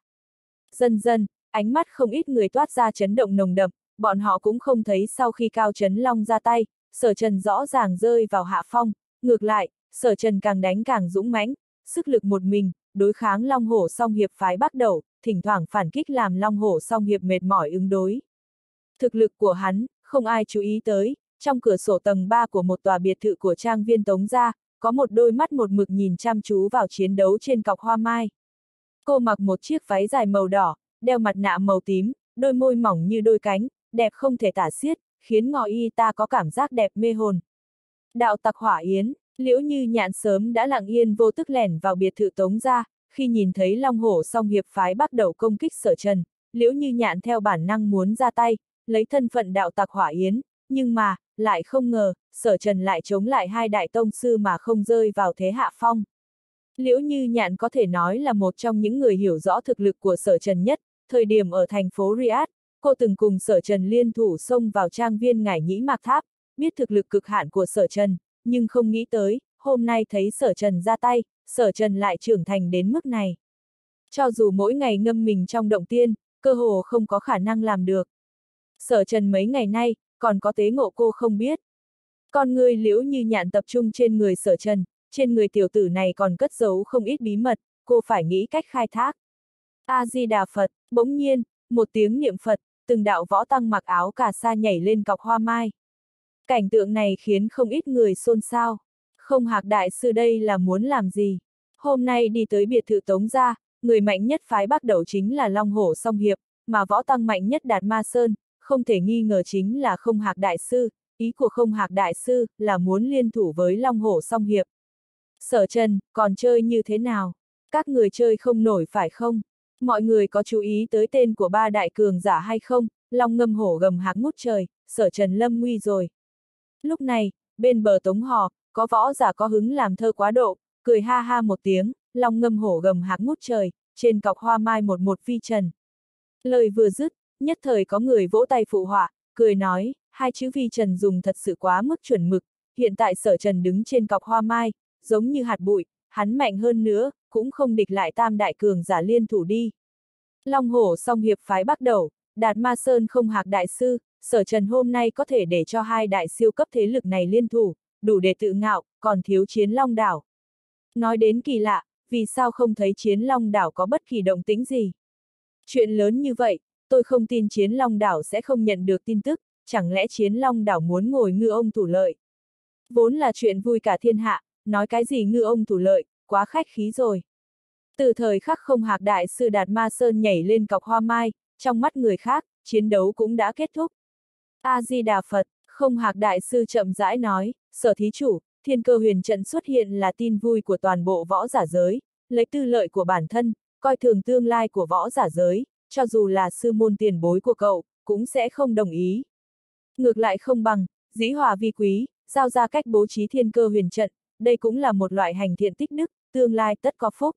Dần dần, ánh mắt không ít người toát ra chấn động nồng đậm, bọn họ cũng không thấy sau khi Cao Chấn Long ra tay, Sở Trần rõ ràng rơi vào hạ phong, ngược lại, Sở Trần càng đánh càng dũng mãnh, sức lực một mình, đối kháng long hổ song hiệp phái Bắc Đẩu, thỉnh thoảng phản kích làm long hổ song hiệp mệt mỏi ứng đối. Thực lực của hắn, không ai chú ý tới, trong cửa sổ tầng 3 của một tòa biệt thự của trang viên Tống gia, có một đôi mắt một mực nhìn chăm chú vào chiến đấu trên cọc hoa mai. Cô mặc một chiếc váy dài màu đỏ, đeo mặt nạ màu tím, đôi môi mỏng như đôi cánh, đẹp không thể tả xiết, khiến ngò y ta có cảm giác đẹp mê hồn. Đạo tặc Hỏa Yến, Liễu Như Nhạn sớm đã lặng yên vô tức lẻn vào biệt thự Tống gia, khi nhìn thấy Long Hổ song hiệp phái bắt đầu công kích Sở Trần, Liễu Như Nhạn theo bản năng muốn ra tay, lấy thân phận đạo tặc Hỏa Yến, nhưng mà, lại không ngờ, Sở Trần lại chống lại hai đại tông sư mà không rơi vào thế hạ phong. Liễu Như Nhạn có thể nói là một trong những người hiểu rõ thực lực của Sở Trần nhất, thời điểm ở thành phố Riyadh, cô từng cùng Sở Trần liên thủ xông vào trang viên Ngải Nhĩ Mạc Tháp, biết thực lực cực hạn của Sở Trần, nhưng không nghĩ tới, hôm nay thấy Sở Trần ra tay, Sở Trần lại trưởng thành đến mức này. Cho dù mỗi ngày ngâm mình trong động tiên, cơ hồ không có khả năng làm được. Sở Trần mấy ngày nay, còn có tế ngộ cô không biết. Con người Liễu Như Nhạn tập trung trên người Sở Trần, trên người tiểu tử này còn cất giấu không ít bí mật, cô phải nghĩ cách khai thác. A-di-đà Phật, bỗng nhiên, một tiếng niệm Phật, từng đạo võ tăng mặc áo cà sa nhảy lên cọc hoa mai. Cảnh tượng này khiến không ít người xôn xao. Không Hạc đại sư đây là muốn làm gì? Hôm nay đi tới biệt thự Tống gia, người mạnh nhất phái Bắc Đẩu chính là Long Hổ song hiệp, mà võ tăng mạnh nhất Đạt Ma Sơn, không thể nghi ngờ chính là Không Hạc đại sư, ý của Không Hạc đại sư là muốn liên thủ với Long Hổ song hiệp. Sở Trần, còn chơi như thế nào? Các người chơi không nổi phải không? Mọi người có chú ý tới tên của ba đại cường giả hay không? Long ngâm hổ gầm hạc ngút trời, Sở Trần lâm nguy rồi. Lúc này, bên bờ Tống Hò, có võ giả có hứng làm thơ quá độ, cười ha ha một tiếng, long ngâm hổ gầm hạc ngút trời, trên cọc hoa mai một một vi trần. Lời vừa dứt, nhất thời có người vỗ tay phụ họa, cười nói, hai chữ vi trần dùng thật sự quá mức chuẩn mực, hiện tại Sở Trần đứng trên cọc hoa mai, giống như hạt bụi, hắn mạnh hơn nữa, cũng không địch lại tam đại cường giả liên thủ đi. Long Hổ song hiệp phái Bắc Đẩu, Đạt Ma Sơn Không Hạc đại sư, Sở Trần hôm nay có thể để cho hai đại siêu cấp thế lực này liên thủ, đủ để tự ngạo, còn thiếu Chiến Long đảo. Nói đến kỳ lạ, vì sao không thấy Chiến Long đảo có bất kỳ động tĩnh gì? Chuyện lớn như vậy, tôi không tin Chiến Long đảo sẽ không nhận được tin tức, chẳng lẽ Chiến Long đảo muốn ngồi ngư ông thủ lợi? Vốn là chuyện vui cả thiên hạ, nói cái gì ngư ông thủ lợi, quá khách khí rồi. Từ thời khắc Không Hạc đại sư Đạt Ma Sơn nhảy lên cọc hoa mai, trong mắt người khác, chiến đấu cũng đã kết thúc. A-di-đà Phật, Không Hạc đại sư chậm rãi nói, Sở thí chủ, Thiên Cơ Huyền Trận xuất hiện là tin vui của toàn bộ võ giả giới, lấy tư lợi của bản thân, coi thường tương lai của võ giả giới, cho dù là sư môn tiền bối của cậu, cũng sẽ không đồng ý. Ngược lại không bằng, dĩ hòa vi quý, giao ra cách bố trí Thiên Cơ Huyền Trận, đây cũng là một loại hành thiện tích đức, tương lai tất có phúc.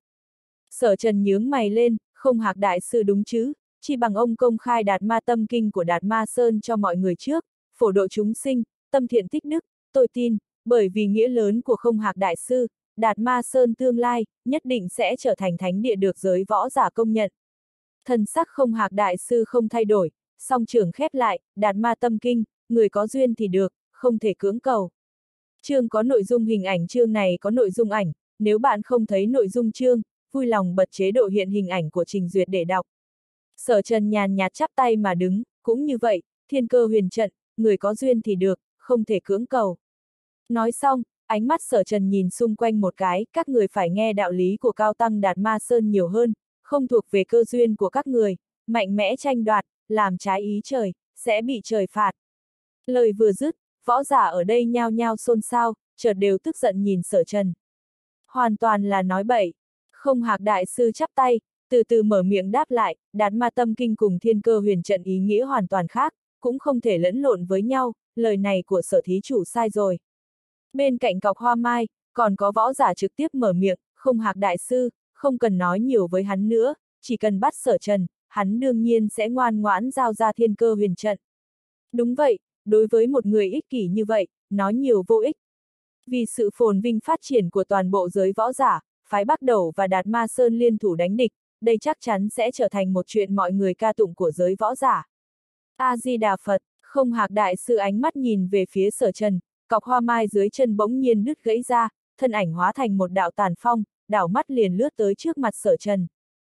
Sở Trần nhướng mày lên, Không Hạc đại sư đúng chứ, chỉ bằng ông công khai Đạt Ma tâm kinh của Đạt Ma Sơn cho mọi người trước, phổ độ chúng sinh, tâm thiện tích đức, tôi tin, bởi vì nghĩa lớn của Không Hạc đại sư, Đạt Ma Sơn tương lai, nhất định sẽ trở thành thánh địa được giới võ giả công nhận. Thần sắc Không Hạc đại sư không thay đổi, song trường khép lại, Đạt Ma tâm kinh, người có duyên thì được, không thể cưỡng cầu. Chương có nội dung hình ảnh, chương này có nội dung ảnh, nếu bạn không thấy nội dung chương, vui lòng bật chế độ hiện hình ảnh của trình duyệt để đọc. Sở Trần nhàn nhạt chắp tay mà đứng, cũng như vậy, Thiên Cơ Huyền Trận, người có duyên thì được, không thể cưỡng cầu. Nói xong, ánh mắt Sở Trần nhìn xung quanh một cái, các người phải nghe đạo lý của cao tăng Đạt Ma Sơn nhiều hơn, không thuộc về cơ duyên của các người, mạnh mẽ tranh đoạt, làm trái ý trời, sẽ bị trời phạt. Lời vừa dứt, võ giả ở đây nhao nhao xôn xao, chợt đều tức giận nhìn Sở Trần. Hoàn toàn là nói bậy. Không Hạc đại sư chắp tay, từ từ mở miệng đáp lại, Đạt Ma tâm kinh cùng Thiên Cơ Huyền Trận ý nghĩa hoàn toàn khác, cũng không thể lẫn lộn với nhau, lời này của Sở thí chủ sai rồi. Bên cạnh cọc hoa mai, còn có võ giả trực tiếp mở miệng, Không Hạc đại sư, không cần nói nhiều với hắn nữa, chỉ cần bắt Sở Trần, hắn đương nhiên sẽ ngoan ngoãn giao ra Thiên Cơ Huyền Trận. Đúng vậy, đối với một người ích kỷ như vậy, nói nhiều vô ích. Vì sự phồn vinh phát triển của toàn bộ giới võ giả, phái Bắc Đẩu và Đạt Ma Sơn liên thủ đánh địch, đây chắc chắn sẽ trở thành một chuyện mọi người ca tụng của giới võ giả. A-di-đà Phật, Không Hạc đại sư ánh mắt nhìn về phía Sở Trần, cọc hoa mai dưới chân bỗng nhiên đứt gãy ra, thân ảnh hóa thành một đạo tàn phong, đảo mắt liền lướt tới trước mặt Sở Trần.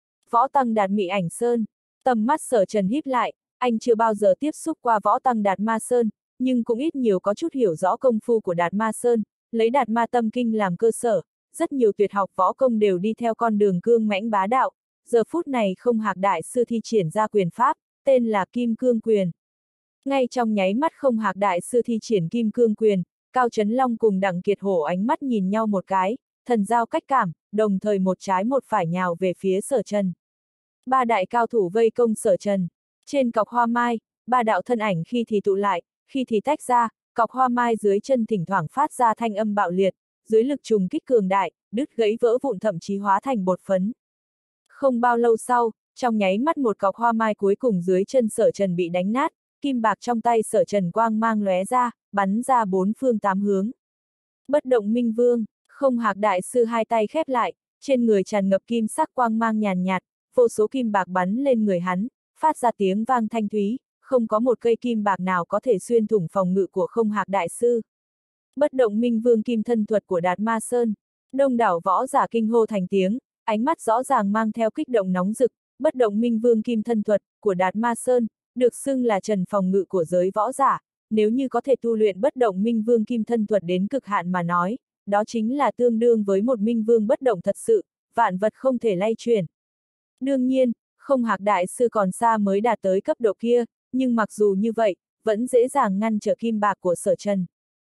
Võ tăng Đạt Mị Ảnh Sơn, tầm mắt Sở Trần híp lại, anh chưa bao giờ tiếp xúc qua võ tăng Đạt Ma Sơn, nhưng cũng ít nhiều có chút hiểu rõ công phu của Đạt Ma Sơn, lấy Đạt Ma tâm kinh làm cơ sở, rất nhiều tuyệt học võ công đều đi theo con đường cương mãnh bá đạo, giờ phút này Không Hạc đại sư thi triển ra quyền pháp, tên là Kim Cương Quyền. Ngay trong nháy mắt Không Hạc đại sư thi triển Kim Cương Quyền, Cao Chấn Long cùng Đặng Kiệt Hổ ánh mắt nhìn nhau một cái, thần giao cách cảm, đồng thời một trái một phải nhào về phía Sở Trần. Ba đại cao thủ vây công Sở Trần. Trên cọc hoa mai, ba đạo thân ảnh khi thì tụ lại, khi thì tách ra, cọc hoa mai dưới chân thỉnh thoảng phát ra thanh âm bạo liệt, dưới lực trùng kích cường đại, đứt gãy vỡ vụn thậm chí hóa thành bột phấn. Không bao lâu sau, trong nháy mắt một cọc hoa mai cuối cùng dưới chân Sở Trần bị đánh nát, kim bạc trong tay Sở Trần quang mang lóe ra, bắn ra bốn phương tám hướng. Bất động minh vương, Không Hạc đại sư hai tay khép lại, trên người tràn ngập kim sắc quang mang nhàn nhạt, vô số kim bạc bắn lên người hắn, phát ra tiếng vang thanh thúy, không có một cây kim bạc nào có thể xuyên thủng phòng ngự của Không Hạc đại sư. Bất động minh vương kim thân thuật của Đạt Ma Sơn, đông đảo võ giả kinh hô thành tiếng, ánh mắt rõ ràng mang theo kích động nóng rực. Bất động minh vương kim thân thuật của Đạt Ma Sơn, được xưng là trần phòng ngự của giới võ giả, nếu như có thể tu luyện bất động minh vương kim thân thuật đến cực hạn mà nói, đó chính là tương đương với một minh vương bất động thật sự, vạn vật không thể lay chuyển. Đương nhiên, Không Hạc đại sư còn xa mới đạt tới cấp độ kia, nhưng mặc dù như vậy, vẫn dễ dàng ngăn trở kim bạc của Sở Trần.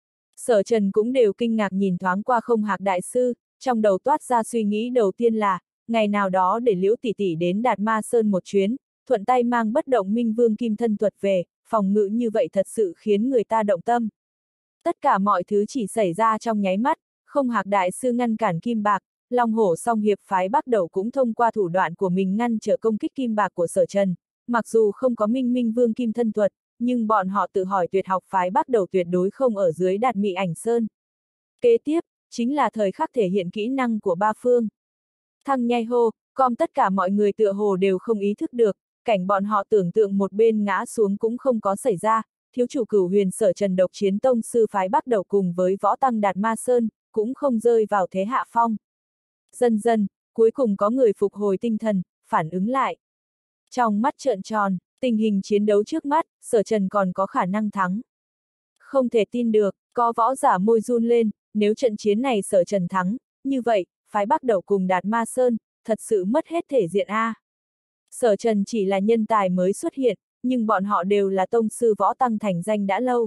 Sở Trần cũng đều kinh ngạc nhìn thoáng qua Không Hạc đại sư, trong đầu toát ra suy nghĩ đầu tiên là, ngày nào đó để Liễu tỷ tỷ đến Đạt Ma Sơn một chuyến, thuận tay mang bất động minh vương kim thân thuật về, phòng ngự như vậy thật sự khiến người ta động tâm. Tất cả mọi thứ chỉ xảy ra trong nháy mắt, Không Hạc đại sư ngăn cản kim bạc, Long Hổ song hiệp phái bắt đầu cũng thông qua thủ đoạn của mình ngăn trở công kích kim bạc của Sở Trần, mặc dù không có minh vương kim thân thuật, nhưng bọn họ tự hỏi tuyệt học phái bắt đầu tuyệt đối không ở dưới Đạt Mị Ảnh Sơn. Kế tiếp, chính là thời khắc thể hiện kỹ năng của ba phương. Thăng nhai hô, tất cả mọi người tựa hồ đều không ý thức được, cảnh bọn họ tưởng tượng một bên ngã xuống cũng không có xảy ra, thiếu chủ Cửu Huyền Sở Trần độc chiến tông sư phái bắt đầu cùng với võ tăng Đạt Ma Sơn, cũng không rơi vào thế hạ phong. Dần dần, cuối cùng có người phục hồi tinh thần, phản ứng lại. Trong mắt trợn tròn, tình hình chiến đấu trước mắt, Sở Trần còn có khả năng thắng. Không thể tin được, có võ giả môi run lên, nếu trận chiến này Sở Trần thắng, như vậy, phái bắt đầu cùng Đạt Ma Sơn, thật sự mất hết thể diện a. Sở Trần chỉ là nhân tài mới xuất hiện, nhưng bọn họ đều là tông sư võ tăng thành danh đã lâu.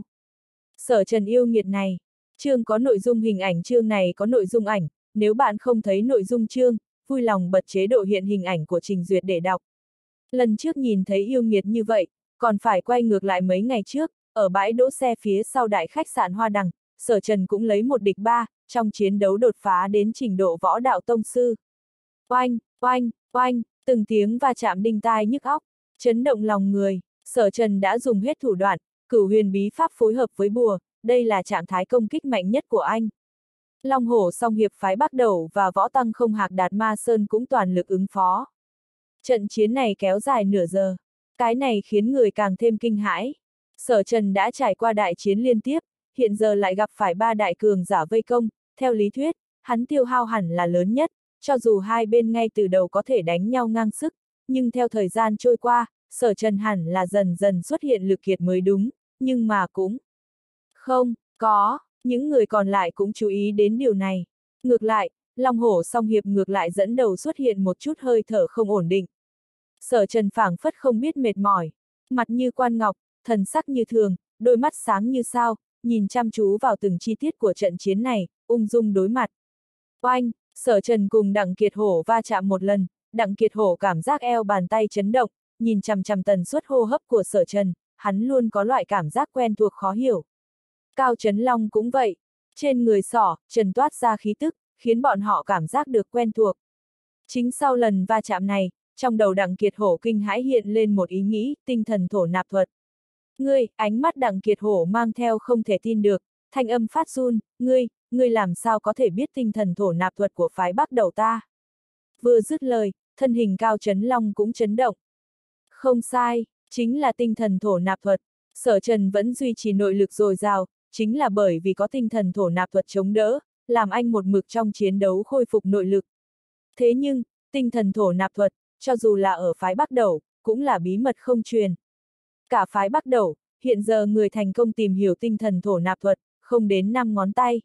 Sở Trần yêu nghiệt này, chương có nội dung hình ảnh, chương này có nội dung ảnh, nếu bạn không thấy nội dung chương, vui lòng bật chế độ hiện hình ảnh của Trình Duyệt để đọc. Lần trước nhìn thấy yêu nghiệt như vậy, còn phải quay ngược lại mấy ngày trước, ở bãi đỗ xe phía sau đại khách sạn Hoa Đằng, Sở Trần cũng lấy một địch ba, trong chiến đấu đột phá đến trình độ võ đạo tông sư. Oanh, oanh, oanh, từng tiếng va chạm đinh tai nhức óc, chấn động lòng người, Sở Trần đã dùng hết thủ đoạn, Cửu Huyền bí pháp phối hợp với bùa, đây là trạng thái công kích mạnh nhất của anh. Long Hổ song hiệp phái bắt đầu và võ tăng Không Hạc Đạt Ma Sơn cũng toàn lực ứng phó. Trận chiến này kéo dài nửa giờ, cái này khiến người càng thêm kinh hãi. Sở Trần đã trải qua đại chiến liên tiếp, hiện giờ lại gặp phải ba đại cường giả vây công, theo lý thuyết, hắn tiêu hao hẳn là lớn nhất, cho dù hai bên ngay từ đầu có thể đánh nhau ngang sức, nhưng theo thời gian trôi qua, Sở Trần hẳn là dần dần xuất hiện lực kiệt mới đúng, nhưng mà cũng không có, những người còn lại cũng chú ý đến điều này. Ngược lại, Long Hổ song hiệp ngược lại dẫn đầu xuất hiện một chút hơi thở không ổn định. Sở Trần phảng phất không biết mệt mỏi, mặt như quan ngọc, thần sắc như thường, đôi mắt sáng như sao, nhìn chăm chú vào từng chi tiết của trận chiến này, ung dung đối mặt. Oanh, Sở Trần cùng Đặng Kiệt Hổ va chạm một lần, Đặng Kiệt Hổ cảm giác eo bàn tay chấn động, nhìn chằm chằm tần suất hô hấp của Sở Trần, hắn luôn có loại cảm giác quen thuộc khó hiểu. Cao Chấn Long cũng vậy, trên người Sở Trần toát ra khí tức, khiến bọn họ cảm giác được quen thuộc. Chính sau lần va chạm này, trong đầu Đặng Kiệt Hổ kinh hãi hiện lên một ý nghĩ, tinh thần thổ nạp thuật. Ngươi, ánh mắt Đặng Kiệt Hổ mang theo không thể tin được, thanh âm phát run, ngươi làm sao có thể biết tinh thần thổ nạp thuật của phái Bắc đầu ta? Vừa dứt lời, thân hình Cao Chấn Long cũng chấn động. Không sai, chính là tinh thần thổ nạp thuật. Sở Trần vẫn duy trì nội lực dồi dào, chính là bởi vì có tinh thần thổ nạp thuật chống đỡ, làm anh một mực trong chiến đấu khôi phục nội lực. Thế nhưng, tinh thần thổ nạp thuật, cho dù là ở phái Bắc đầu, cũng là bí mật không truyền. Cả phái Bắc đầu, hiện giờ người thành công tìm hiểu tinh thần thổ nạp thuật, không đến 5 ngón tay.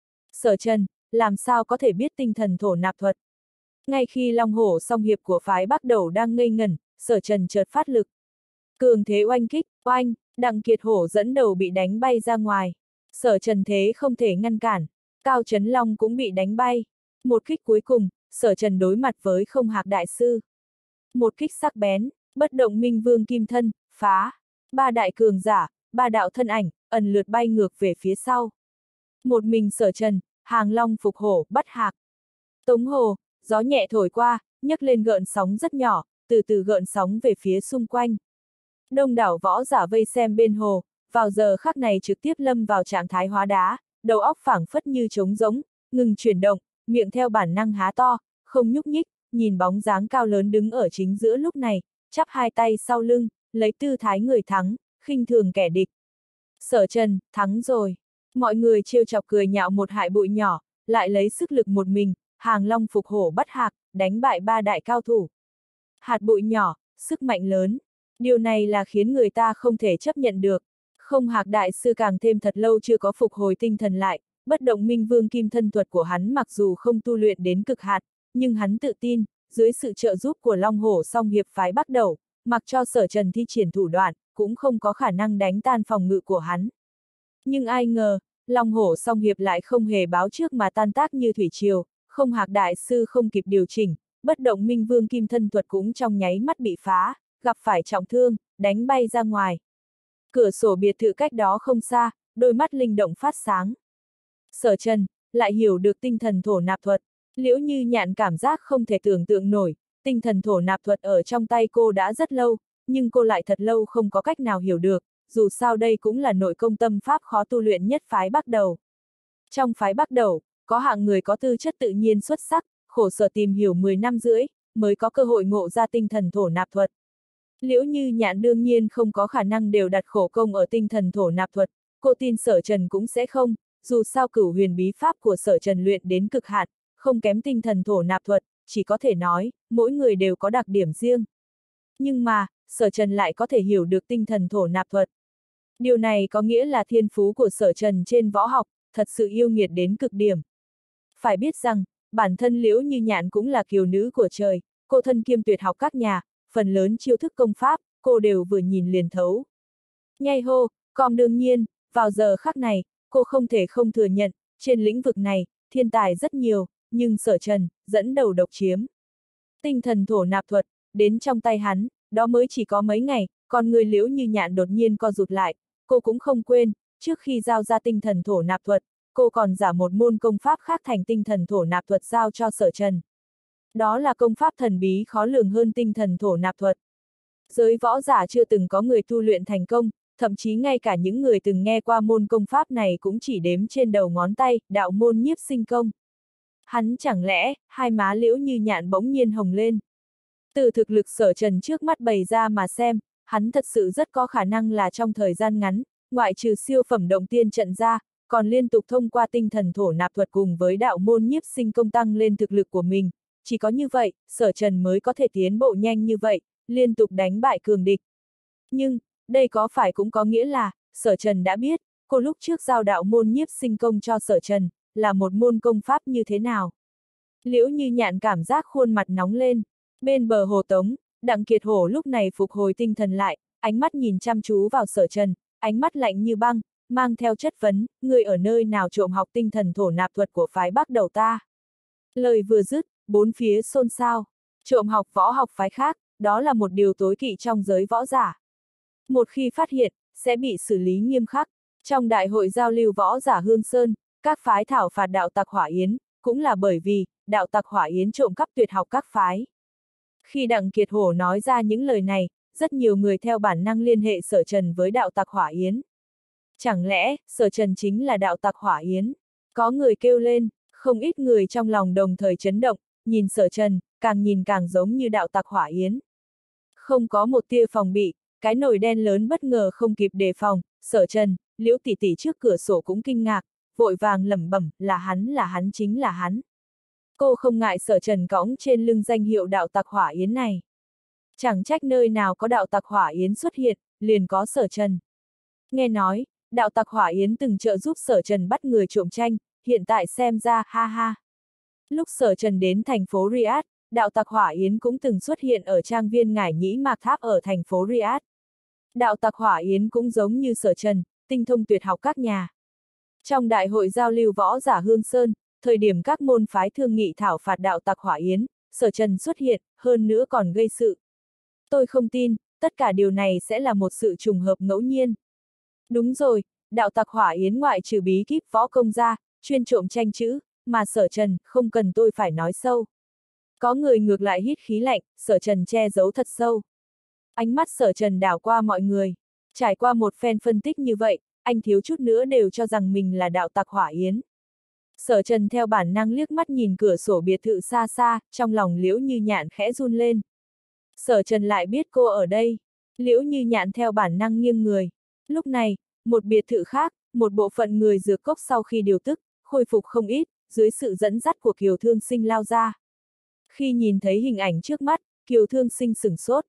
Sở Trần, làm sao có thể biết tinh thần thổ nạp thuật? Ngay khi Long Hổ song hiệp của phái Bắc đầu đang ngây ngẩn, Sở Trần chợt phát lực. Cường thế oanh kích, oanh, Đặng Kiệt Hổ dẫn đầu bị đánh bay ra ngoài. Sở Trần thế không thể ngăn cản, Cao Chấn Long cũng bị đánh bay. Một kích cuối cùng, Sở Trần đối mặt với Không Hạc Đại Sư. Một kích sắc bén, bất động minh vương kim thân, phá. Ba đại cường giả, ba đạo thân ảnh, ẩn lượt bay ngược về phía sau. Một mình Sở Trần, hàng long phục hổ, bắt hạc. Tống hồ, gió nhẹ thổi qua, nhấc lên gợn sóng rất nhỏ, từ từ gợn sóng về phía xung quanh. Đông đảo võ giả vây xem bên hồ, vào giờ khắc này trực tiếp lâm vào trạng thái hóa đá, đầu óc phảng phất như trống rỗng, ngừng chuyển động, miệng theo bản năng há to, không nhúc nhích, nhìn bóng dáng cao lớn đứng ở chính giữa lúc này, chắp hai tay sau lưng, lấy tư thái người thắng, khinh thường kẻ địch. Sở Trần, thắng rồi. Mọi người trêu chọc cười nhạo một hại bụi nhỏ, lại lấy sức lực một mình, hàng long phục hổ bắt hạc, đánh bại ba đại cao thủ. Hạt bụi nhỏ, sức mạnh lớn. Điều này là khiến người ta không thể chấp nhận được. Không Hạc Đại Sư càng thêm thật lâu chưa có phục hồi tinh thần lại, bất động minh vương kim thân thuật của hắn mặc dù không tu luyện đến cực hạn, nhưng hắn tự tin, dưới sự trợ giúp của Long Hổ Song Hiệp phái Bắc Đầu, mặc cho Sở Trần thi triển thủ đoạn, cũng không có khả năng đánh tan phòng ngự của hắn. Nhưng ai ngờ, Long Hổ Song Hiệp lại không hề báo trước mà tan tác như thủy triều, Không Hạc Đại Sư không kịp điều chỉnh, bất động minh vương kim thân thuật cũng trong nháy mắt bị phá, gặp phải trọng thương, đánh bay ra ngoài. Cửa sổ biệt thự cách đó không xa, đôi mắt linh động phát sáng. Sở Trần lại hiểu được tinh thần thổ nạp thuật, Liễu Như Nhạn cảm giác không thể tưởng tượng nổi, tinh thần thổ nạp thuật ở trong tay cô đã rất lâu, nhưng cô lại thật lâu không có cách nào hiểu được, dù sao đây cũng là nội công tâm pháp khó tu luyện nhất phái Bắc Đầu. Trong phái Bắc Đầu, có hạng người có tư chất tự nhiên xuất sắc, khổ sở tìm hiểu 10 năm rưỡi, mới có cơ hội ngộ ra tinh thần thổ nạp thuật. Liễu Như Nhạn đương nhiên không có khả năng đều đặt khổ công ở tinh thần thổ nạp thuật, cô tin Sở Trần cũng sẽ không, dù sao cửu huyền bí pháp của Sở Trần luyện đến cực hạn, không kém tinh thần thổ nạp thuật, chỉ có thể nói, mỗi người đều có đặc điểm riêng. Nhưng mà, Sở Trần lại có thể hiểu được tinh thần thổ nạp thuật. Điều này có nghĩa là thiên phú của Sở Trần trên võ học, thật sự yêu nghiệt đến cực điểm. Phải biết rằng, bản thân Liễu Như Nhạn cũng là kiều nữ của trời, cô thân kiêm tuyệt học các nhà, phần lớn chiêu thức công pháp, cô đều vừa nhìn liền thấu. Nhai hô, còn đương nhiên, vào giờ khắc này, cô không thể không thừa nhận, trên lĩnh vực này, thiên tài rất nhiều, nhưng Sở Trần, dẫn đầu độc chiếm. Tinh thần thổ nạp thuật, đến trong tay hắn, đó mới chỉ có mấy ngày, còn người Liễu Như Nhạn đột nhiên co rụt lại, cô cũng không quên, trước khi giao ra tinh thần thổ nạp thuật, cô còn giả một môn công pháp khác thành tinh thần thổ nạp thuật giao cho Sở Trần. Đó là công pháp thần bí khó lường hơn tinh thần thổ nạp thuật. Giới võ giả chưa từng có người tu luyện thành công, thậm chí ngay cả những người từng nghe qua môn công pháp này cũng chỉ đếm trên đầu ngón tay, đạo môn nhiếp sinh công. Hắn chẳng lẽ, hai má Liễu Như Nhạn bỗng nhiên hồng lên. Từ thực lực Sở Trần trước mắt bày ra mà xem, hắn thật sự rất có khả năng là trong thời gian ngắn, ngoại trừ siêu phẩm động tiên trận ra, còn liên tục thông qua tinh thần thổ nạp thuật cùng với đạo môn nhiếp sinh công tăng lên thực lực của mình. Chỉ có như vậy, Sở Trần mới có thể tiến bộ nhanh như vậy, liên tục đánh bại cường địch. Nhưng, đây có phải cũng có nghĩa là, Sở Trần đã biết, cô lúc trước giao đạo môn nhiếp sinh công cho Sở Trần, là một môn công pháp như thế nào. Liễu Như Nhạn cảm giác khuôn mặt nóng lên, bên bờ hồ Tống, Đặng Kiệt Hổ lúc này phục hồi tinh thần lại, ánh mắt nhìn chăm chú vào Sở Trần, ánh mắt lạnh như băng, mang theo chất vấn, người ở nơi nào trộm học tinh thần thổ nạp thuật của phái Bắc Đầu ta. Lời vừa dứt, bốn phía xôn xao, trộm học võ học phái khác, đó là một điều tối kỵ trong giới võ giả. Một khi phát hiện, sẽ bị xử lý nghiêm khắc. Trong đại hội giao lưu võ giả Hương Sơn, các phái thảo phạt đạo tặc Hỏa Yến, cũng là bởi vì, đạo tặc Hỏa Yến trộm cắp tuyệt học các phái. Khi Đặng Kiệt Hổ nói ra những lời này, rất nhiều người theo bản năng liên hệ Sở Trần với đạo tặc Hỏa Yến. Chẳng lẽ, Sở Trần chính là đạo tặc Hỏa Yến? Có người kêu lên, không ít người trong lòng đồng thời chấn động, nhìn Sở Trần, càng nhìn càng giống như đạo tặc Hỏa Yến. Không có một tia phòng bị, cái nồi đen lớn bất ngờ không kịp đề phòng, Sở Trần, Liễu tỷ tỷ trước cửa sổ cũng kinh ngạc, vội vàng lẩm bẩm, là hắn chính là hắn. Cô không ngại Sở Trần cõng trên lưng danh hiệu đạo tặc Hỏa Yến này. Chẳng trách nơi nào có đạo tặc Hỏa Yến xuất hiện, liền có Sở Trần. Nghe nói, đạo tặc Hỏa Yến từng trợ giúp Sở Trần bắt người trộm tranh, hiện tại xem ra, ha ha. Lúc Sở Trần đến thành phố Riyadh, đạo tặc Hỏa Yến cũng từng xuất hiện ở trang viên Ngải Nhĩ Mạc Tháp ở thành phố Riyadh. Đạo tặc Hỏa Yến cũng giống như Sở Trần, tinh thông tuyệt học các nhà. Trong đại hội giao lưu võ giả Hương Sơn, thời điểm các môn phái thương nghị thảo phạt đạo tặc Hỏa Yến, Sở Trần xuất hiện, hơn nữa còn gây sự. Tôi không tin, tất cả điều này sẽ là một sự trùng hợp ngẫu nhiên. Đúng rồi, đạo tặc Hỏa Yến ngoại trừ bí kíp võ công ra, chuyên trộm tranh chữ, mà Sở Trần, không cần tôi phải nói sâu. Có người ngược lại hít khí lạnh, Sở Trần che giấu thật sâu. Ánh mắt Sở Trần đảo qua mọi người. Trải qua một phen phân tích như vậy, anh thiếu chút nữa đều cho rằng mình là đạo tặc Hỏa Yến. Sở Trần theo bản năng liếc mắt nhìn cửa sổ biệt thự xa xa, trong lòng Liễu Như Nhạn khẽ run lên. Sở Trần lại biết cô ở đây. Liễu Như Nhạn theo bản năng nghiêng người. Lúc này, một biệt thự khác, một bộ phận người dược cốc sau khi điều tức, khôi phục không ít, dưới sự dẫn dắt của Kiều Thương Sinh lao ra. Khi nhìn thấy hình ảnh trước mắt, Kiều Thương Sinh sửng sốt.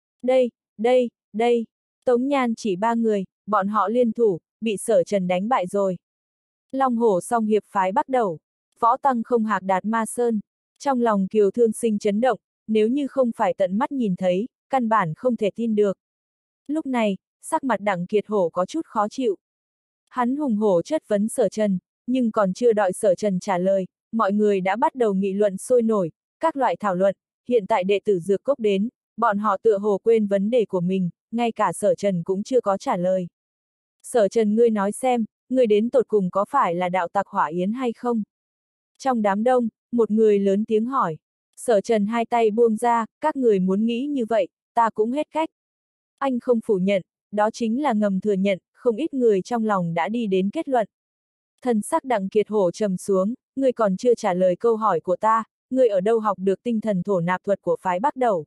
Đây, Tống Nhan chỉ 3 người, bọn họ liên thủ, bị Sở Trần đánh bại rồi. Long Hổ song hiệp phái bắt đầu, võ tăng không hạc đạt ma sơn. Trong lòng Kiều Thương Sinh chấn động, nếu như không phải tận mắt nhìn thấy, căn bản không thể tin được. Lúc này, sắc mặt Đặng Kiệt Hổ có chút khó chịu. Hắn hùng hổ chất vấn Sở Trần, nhưng còn chưa đợi Sở Trần trả lời, mọi người đã bắt đầu nghị luận sôi nổi, các loại thảo luận, hiện tại đệ tử dược cốc đến, bọn họ tựa hồ quên vấn đề của mình, ngay cả Sở Trần cũng chưa có trả lời. Sở Trần, ngươi nói xem, ngươi đến tột cùng có phải là đạo tặc Hỏa Yến hay không? Trong đám đông, một người lớn tiếng hỏi. Sở Trần hai tay buông ra, các người muốn nghĩ như vậy, ta cũng hết cách. Anh không phủ nhận, đó chính là ngầm thừa nhận, không ít người trong lòng đã đi đến kết luận. Thần sắc Đặng Kiệt Hổ trầm xuống, ngươi còn chưa trả lời câu hỏi của ta, ngươi ở đâu học được tinh thần thổ nạp thuật của phái Bắc Đầu?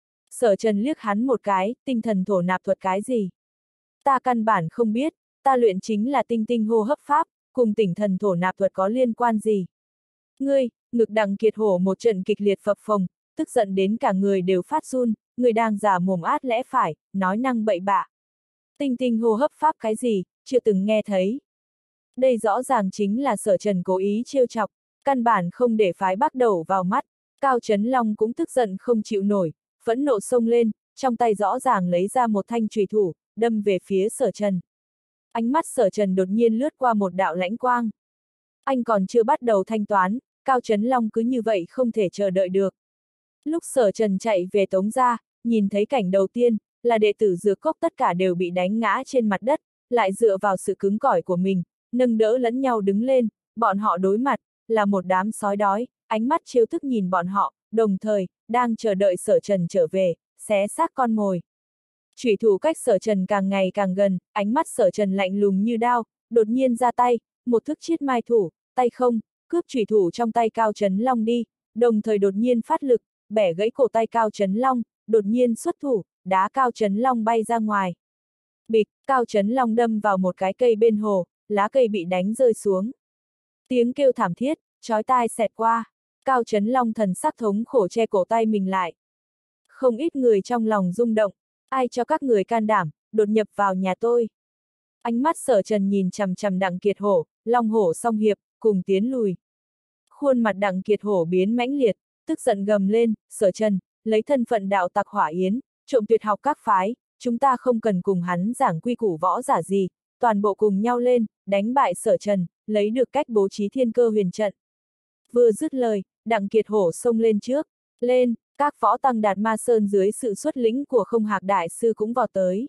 Sở Trần liếc hắn một cái, tinh thần thổ nạp thuật cái gì? Ta căn bản không biết, ta luyện chính là tinh tinh hô hấp pháp, cùng tinh thần thổ nạp thuật có liên quan gì? Ngươi, ngực Đặng Kiệt Hổ một trận kịch liệt phập phồng, tức giận đến cả người đều phát run, người đang giả mồm át lẽ phải, nói năng bậy bạ. Tinh tinh hô hấp pháp cái gì, chưa từng nghe thấy. Đây rõ ràng chính là Sở Trần cố ý trêu chọc, căn bản không để phái Bắc Đầu vào mắt. Cao Chấn Long cũng tức giận không chịu nổi, phẫn nộ xông lên, trong tay rõ ràng lấy ra một thanh chùy thủ, đâm về phía Sở Trần. Ánh mắt Sở Trần đột nhiên lướt qua một đạo lãnh quang. Anh còn chưa bắt đầu thanh toán, Cao Chấn Long cứ như vậy không thể chờ đợi được. Lúc Sở Trần chạy về Tống gia, nhìn thấy cảnh đầu tiên, là đệ tử dược cốc tất cả đều bị đánh ngã trên mặt đất, lại dựa vào sự cứng cỏi của mình, nâng đỡ lẫn nhau đứng lên, bọn họ đối mặt, là một đám sói đói, ánh mắt trêu tức nhìn bọn họ, đồng thời, đang chờ đợi Sở Trần trở về, xé xác con mồi. Chủy thủ cách Sở Trần càng ngày càng gần, ánh mắt Sở Trần lạnh lùng như đao, đột nhiên ra tay, một thức chiết mai thủ, tay không, cướp chủy thủ trong tay Cao Chấn Long đi, đồng thời đột nhiên phát lực, bẻ gãy cổ tay Cao Chấn Long, đột nhiên xuất thủ, đá Cao Chấn Long bay ra ngoài. Bịch, Cao Chấn Long đâm vào một cái cây bên hồ, lá cây bị đánh rơi xuống. Tiếng kêu thảm thiết, chói tai xẹt qua, Cao Chấn Long thần sắc thống khổ che cổ tay mình lại. Không ít người trong lòng rung động, ai cho các người can đảm, đột nhập vào nhà tôi. Ánh mắt Sở Trần nhìn chằm chằm Đặng Kiệt Hổ, Long Hổ song hiệp, cùng tiến lùi. Khuôn mặt Đặng Kiệt Hổ biến mãnh liệt, tức giận gầm lên, Sở Trần, lấy thân phận đạo tặc Hỏa Yến, trộm tuyệt học các phái, chúng ta không cần cùng hắn giảng quy củ võ giả gì, toàn bộ cùng nhau lên, đánh bại Sở Trần, lấy được cách bố trí thiên cơ huyền trận. Vừa dứt lời, Đặng Kiệt Hổ xông lên trước, lên, các võ tăng Đạt Ma Sơn dưới sự xuất lĩnh của Không Hạc Đại Sư cũng vào tới.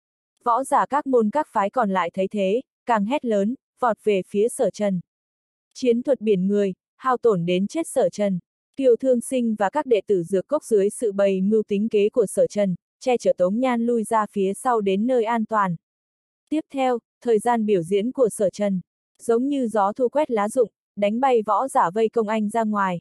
Võ giả các môn các phái còn lại thấy thế, càng hét lớn, vọt về phía Sở Trần. Chiến thuật biển người, hao tổn đến chết Sở Trần. Kiều Thương Sinh và các đệ tử dược cốc dưới sự bày mưu tính kế của Sở Trần, che chở Tống Nhan lui ra phía sau đến nơi an toàn. Tiếp theo, thời gian biểu diễn của Sở Trần, giống như gió thu quét lá rụng, đánh bay võ giả vây công anh ra ngoài.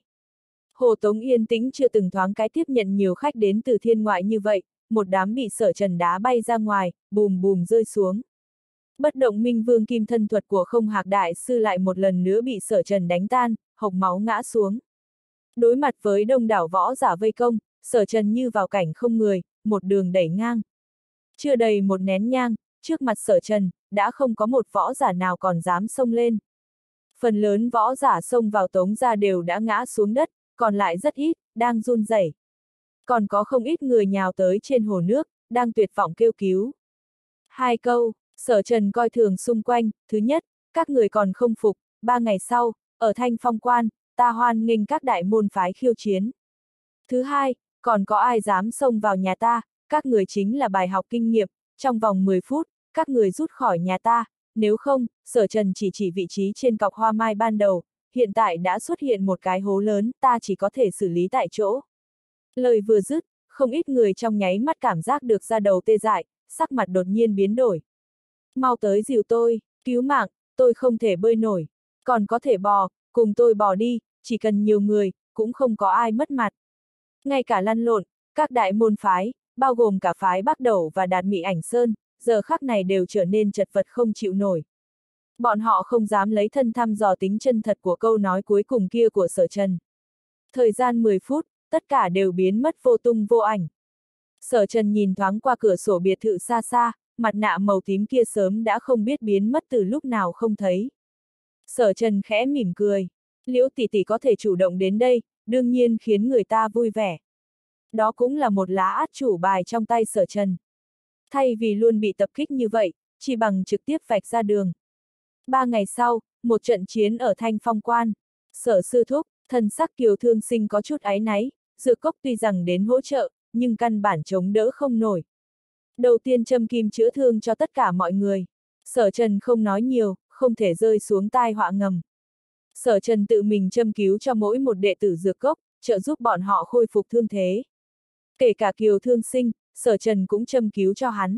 Hồ Tống yên tĩnh chưa từng thoáng cái tiếp nhận nhiều khách đến từ thiên ngoại như vậy, một đám bị Sở Trần đá bay ra ngoài, bùm bùm rơi xuống. Bất động minh vương kim thân thuật của Không Hạc Đại Sư lại một lần nữa bị Sở Trần đánh tan, hộc máu ngã xuống. Đối mặt với đông đảo võ giả vây công, Sở Trần như vào cảnh không người, một đường đẩy ngang. Chưa đầy một nén nhang, trước mặt Sở Trần, đã không có một võ giả nào còn dám xông lên. Phần lớn võ giả xông vào Tống gia đều đã ngã xuống đất, còn lại rất ít, đang run rẩy. Còn có không ít người nhào tới trên hồ nước, đang tuyệt vọng kêu cứu. Hai câu, Sở Trần coi thường xung quanh, thứ nhất, các người còn không phục, 3 ngày sau, ở Thanh Phong Quan, ta hoan nghênh các đại môn phái khiêu chiến. Thứ hai, còn có ai dám xông vào nhà ta, các người chính là bài học kinh nghiệm, trong vòng 10 phút, các người rút khỏi nhà ta, nếu không, Sở Trần chỉ vị trí trên cọc hoa mai ban đầu, hiện tại đã xuất hiện một cái hố lớn, ta chỉ có thể xử lý tại chỗ. Lời vừa dứt, không ít người trong nháy mắt cảm giác được da đầu tê dại, sắc mặt đột nhiên biến đổi. Mau tới dìu tôi, cứu mạng, tôi không thể bơi nổi, còn có thể bò, cùng tôi bò đi, chỉ cần nhiều người, cũng không có ai mất mặt. Ngay cả lăn lộn, các đại môn phái, bao gồm cả phái Bắc Đẩu và Đạt Mị Ảnh Sơn, giờ khắc này đều trở nên chật vật không chịu nổi. Bọn họ không dám lấy thân thăm dò tính chân thật của câu nói cuối cùng kia của Sở Trần. Thời gian 10 phút, tất cả đều biến mất vô tung vô ảnh. Sở Trần nhìn thoáng qua cửa sổ biệt thự xa xa, mặt nạ màu tím kia sớm đã không biết biến mất từ lúc nào không thấy. Sở Trần khẽ mỉm cười. Liễu tỷ tỷ có thể chủ động đến đây, đương nhiên khiến người ta vui vẻ. Đó cũng là một lá át chủ bài trong tay Sở Trần. Thay vì luôn bị tập kích như vậy, chỉ bằng trực tiếp vạch ra đường. 3 ngày sau, một trận chiến ở Thanh Phong Quan. Sở sư thúc, thần sắc Kiều Thương Sinh có chút áy náy, Dược Cốc tuy rằng đến hỗ trợ, nhưng căn bản chống đỡ không nổi. Đầu tiên châm kim chữa thương cho tất cả mọi người. Sở Trần không nói nhiều, không thể rơi xuống tai họa ngầm. Sở Trần tự mình châm cứu cho mỗi một đệ tử Dược Cốc, trợ giúp bọn họ khôi phục thương thế. Kể cả Kiều Thương Sinh, Sở Trần cũng châm cứu cho hắn.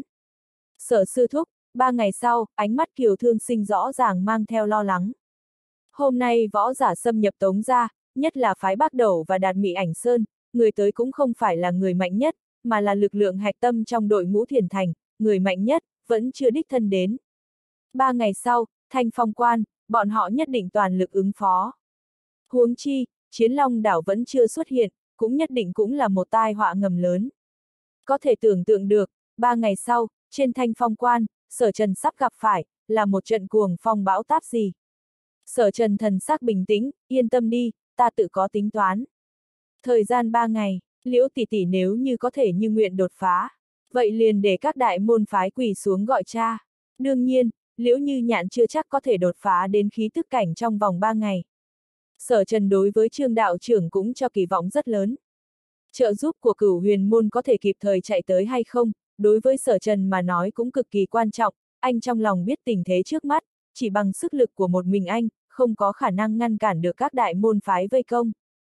Sở sư thúc, 3 ngày sau, ánh mắt Kiều Thương Sinh rõ ràng mang theo lo lắng. Hôm nay võ giả xâm nhập Tống gia, nhất là phái Bắc Đẩu và Đạt Mị Ảnh Sơn, người tới cũng không phải là người mạnh nhất, mà là lực lượng hạch tâm trong đội ngũ Thiền Thành, người mạnh nhất, vẫn chưa đích thân đến. 3 ngày sau, Thanh Phong Quan, bọn họ nhất định toàn lực ứng phó. Huống chi, Chiến Long đảo vẫn chưa xuất hiện, cũng nhất định cũng là một tai họa ngầm lớn. Có thể tưởng tượng được, 3 ngày sau, trên Thanh Phong Quan, Sở Trần sắp gặp phải, là một trận cuồng phong bão táp gì. Sở Trần thần sắc bình tĩnh, yên tâm đi, ta tự có tính toán. Thời gian 3 ngày, Liễu tỷ tỷ nếu như có thể như nguyện đột phá, vậy liền để các đại môn phái quỳ xuống gọi cha. Đương nhiên, Liễu Như Nhạn chưa chắc có thể đột phá đến khí tức cảnh trong vòng 3 ngày. Sở Trần đối với Trương đạo trưởng cũng cho kỳ vọng rất lớn. Trợ giúp của Cửu Huyền môn có thể kịp thời chạy tới hay không, đối với Sở Trần mà nói cũng cực kỳ quan trọng, anh trong lòng biết tình thế trước mắt, chỉ bằng sức lực của một mình anh, không có khả năng ngăn cản được các đại môn phái vây công.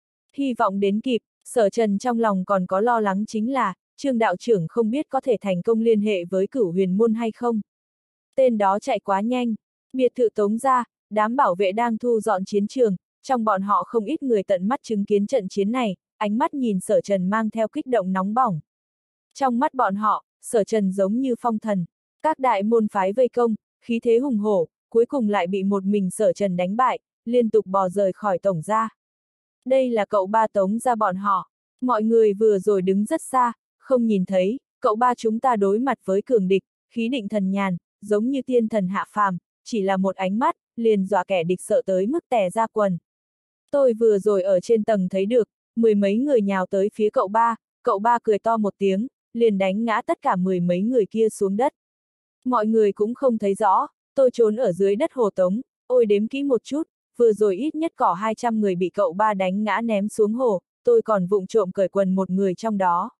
Hy vọng đến kịp, Sở Trần trong lòng còn có lo lắng chính là, Trương đạo trưởng không biết có thể thành công liên hệ với Cửu Huyền môn hay không. Tên đó chạy quá nhanh, biệt thự Tống gia, đám bảo vệ đang thu dọn chiến trường, trong bọn họ không ít người tận mắt chứng kiến trận chiến này, ánh mắt nhìn Sở Trần mang theo kích động nóng bỏng. Trong mắt bọn họ, Sở Trần giống như phong thần, các đại môn phái vây công, khí thế hùng hổ, cuối cùng lại bị một mình Sở Trần đánh bại, liên tục bò rời khỏi tổng gia. Đây là cậu ba Tống gia bọn họ, mọi người vừa rồi đứng rất xa, không nhìn thấy, cậu ba chúng ta đối mặt với cường địch, khí định thần nhàn, giống như tiên thần hạ phàm, chỉ là một ánh mắt, liền dọa kẻ địch sợ tới mức tè ra quần. Tôi vừa rồi ở trên tầng thấy được, 10 mấy người nhào tới phía cậu ba cười to một tiếng, liền đánh ngã tất cả 10 mấy người kia xuống đất. Mọi người cũng không thấy rõ, tôi trốn ở dưới đất hồ Tống, ôi đếm kỹ một chút, vừa rồi ít nhất có 200 người bị cậu ba đánh ngã ném xuống hồ, tôi còn vụng trộm cởi quần một người trong đó.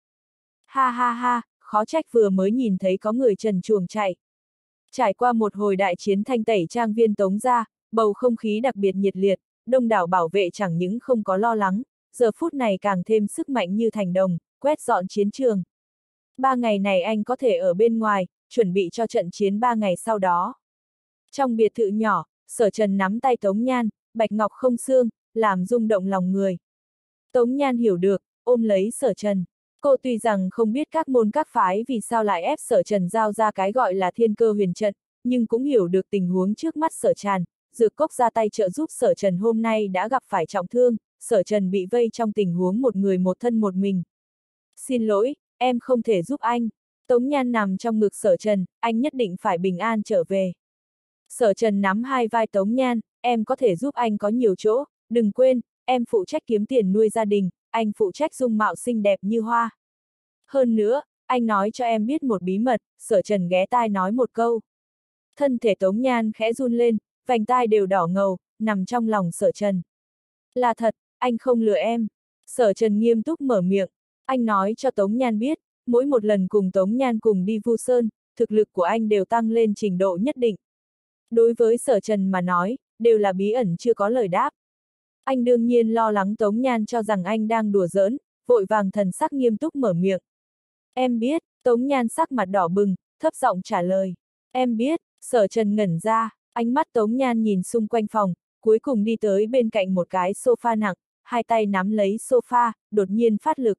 Ha ha ha, khó trách vừa mới nhìn thấy có người trần truồng chạy. Trải qua một hồi đại chiến thanh tẩy trang viên Tống gia, bầu không khí đặc biệt nhiệt liệt, đông đảo bảo vệ chẳng những không có lo lắng, giờ phút này càng thêm sức mạnh như thành đồng, quét dọn chiến trường. 3 ngày này anh có thể ở bên ngoài, chuẩn bị cho trận chiến 3 ngày sau đó. Trong biệt thự nhỏ, Sở Trần nắm tay Tống Nhan, bạch ngọc không xương, làm rung động lòng người. Tống Nhan hiểu được, ôm lấy Sở Trần. Cô tuy rằng không biết các môn các phái vì sao lại ép Sở Trần giao ra cái gọi là thiên cơ huyền trận, nhưng cũng hiểu được tình huống trước mắt Sở Trần. Dược Cốc ra tay trợ giúp Sở Trần hôm nay đã gặp phải trọng thương, Sở Trần bị vây trong tình huống một người một thân một mình. Xin lỗi, em không thể giúp anh. Tống Nhan nằm trong ngực Sở Trần, anh nhất định phải bình an trở về. Sở Trần nắm hai vai Tống Nhan, em có thể giúp anh có nhiều chỗ, đừng quên, em phụ trách kiếm tiền nuôi gia đình, anh phụ trách dung mạo xinh đẹp như hoa. Hơn nữa, anh nói cho em biết một bí mật, Sở Trần ghé tai nói một câu. Thân thể Tống Nhan khẽ run lên, vành tai đều đỏ ngầu, nằm trong lòng Sở Trần. Là thật, anh không lừa em. Sở Trần nghiêm túc mở miệng, anh nói cho Tống Nhan biết, mỗi một lần cùng Tống Nhan cùng đi Vu Sơn, thực lực của anh đều tăng lên trình độ nhất định. Đối với Sở Trần mà nói, đều là bí ẩn chưa có lời đáp. Anh đương nhiên lo lắng Tống Nhan cho rằng anh đang đùa giỡn, vội vàng thần sắc nghiêm túc mở miệng. Em biết, Tống Nhan sắc mặt đỏ bừng, thấp giọng trả lời. Em biết, Sở Trần ngẩn ra, ánh mắt Tống Nhan nhìn xung quanh phòng, cuối cùng đi tới bên cạnh một cái sofa nặng, hai tay nắm lấy sofa, đột nhiên phát lực.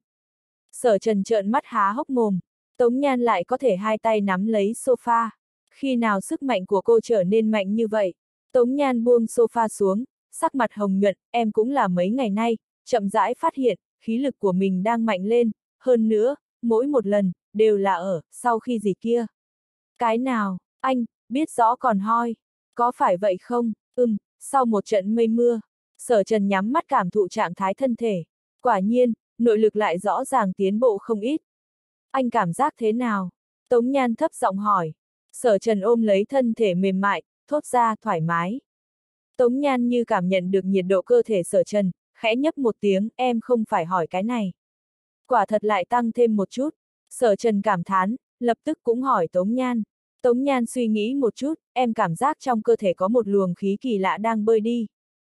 Sở Trần trợn mắt há hốc mồm, Tống Nhan lại có thể hai tay nắm lấy sofa. Khi nào sức mạnh của cô trở nên mạnh như vậy? Tống Nhan buông sofa xuống, sắc mặt hồng nhuận, em cũng là mấy ngày nay, chậm rãi phát hiện, khí lực của mình đang mạnh lên, hơn nữa, mỗi một lần, đều là sau khi gì kia. Cái nào, anh, biết rõ còn hoi, có phải vậy không? Sau một trận mây mưa, Sở Trần nhắm mắt cảm thụ trạng thái thân thể, quả nhiên, nội lực lại rõ ràng tiến bộ không ít. Anh cảm giác thế nào? Tống Nhan thấp giọng hỏi. Sở Trần ôm lấy thân thể mềm mại, thốt ra thoải mái. Tống Nhan như cảm nhận được nhiệt độ cơ thể Sở Trần, khẽ nhấp một tiếng, em không phải hỏi cái này. Quả thật lại tăng thêm một chút. Sở Trần cảm thán, lập tức cũng hỏi Tống Nhan. Tống Nhan suy nghĩ một chút, em cảm giác trong cơ thể có một luồng khí kỳ lạ đang bơi đi.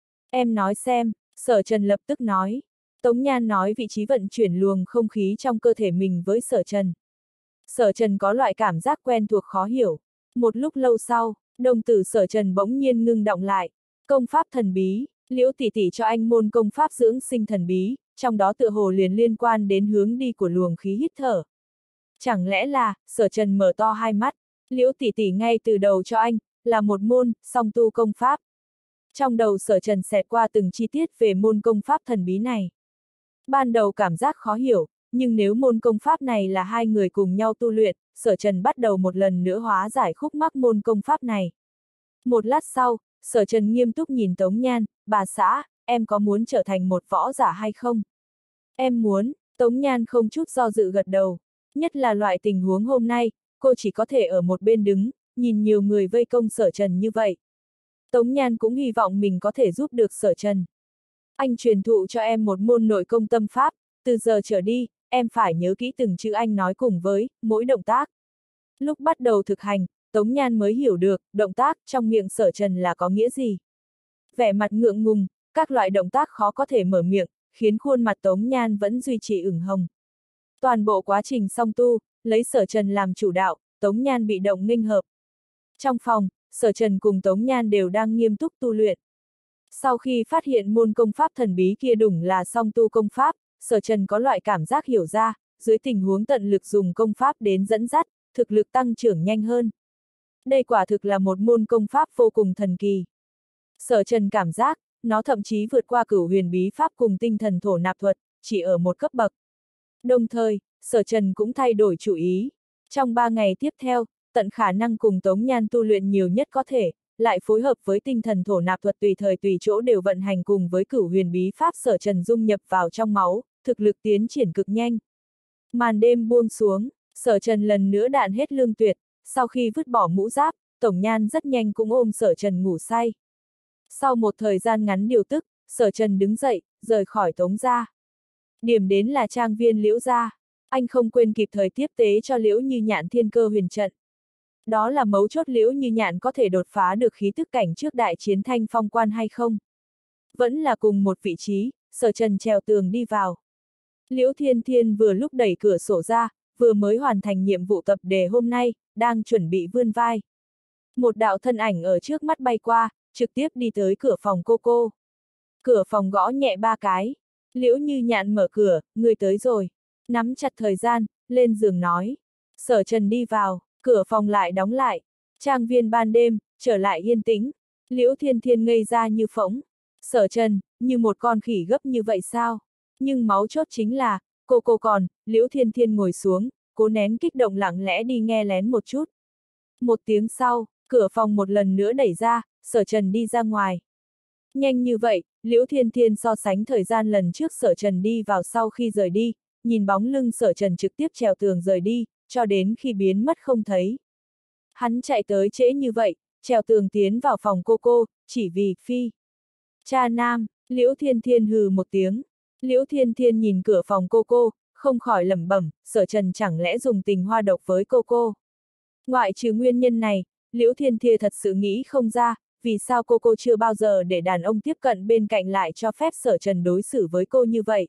Em nói xem, Sở Trần lập tức nói. Tống Nhan nói vị trí vận chuyển luồng không khí trong cơ thể mình với Sở Trần. Sở Trần có loại cảm giác quen thuộc khó hiểu. Một lúc lâu sau, đồng tử Sở Trần bỗng nhiên ngưng động lại. Công pháp thần bí, Liễu tỷ tỷ cho anh môn công pháp dưỡng sinh thần bí, trong đó tựa hồ liền liên quan đến hướng đi của luồng khí hít thở. Chẳng lẽ là, Sở Trần mở to hai mắt, Liễu tỷ tỷ ngay từ đầu cho anh, là một môn, song tu công pháp. Trong đầu Sở Trần xẹt qua từng chi tiết về môn công pháp thần bí này. Ban đầu cảm giác khó hiểu, nhưng nếu môn công pháp này là hai người cùng nhau tu luyện, Sở Trần bắt đầu một lần nữa hóa giải khúc mắc môn công pháp này. Một lát sau, Sở Trần nghiêm túc nhìn Tống Nhan, bà xã, em có muốn trở thành một võ giả hay không? Em muốn, Tống Nhan không chút do dự gật đầu. Nhất là loại tình huống hôm nay, cô chỉ có thể ở một bên đứng, nhìn nhiều người vây công Sở Trần như vậy. Tống Nhan cũng hy vọng mình có thể giúp được Sở Trần. Anh truyền thụ cho em một môn nội công tâm pháp, từ giờ trở đi, em phải nhớ kỹ từng chữ anh nói cùng với mỗi động tác. Lúc bắt đầu thực hành, Tống Nhan mới hiểu được, động tác trong miệng Sở Trần là có nghĩa gì. Vẻ mặt ngượng ngùng, các loại động tác khó có thể mở miệng, khiến khuôn mặt Tống Nhan vẫn duy trì ửng hồng. Toàn bộ quá trình song tu, lấy Sở Trần làm chủ đạo, Tống Nhan bị động nghênh hợp. Trong phòng, Sở Trần cùng Tống Nhan đều đang nghiêm túc tu luyện. Sau khi phát hiện môn công pháp thần bí kia đúng là song tu công pháp, Sở Trần có loại cảm giác hiểu ra, dưới tình huống tận lực dùng công pháp đến dẫn dắt, thực lực tăng trưởng nhanh hơn. Đây quả thực là một môn công pháp vô cùng thần kỳ. Sở Trần cảm giác, nó thậm chí vượt qua Cửu Huyền Bí Pháp cùng tinh thần thổ nạp thuật, chỉ ở một cấp bậc. Đồng thời, Sở Trần cũng thay đổi chủ ý. Trong 3 ngày tiếp theo, tận khả năng cùng Tống Nhan tu luyện nhiều nhất có thể, lại phối hợp với tinh thần thổ nạp thuật tùy thời tùy chỗ đều vận hành cùng với Cửu Huyền Bí Pháp Sở Trần dung nhập vào trong máu, thực lực tiến triển cực nhanh. Màn đêm buông xuống, Sở Trần lần nữa đạn hết lương tuyệt, sau khi vứt bỏ mũ giáp, Tống Nhan rất nhanh cũng ôm Sở Trần ngủ say. Sau một thời gian ngắn điều tức, Sở Trần đứng dậy, rời khỏi Tống gia. Điểm đến là trang viên Liễu gia. Anh không quên kịp thời tiếp tế cho Liễu Như Nhạn thiên cơ huyền trận. Đó là mấu chốt Liễu Như Nhạn có thể đột phá được khí tức cảnh trước đại chiến Thanh Phong Quan hay không. Vẫn là cùng một vị trí, Sở Trần trèo tường đi vào. Liễu Thiên Thiên vừa lúc đẩy cửa sổ ra, vừa mới hoàn thành nhiệm vụ tập đề hôm nay, đang chuẩn bị vươn vai. Một đạo thân ảnh ở trước mắt bay qua, trực tiếp đi tới cửa phòng cô. Cửa phòng gõ nhẹ 3 cái. Liễu Như Nhạn mở cửa, người tới rồi. Nắm chặt thời gian, lên giường nói. Sở Trần đi vào, cửa phòng lại đóng lại. Trang viên ban đêm, trở lại yên tĩnh. Liễu Thiên Thiên ngây ra như phỗng. Sở Trần, như một con khỉ gấp như vậy sao? Nhưng máu chốt chính là, cô còn, Liễu Thiên Thiên ngồi xuống, cố nén kích động lặng lẽ đi nghe lén một chút. Một tiếng sau, cửa phòng một lần nữa đẩy ra, Sở Trần đi ra ngoài. Nhanh như vậy, Liễu Thiên Thiên so sánh thời gian lần trước Sở Trần đi vào sau khi rời đi, nhìn bóng lưng Sở Trần trực tiếp trèo tường rời đi, cho đến khi biến mất không thấy. Hắn chạy tới trễ như vậy, trèo tường tiến vào phòng cô, chỉ vì phi. Cha nam, Liễu Thiên Thiên hừ một tiếng. Liễu Thiên Thiên nhìn cửa phòng cô, không khỏi lẩm bẩm, Sở Trần chẳng lẽ dùng tình hoa độc với cô. Ngoại trừ nguyên nhân này, Liễu Thiên Thiên thật sự nghĩ không ra, vì sao cô chưa bao giờ để đàn ông tiếp cận bên cạnh lại cho phép Sở Trần đối xử với cô như vậy.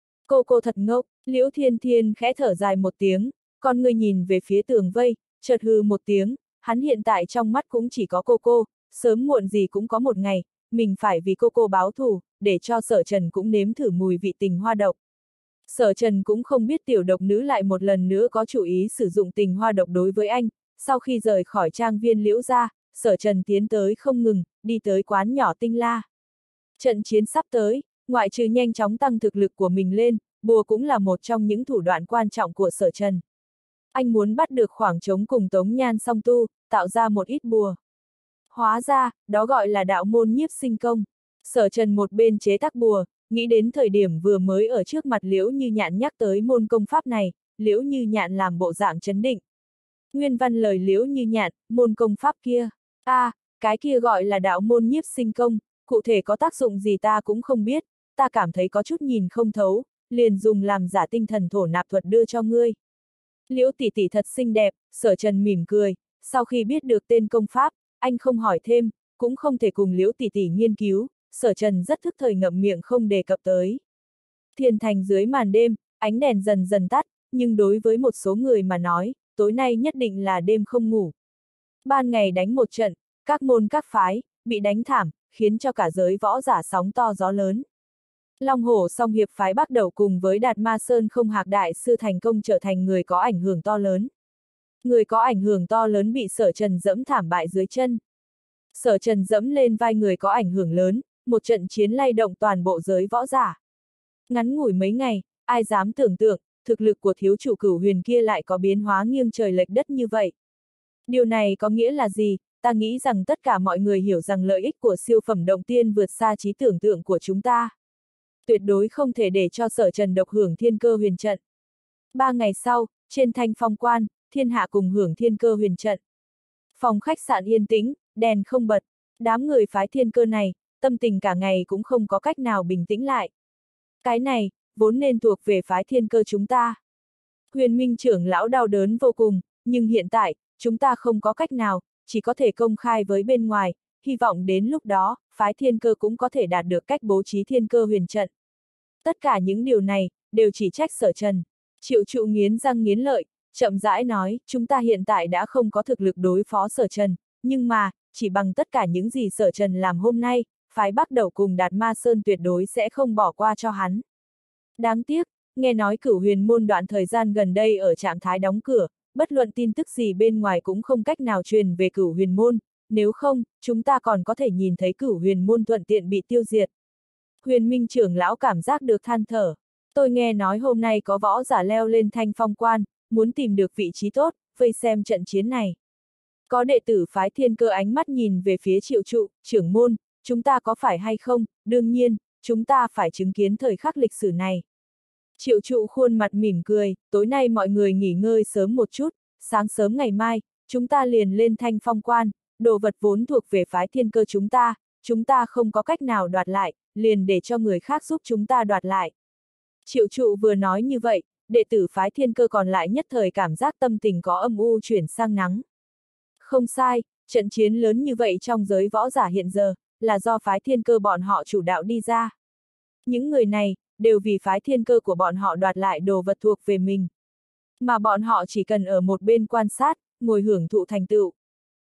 Cô thật ngốc, Liễu Thiên Thiên khẽ thở dài một tiếng, con người nhìn về phía tường vây, chợt hừ một tiếng, hắn hiện tại trong mắt cũng chỉ có cô, sớm muộn gì cũng có một ngày, mình phải vì cô báo thù, để cho Sở Trần cũng nếm thử mùi vị tình hoa độc. Sở Trần cũng không biết tiểu độc nữ lại một lần nữa có chủ ý sử dụng tình hoa độc đối với anh, sau khi rời khỏi trang viên Liễu gia, Sở Trần tiến tới không ngừng, đi tới quán nhỏ Tinh La. Trận chiến sắp tới, ngoại trừ nhanh chóng tăng thực lực của mình lên, bùa cũng là một trong những thủ đoạn quan trọng của Sở Trần. Anh muốn bắt được khoảng trống cùng Tống Nhan song tu, tạo ra một ít bùa. Hóa ra, đó gọi là đạo môn nhiếp sinh công. Sở Trần một bên chế tác bùa, nghĩ đến thời điểm vừa mới ở trước mặt Liễu Như Nhạn nhắc tới môn công pháp này, Liễu Như Nhạn làm bộ dạng trấn định. Nguyên văn lời Liễu Như Nhạn, môn công pháp kia. Cái kia gọi là đạo môn nhiếp sinh công, cụ thể có tác dụng gì ta cũng không biết, ta cảm thấy có chút nhìn không thấu, liền dùng làm giả tinh thần thổ nạp thuật đưa cho ngươi. Liễu tỷ tỷ thật xinh đẹp, Sở Trần mỉm cười, sau khi biết được tên công pháp, anh không hỏi thêm, cũng không thể cùng Liễu tỷ tỷ nghiên cứu, Sở Trần rất thức thời ngậm miệng không đề cập tới. Thiên thành dưới màn đêm, ánh đèn dần dần tắt, nhưng đối với một số người mà nói, tối nay nhất định là đêm không ngủ. Ban ngày đánh một trận, các môn các phái, bị đánh thảm, khiến cho cả giới võ giả sóng to gió lớn. Long Hổ Song Hiệp phái bắt đầu cùng với Đạt Ma Sơn Không Hạc Đại Sư thành công trở thành người có ảnh hưởng to lớn. Người có ảnh hưởng to lớn bị Sở Trần dẫm thảm bại dưới chân. Sở Trần dẫm lên vai người có ảnh hưởng lớn, một trận chiến lay động toàn bộ giới võ giả. Ngắn ngủi mấy ngày, ai dám tưởng tượng, thực lực của thiếu chủ Cửu Huyền kia lại có biến hóa nghiêng trời lệch đất như vậy. Điều này có nghĩa là gì? Ta nghĩ rằng tất cả mọi người hiểu rằng lợi ích của siêu phẩm động tiên vượt xa trí tưởng tượng của chúng ta. Tuyệt đối không thể để cho Sở Trần độc hưởng thiên cơ huyền trận. 3 ngày sau, trên Thanh Phong Quan, thiên hạ cùng hưởng thiên cơ huyền trận. Phòng khách sạn yên tĩnh, đèn không bật, đám người phái thiên cơ này, tâm tình cả ngày cũng không có cách nào bình tĩnh lại. Cái này, vốn nên thuộc về phái thiên cơ chúng ta. Huyền Minh trưởng lão đau đớn vô cùng, nhưng hiện tại, chúng ta không có cách nào, chỉ có thể công khai với bên ngoài, hy vọng đến lúc đó, phái thiên cơ cũng có thể đạt được cách bố trí thiên cơ huyền trận. Tất cả những điều này, đều chỉ trách Sở Trần. Triệu trụ nghiến răng nghiến lợi, chậm rãi nói, chúng ta hiện tại đã không có thực lực đối phó Sở Trần, nhưng mà, chỉ bằng tất cả những gì Sở Trần làm hôm nay, phái bắt đầu cùng Đạt Ma Sơn tuyệt đối sẽ không bỏ qua cho hắn. Đáng tiếc, nghe nói Cửu Huyền môn đoạn thời gian gần đây ở trạng thái đóng cửa, bất luận tin tức gì bên ngoài cũng không cách nào truyền về Cửu Huyền môn, nếu không, chúng ta còn có thể nhìn thấy Cửu Huyền môn thuận tiện bị tiêu diệt. Huyền Minh trưởng lão cảm giác được than thở. Tôi nghe nói hôm nay có võ giả leo lên Thanh Phong Quan, muốn tìm được vị trí tốt, vây xem trận chiến này. Có đệ tử phái thiên cơ ánh mắt nhìn về phía Triệu trụ, trưởng môn, chúng ta có phải hay không? Đương nhiên, chúng ta phải chứng kiến thời khắc lịch sử này. Triệu trụ khuôn mặt mỉm cười, tối nay mọi người nghỉ ngơi sớm một chút, sáng sớm ngày mai, chúng ta liền lên Thanh Phong Quan, đồ vật vốn thuộc về phái thiên cơ chúng ta không có cách nào đoạt lại, liền để cho người khác giúp chúng ta đoạt lại. Triệu trụ vừa nói như vậy, đệ tử phái thiên cơ còn lại nhất thời cảm giác tâm tình có âm u chuyển sang nắng. Không sai, trận chiến lớn như vậy trong giới võ giả hiện giờ, là do phái thiên cơ bọn họ chủ đạo đi ra. Những người này, đều vì phái thiên cơ của bọn họ đoạt lại đồ vật thuộc về mình. Mà bọn họ chỉ cần ở một bên quan sát, ngồi hưởng thụ thành tựu.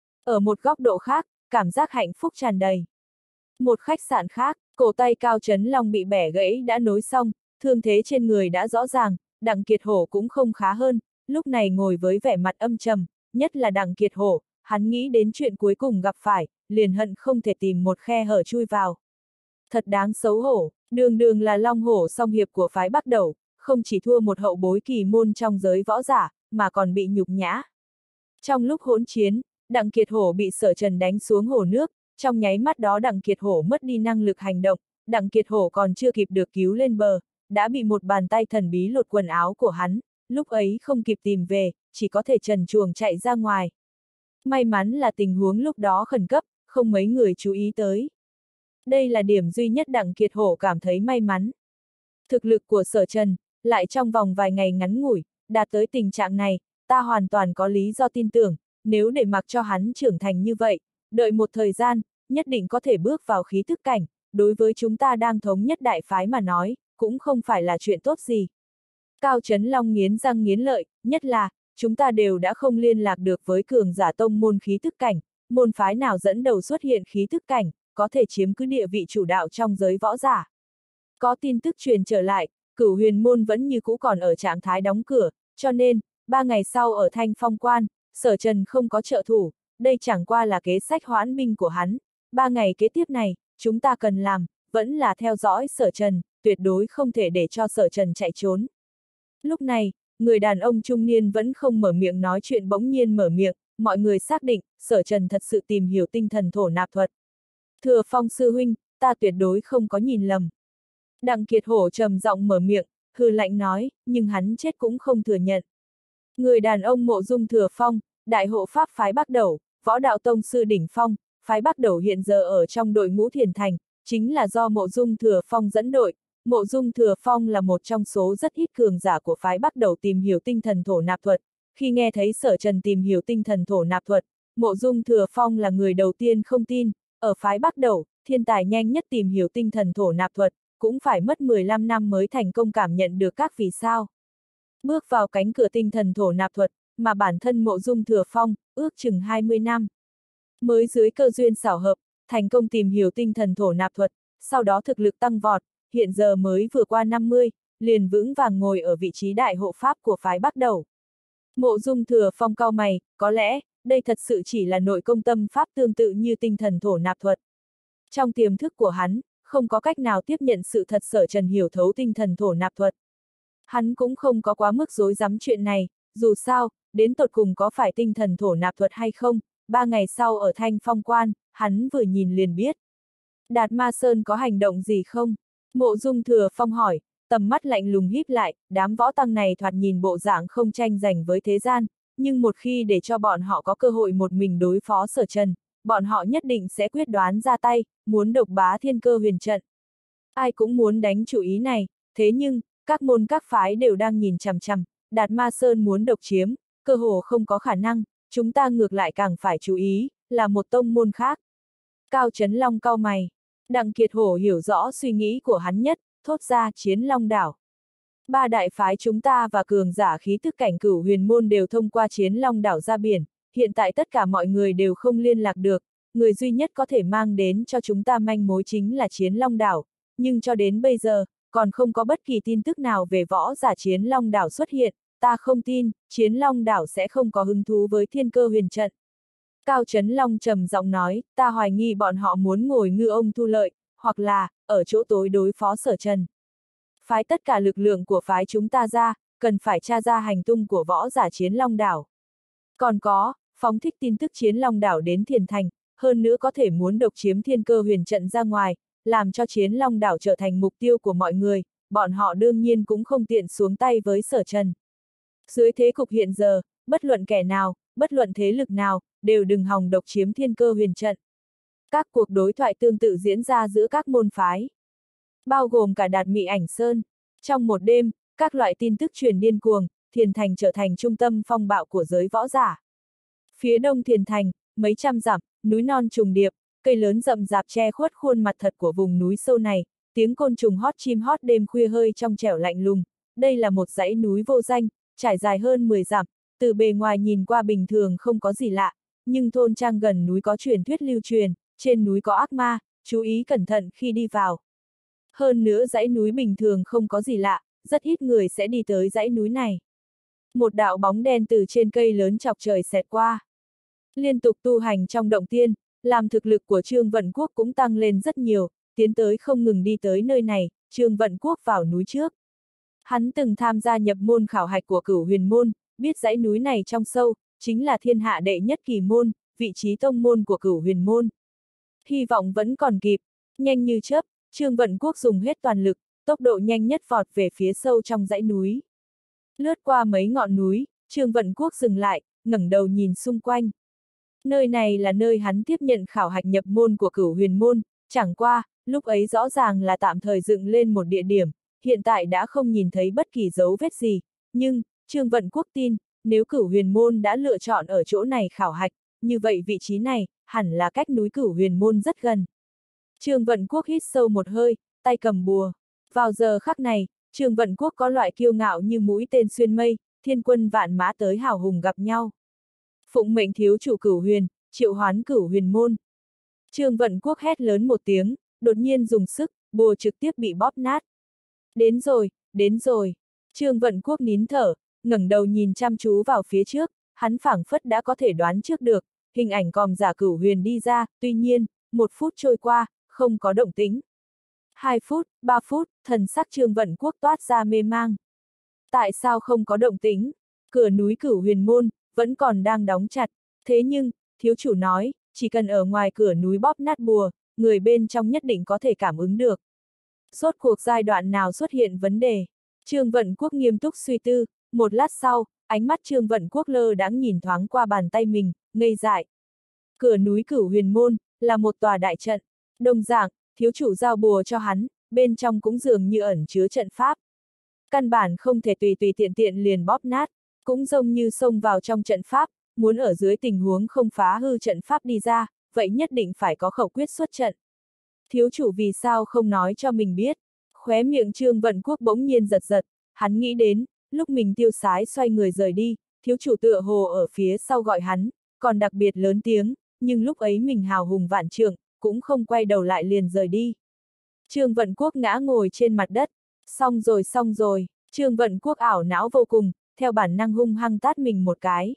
Ở một góc độ khác, cảm giác hạnh phúc tràn đầy. Một khách sạn khác, cổ tay Cao Chấn Long bị bẻ gãy đã nối xong, thương thế trên người đã rõ ràng, Đặng Kiệt Hổ cũng không khá hơn, lúc này ngồi với vẻ mặt âm trầm, nhất là Đặng Kiệt Hổ, hắn nghĩ đến chuyện cuối cùng gặp phải, liền hận không thể tìm một khe hở chui vào. Thật đáng xấu hổ, đường là Long Hổ Song Hiệp của phái Bắc Đẩu, không chỉ thua một hậu bối kỳ môn trong giới võ giả, mà còn bị nhục nhã. Trong lúc hỗn chiến, Đặng Kiệt Hổ bị Sở Trần đánh xuống hồ nước, trong nháy mắt đó Đặng Kiệt Hổ mất đi năng lực hành động, Đặng Kiệt Hổ còn chưa kịp được cứu lên bờ, đã bị một bàn tay thần bí lột quần áo của hắn, lúc ấy không kịp tìm về, chỉ có thể trần truồng chạy ra ngoài. May mắn là tình huống lúc đó khẩn cấp, không mấy người chú ý tới. Đây là điểm duy nhất Đặng Kiệt Hổ cảm thấy may mắn. Thực lực của Sở Trần, lại trong vòng vài ngày ngắn ngủi, đạt tới tình trạng này, ta hoàn toàn có lý do tin tưởng, nếu để mặc cho hắn trưởng thành như vậy, đợi một thời gian, nhất định có thể bước vào khí thức cảnh, đối với chúng ta đang thống nhất đại phái mà nói, cũng không phải là chuyện tốt gì. Cao Chấn Long nghiến răng nghiến lợi, nhất là, chúng ta đều đã không liên lạc được với cường giả tông môn khí thức cảnh, môn phái nào dẫn đầu xuất hiện khí thức cảnh, có thể chiếm cứ địa vị chủ đạo trong giới võ giả. Có tin tức truyền trở lại, Cửu Huyền môn vẫn như cũ còn ở trạng thái đóng cửa, cho nên, 3 ngày sau ở Thanh Phong Quan, Sở Trần không có trợ thủ, đây chẳng qua là kế sách hoãn binh của hắn. 3 ngày kế tiếp này, chúng ta cần làm, vẫn là theo dõi Sở Trần, tuyệt đối không thể để cho Sở Trần chạy trốn. Lúc này, người đàn ông trung niên vẫn không mở miệng nói chuyện bỗng nhiên mở miệng, mọi người xác định, Sở Trần thật sự tìm hiểu tinh thần thổ nạp thuật. Thừa Phong sư huynh, ta tuyệt đối không có nhìn lầm. Đặng Kiệt Hổ trầm giọng mở miệng, hừ lạnh nói, nhưng hắn chết cũng không thừa nhận. Người đàn ông Mộ Dung Thừa Phong, đại hộ pháp phái Bắc Đẩu, võ đạo tông sư đỉnh phong, phái Bắc Đẩu hiện giờ ở trong đội ngũ Thiền Thành, chính là do Mộ Dung Thừa Phong dẫn đội. Mộ Dung Thừa Phong là một trong số rất ít cường giả của phái Bắc Đẩu tìm hiểu tinh thần thổ nạp thuật. Khi nghe thấy Sở Trần tìm hiểu tinh thần thổ nạp thuật, Mộ Dung Thừa Phong là người đầu tiên không tin, ở phái Bắc Đẩu, thiên tài nhanh nhất tìm hiểu tinh thần thổ nạp thuật, cũng phải mất 15 năm mới thành công cảm nhận được các vì sao. Bước vào cánh cửa tinh thần thổ nạp thuật, mà bản thân Mộ Dung Thừa Phong, ước chừng 20 năm. Mới dưới cơ duyên xảo hợp, thành công tìm hiểu tinh thần thổ nạp thuật, sau đó thực lực tăng vọt, hiện giờ mới vừa qua 50, liền vững vàng ngồi ở vị trí đại hộ pháp của phái Bắc Đẩu. Mộ Dung Thừa Phong cau mày, có lẽ, đây thật sự chỉ là nội công tâm pháp tương tự như tinh thần thổ nạp thuật. Trong tiềm thức của hắn, không có cách nào tiếp nhận sự thật Sở Trần hiểu thấu tinh thần thổ nạp thuật. Hắn cũng không có quá mức rối rắm chuyện này, dù sao, đến tột cùng có phải tinh thần thổ nạp thuật hay không, 3 ngày sau ở Thanh Phong Quan, hắn vừa nhìn liền biết. Đạt Ma Sơn có hành động gì không? Mộ Dung Thừa Phong hỏi, tầm mắt lạnh lùng híp lại, đám võ tăng này thoạt nhìn bộ dạng không tranh giành với thế gian, nhưng một khi để cho bọn họ có cơ hội một mình đối phó Sở Trần, bọn họ nhất định sẽ quyết đoán ra tay, muốn độc bá thiên cơ huyền trận. Ai cũng muốn đánh chủ ý này, thế nhưng, các môn các phái đều đang nhìn chằm chằm, Đạt Ma Sơn muốn độc chiếm, cơ hồ không có khả năng, chúng ta ngược lại càng phải chú ý, là một tông môn khác. Cao Chấn Long cau mày, Đặng Kiệt Hổ hiểu rõ suy nghĩ của hắn nhất, thốt ra Chiến Long đảo. 3 đại phái chúng ta và cường giả khí tức cảnh Cửu Huyền môn đều thông qua Chiến Long đảo ra biển, hiện tại tất cả mọi người đều không liên lạc được, người duy nhất có thể mang đến cho chúng ta manh mối chính là Chiến Long đảo, nhưng cho đến bây giờ, còn không có bất kỳ tin tức nào về võ giả Chiến Long đảo xuất hiện, ta không tin, Chiến Long đảo sẽ không có hứng thú với thiên cơ huyền trận. Cao Chấn Long trầm giọng nói, ta hoài nghi bọn họ muốn ngồi ngư ông thu lợi, hoặc là, ở chỗ tối đối phó Sở Trần. Phái tất cả lực lượng của phái chúng ta ra, cần phải tra ra hành tung của võ giả Chiến Long đảo. Còn có, phóng thích tin tức Chiến Long đảo đến Thiền Thành, hơn nữa có thể muốn độc chiếm thiên cơ huyền trận ra ngoài, làm cho Chiến Long đảo trở thành mục tiêu của mọi người, bọn họ đương nhiên cũng không tiện xuống tay với Sở Trần. Dưới thế cục hiện giờ, bất luận kẻ nào, bất luận thế lực nào, đều đừng hòng độc chiếm thiên cơ huyền trận. Các cuộc đối thoại tương tự diễn ra giữa các môn phái, bao gồm cả Đạt Mị Ảnh Sơn. Trong một đêm, các loại tin tức truyền điên cuồng, Thiền Thành trở thành trung tâm phong bạo của giới võ giả. Phía đông Thiền Thành, mấy trăm dặm, núi non trùng điệp, cây lớn rậm rạp che khuất khuôn mặt thật của vùng núi sâu này, tiếng côn trùng hót chim hót đêm khuya hơi trong trẻo lạnh lùng. Đây là một dãy núi vô danh, trải dài hơn 10 dặm, từ bề ngoài nhìn qua bình thường không có gì lạ, nhưng thôn trang gần núi có truyền thuyết lưu truyền, trên núi có ác ma, chú ý cẩn thận khi đi vào. Hơn nữa dãy núi bình thường không có gì lạ, rất ít người sẽ đi tới dãy núi này. Một đạo bóng đen từ trên cây lớn chọc trời xẹt qua. Liên tục tu hành trong động tiên, làm thực lực của Trương Vận Quốc cũng tăng lên rất nhiều, tiến tới không ngừng đi tới nơi này, Trương Vận Quốc vào núi trước. Hắn từng tham gia nhập môn khảo hạch của Cửu Huyền môn, biết dãy núi này trong sâu, chính là thiên hạ đệ nhất kỳ môn, vị trí tông môn của Cửu Huyền môn. Hy vọng vẫn còn kịp, nhanh như chớp, Trương Vận Quốc dùng hết toàn lực, tốc độ nhanh nhất vọt về phía sâu trong dãy núi. Lướt qua mấy ngọn núi, Trương Vận Quốc dừng lại, ngẩng đầu nhìn xung quanh. Nơi này là nơi hắn tiếp nhận khảo hạch nhập môn của Cửu Huyền môn, chẳng qua, lúc ấy rõ ràng là tạm thời dựng lên một địa điểm, hiện tại đã không nhìn thấy bất kỳ dấu vết gì, nhưng, Trương Vận Quốc tin, nếu Cửu Huyền môn đã lựa chọn ở chỗ này khảo hạch, như vậy vị trí này, hẳn là cách núi Cửu Huyền môn rất gần. Trương Vận Quốc hít sâu một hơi, tay cầm bùa. Vào giờ khắc này, Trương Vận Quốc có loại kiêu ngạo như mũi tên xuyên mây, thiên quân vạn mã tới hào hùng gặp nhau. Phụng mệnh thiếu chủ Cửu Huyền, triệu hoán Cửu Huyền môn. Trương Vận Quốc hét lớn một tiếng, đột nhiên dùng sức, bùa trực tiếp bị bóp nát. Đến rồi, đến rồi. Trương Vận Quốc nín thở, ngẩng đầu nhìn chăm chú vào phía trước, hắn phảng phất đã có thể đoán trước được, hình ảnh còm giả Cửu Huyền đi ra, tuy nhiên, 1 phút trôi qua, không có động tĩnh. 2 phút, 3 phút, thần sắc Trương Vận Quốc toát ra mê mang. Tại sao không có động tĩnh? Cửa núi Cửu Huyền môn, vẫn còn đang đóng chặt. Thế nhưng, thiếu chủ nói, chỉ cần ở ngoài cửa núi bóp nát bùa, người bên trong nhất định có thể cảm ứng được. Rốt cuộc giai đoạn nào xuất hiện vấn đề? Trương Vận Quốc nghiêm túc suy tư, một lát sau, ánh mắt Trương Vận Quốc lơ đãng nhìn thoáng qua bàn tay mình, ngây dại. Cửa núi Cửu Huyền môn, là một tòa đại trận. Đồng dạng, thiếu chủ giao bùa cho hắn, bên trong cũng dường như ẩn chứa trận pháp. Căn bản không thể tùy tùy tiện tiện liền bóp nát, cũng giống như xông vào trong trận pháp, muốn ở dưới tình huống không phá hư trận pháp đi ra, vậy nhất định phải có khẩu quyết xuất trận. Thiếu chủ vì sao không nói cho mình biết? Khóe miệng Trương Vận Quốc bỗng nhiên giật giật, hắn nghĩ đến, lúc mình tiêu sái xoay người rời đi, thiếu chủ tựa hồ ở phía sau gọi hắn, còn đặc biệt lớn tiếng, nhưng lúc ấy mình hào hùng vạn trượng, cũng không quay đầu lại liền rời đi. Trương Vận Quốc ngã ngồi trên mặt đất, xong rồi, Trương Vận Quốc ảo não vô cùng, theo bản năng hung hăng tát mình một cái.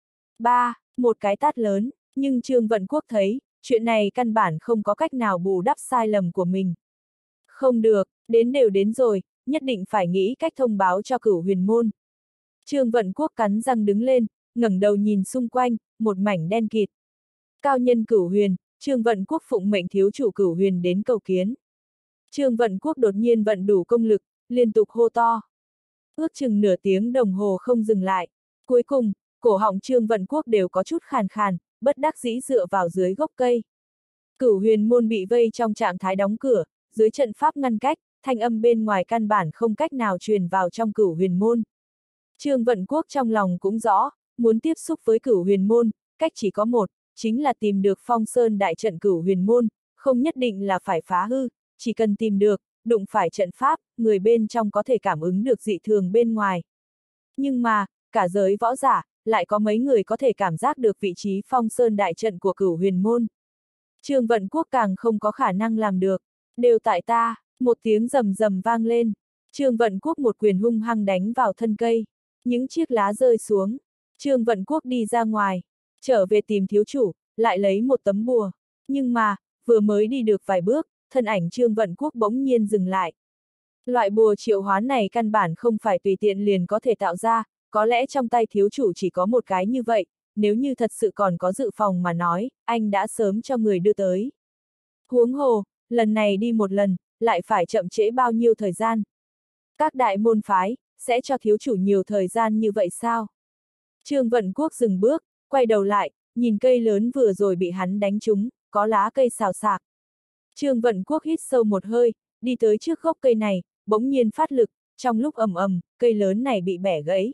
Một cái tát lớn, nhưng Trương Vận Quốc thấy, chuyện này căn bản không có cách nào bù đắp sai lầm của mình. Không được, đến đều đến rồi, nhất định phải nghĩ cách thông báo cho Cửu Huyền môn. Trương Vận Quốc cắn răng đứng lên, ngẩng đầu nhìn xung quanh, một mảnh đen kịt. Cao nhân Cửu Huyền, Trương Vận Quốc phụng mệnh thiếu chủ Cửu Huyền đến cầu kiến. Trương Vận Quốc đột nhiên vận đủ công lực, liên tục hô to. Ước chừng nửa tiếng đồng hồ không dừng lại. Cuối cùng, cổ họng Trương Vận Quốc đều có chút khàn khàn, bất đắc dĩ dựa vào dưới gốc cây. Cửu Huyền môn bị vây trong trạng thái đóng cửa, dưới trận pháp ngăn cách, thanh âm bên ngoài căn bản không cách nào truyền vào trong Cửu Huyền môn. Trương Vận Quốc trong lòng cũng rõ, muốn tiếp xúc với Cửu Huyền môn, cách chỉ có một, chính là tìm được Phong Sơn đại trận Cửu Huyền môn, không nhất định là phải phá hư, chỉ cần tìm được, đụng phải trận pháp, người bên trong có thể cảm ứng được dị thường bên ngoài. Nhưng mà, cả giới võ giả, lại có mấy người có thể cảm giác được vị trí Phong Sơn đại trận của Cửu Huyền môn. Trương Vận Quốc càng không có khả năng làm được. Đều tại ta, một tiếng rầm rầm vang lên. Trương Vận Quốc một quyền hung hăng đánh vào thân cây. Những chiếc lá rơi xuống. Trương Vận Quốc đi ra ngoài, trở về tìm thiếu chủ, lại lấy một tấm bùa. Nhưng mà, vừa mới đi được vài bước, thân ảnh Trương Vận Quốc bỗng nhiên dừng lại. Loại bùa triệu hoán này căn bản không phải tùy tiện liền có thể tạo ra, có lẽ trong tay thiếu chủ chỉ có một cái như vậy, nếu như thật sự còn có dự phòng mà nói, anh đã sớm cho người đưa tới. Huống hồ, lần này đi một lần, lại phải chậm trễ bao nhiêu thời gian? Các đại môn phái, sẽ cho thiếu chủ nhiều thời gian như vậy sao? Trương Vận Quốc dừng bước, quay đầu lại, nhìn cây lớn vừa rồi bị hắn đánh trúng, có lá cây xào xạc. Trương Vận Quốc hít sâu một hơi, đi tới trước gốc cây này, bỗng nhiên phát lực, trong lúc ầm ầm, cây lớn này bị bẻ gãy.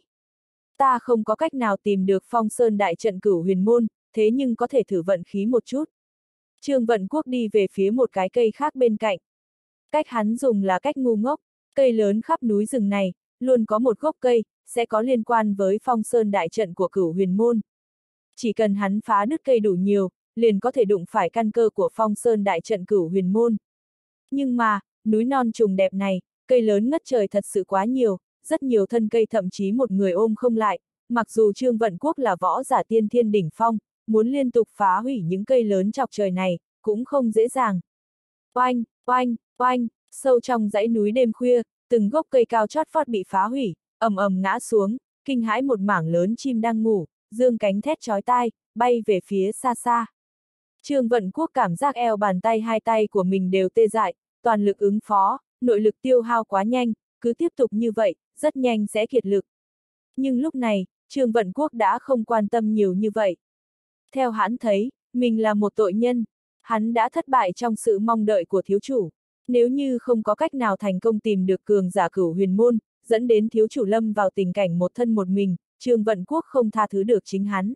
Ta không có cách nào tìm được Phong Sơn đại trận Cửu Huyền môn, thế nhưng có thể thử vận khí một chút. Trương Vận Quốc đi về phía một cái cây khác bên cạnh. Cách hắn dùng là cách ngu ngốc, cây lớn khắp núi rừng này, luôn có một gốc cây, sẽ có liên quan với Phong Sơn đại trận của Cửu Huyền môn. Chỉ cần hắn phá đứt cây đủ nhiều, liền có thể đụng phải căn cơ của Phong Sơn đại trận Cửu Huyền môn. Nhưng mà, núi non trùng đẹp này, cây lớn ngất trời thật sự quá nhiều, rất nhiều thân cây thậm chí một người ôm không lại, mặc dù Trương Vận Quốc là võ giả tiên thiên đỉnh phong, muốn liên tục phá hủy những cây lớn chọc trời này, cũng không dễ dàng. Oanh, oanh, oanh, sâu trong dãy núi đêm khuya, từng gốc cây cao chót vót bị phá hủy, ầm ầm ngã xuống, kinh hãi một mảng lớn chim đang ngủ, dương cánh thét chói tai, bay về phía xa xa. Trương Vận Quốc cảm giác eo bàn tay hai tay của mình đều tê dại, toàn lực ứng phó, nội lực tiêu hao quá nhanh, cứ tiếp tục như vậy, rất nhanh sẽ kiệt lực. Nhưng lúc này, Trương Vận Quốc đã không quan tâm nhiều như vậy. Theo hắn thấy, mình là một tội nhân. Hắn đã thất bại trong sự mong đợi của thiếu chủ. Nếu như không có cách nào thành công tìm được cường giả Cửu Huyền Môn, dẫn đến thiếu chủ lâm vào tình cảnh một thân một mình, Trương Vận Quốc không tha thứ được chính hắn.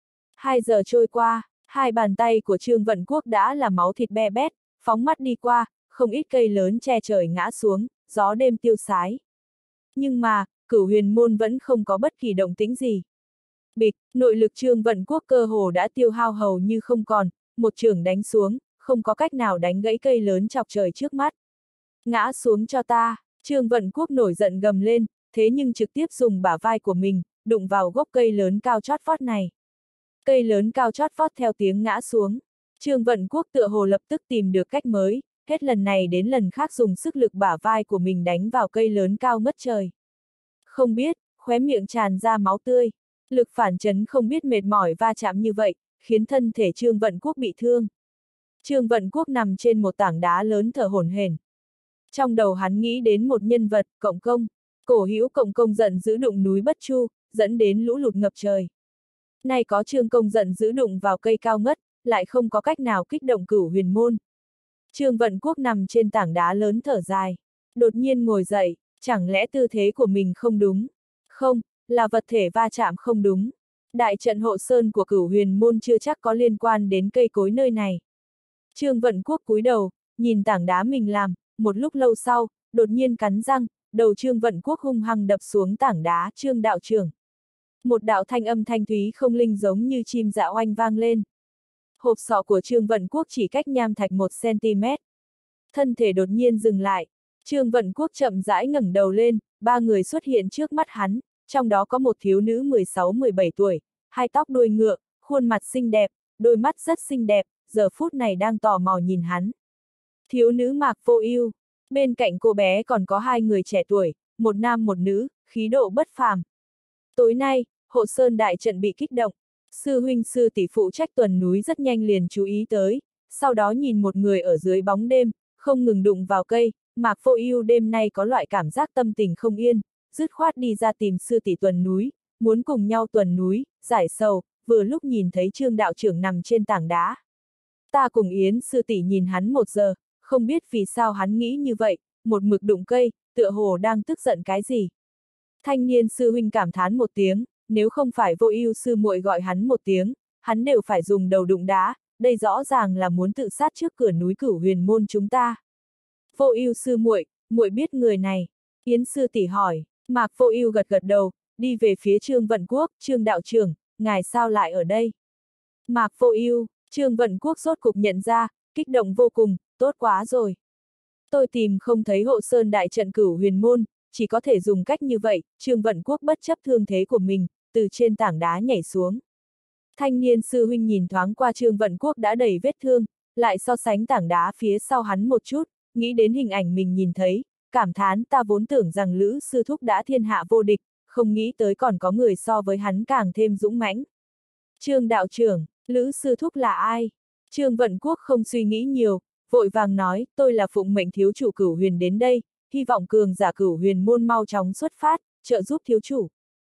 2 giờ trôi qua, hai bàn tay của Trương Vận Quốc đã là máu thịt be bét, phóng mắt đi qua, không ít cây lớn che trời ngã xuống, gió đêm tiêu sái. Nhưng mà, Cửu Huyền Môn vẫn không có bất kỳ động tĩnh gì. Bịch, nội lực Trương Vận Quốc cơ hồ đã tiêu hao hầu như không còn, một chưởng đánh xuống, không có cách nào đánh gãy cây lớn chọc trời trước mắt. Ngã xuống cho ta, Trương Vận Quốc nổi giận gầm lên, thế nhưng trực tiếp dùng bả vai của mình, đụng vào gốc cây lớn cao chót vót này. Cây lớn cao chót vót theo tiếng ngã xuống. Trương Vận Quốc tựa hồ lập tức tìm được cách mới, hết lần này đến lần khác dùng sức lực bả vai của mình đánh vào cây lớn cao ngất trời. Không biết, khóe miệng tràn ra máu tươi. Lực phản chấn không biết mệt mỏi va chạm như vậy, khiến thân thể Trương Vận Quốc bị thương. Trương Vận Quốc nằm trên một tảng đá lớn thở hổn hển. Trong đầu hắn nghĩ đến một nhân vật, Cộng Công. Cổ hữu Cộng Công giận dữ đụng núi Bất Chu, dẫn đến lũ lụt ngập trời. Nay có Trương Công giận dữ đụng vào cây cao ngất, lại không có cách nào kích động Cửu Huyền Môn. Trương Vận Quốc nằm trên tảng đá lớn thở dài. Đột nhiên ngồi dậy, chẳng lẽ tư thế của mình không đúng? Không, là vật thể va chạm không đúng. Đại trận hộ sơn của Cửu Huyền Môn chưa chắc có liên quan đến cây cối nơi này. Trương Vận Quốc cúi đầu, nhìn tảng đá mình làm, một lúc lâu sau, đột nhiên cắn răng, đầu Trương Vận Quốc hung hăng đập xuống tảng đá. Trương đạo trưởng. Một đạo thanh âm thanh thúy không linh giống như chim dạ oanh vang lên. Hộp sọ của Trương Vận Quốc chỉ cách nham thạch 1 cm. Thân thể đột nhiên dừng lại. Trương Vận Quốc chậm rãi ngẩng đầu lên, 3 người xuất hiện trước mắt hắn, trong đó có một thiếu nữ 16-17 tuổi, hai tóc đuôi ngựa, khuôn mặt xinh đẹp, đôi mắt rất xinh đẹp, giờ phút này đang tò mò nhìn hắn. Thiếu nữ Mạc Vô Ưu, bên cạnh cô bé còn có 2 người trẻ tuổi, một nam một nữ, khí độ bất phàm. Tối nay, hộ sơn đại trận bị kích động, sư huynh sư tỷ phụ trách tuần núi rất nhanh liền chú ý tới, sau đó nhìn một người ở dưới bóng đêm, không ngừng đụng vào cây. Mạc Vô Ưu đêm nay có loại cảm giác tâm tình không yên, dứt khoát đi ra tìm sư tỷ tuần núi, muốn cùng nhau tuần núi, giải sầu, vừa lúc nhìn thấy Trương đạo trưởng nằm trên tảng đá. Ta cùng Yến sư tỷ nhìn hắn 1 giờ, không biết vì sao hắn nghĩ như vậy, một mực đụng cây, tựa hồ đang tức giận cái gì. Thanh niên sư huynh cảm thán một tiếng, nếu không phải Vô Ưu sư muội gọi hắn một tiếng, hắn đều phải dùng đầu đụng đá, đây rõ ràng là muốn tự sát trước cửa núi Cửu Huyền Môn chúng ta. Vô Ưu sư muội, muội biết người này? Yến sư tỷ hỏi. Mạc Vô Ưu gật gật đầu, đi về phía Trương Vận Quốc. Trương đạo trưởng, ngài sao lại ở đây? Mạc Vô Ưu, Trương Vận Quốc rốt cục nhận ra, kích động vô cùng, tốt quá rồi. Tôi tìm không thấy hộ sơn đại trận Cửu Huyền Môn, chỉ có thể dùng cách như vậy. Trương Vận Quốc bất chấp thương thế của mình, từ trên tảng đá nhảy xuống. Thanh niên sư huynh nhìn thoáng qua Trương Vận Quốc đã đầy vết thương, lại so sánh tảng đá phía sau hắn một chút, nghĩ đến hình ảnh mình nhìn thấy, cảm thán ta vốn tưởng rằng Lữ sư thúc đã thiên hạ vô địch, không nghĩ tới còn có người so với hắn càng thêm dũng mãnh. Trương đạo trưởng, Lữ sư thúc là ai? Trương Vận Quốc không suy nghĩ nhiều, vội vàng nói, tôi là phụng mệnh thiếu chủ Cửu Huyền đến đây, hy vọng cường giả Cửu Huyền Môn mau chóng xuất phát, trợ giúp thiếu chủ.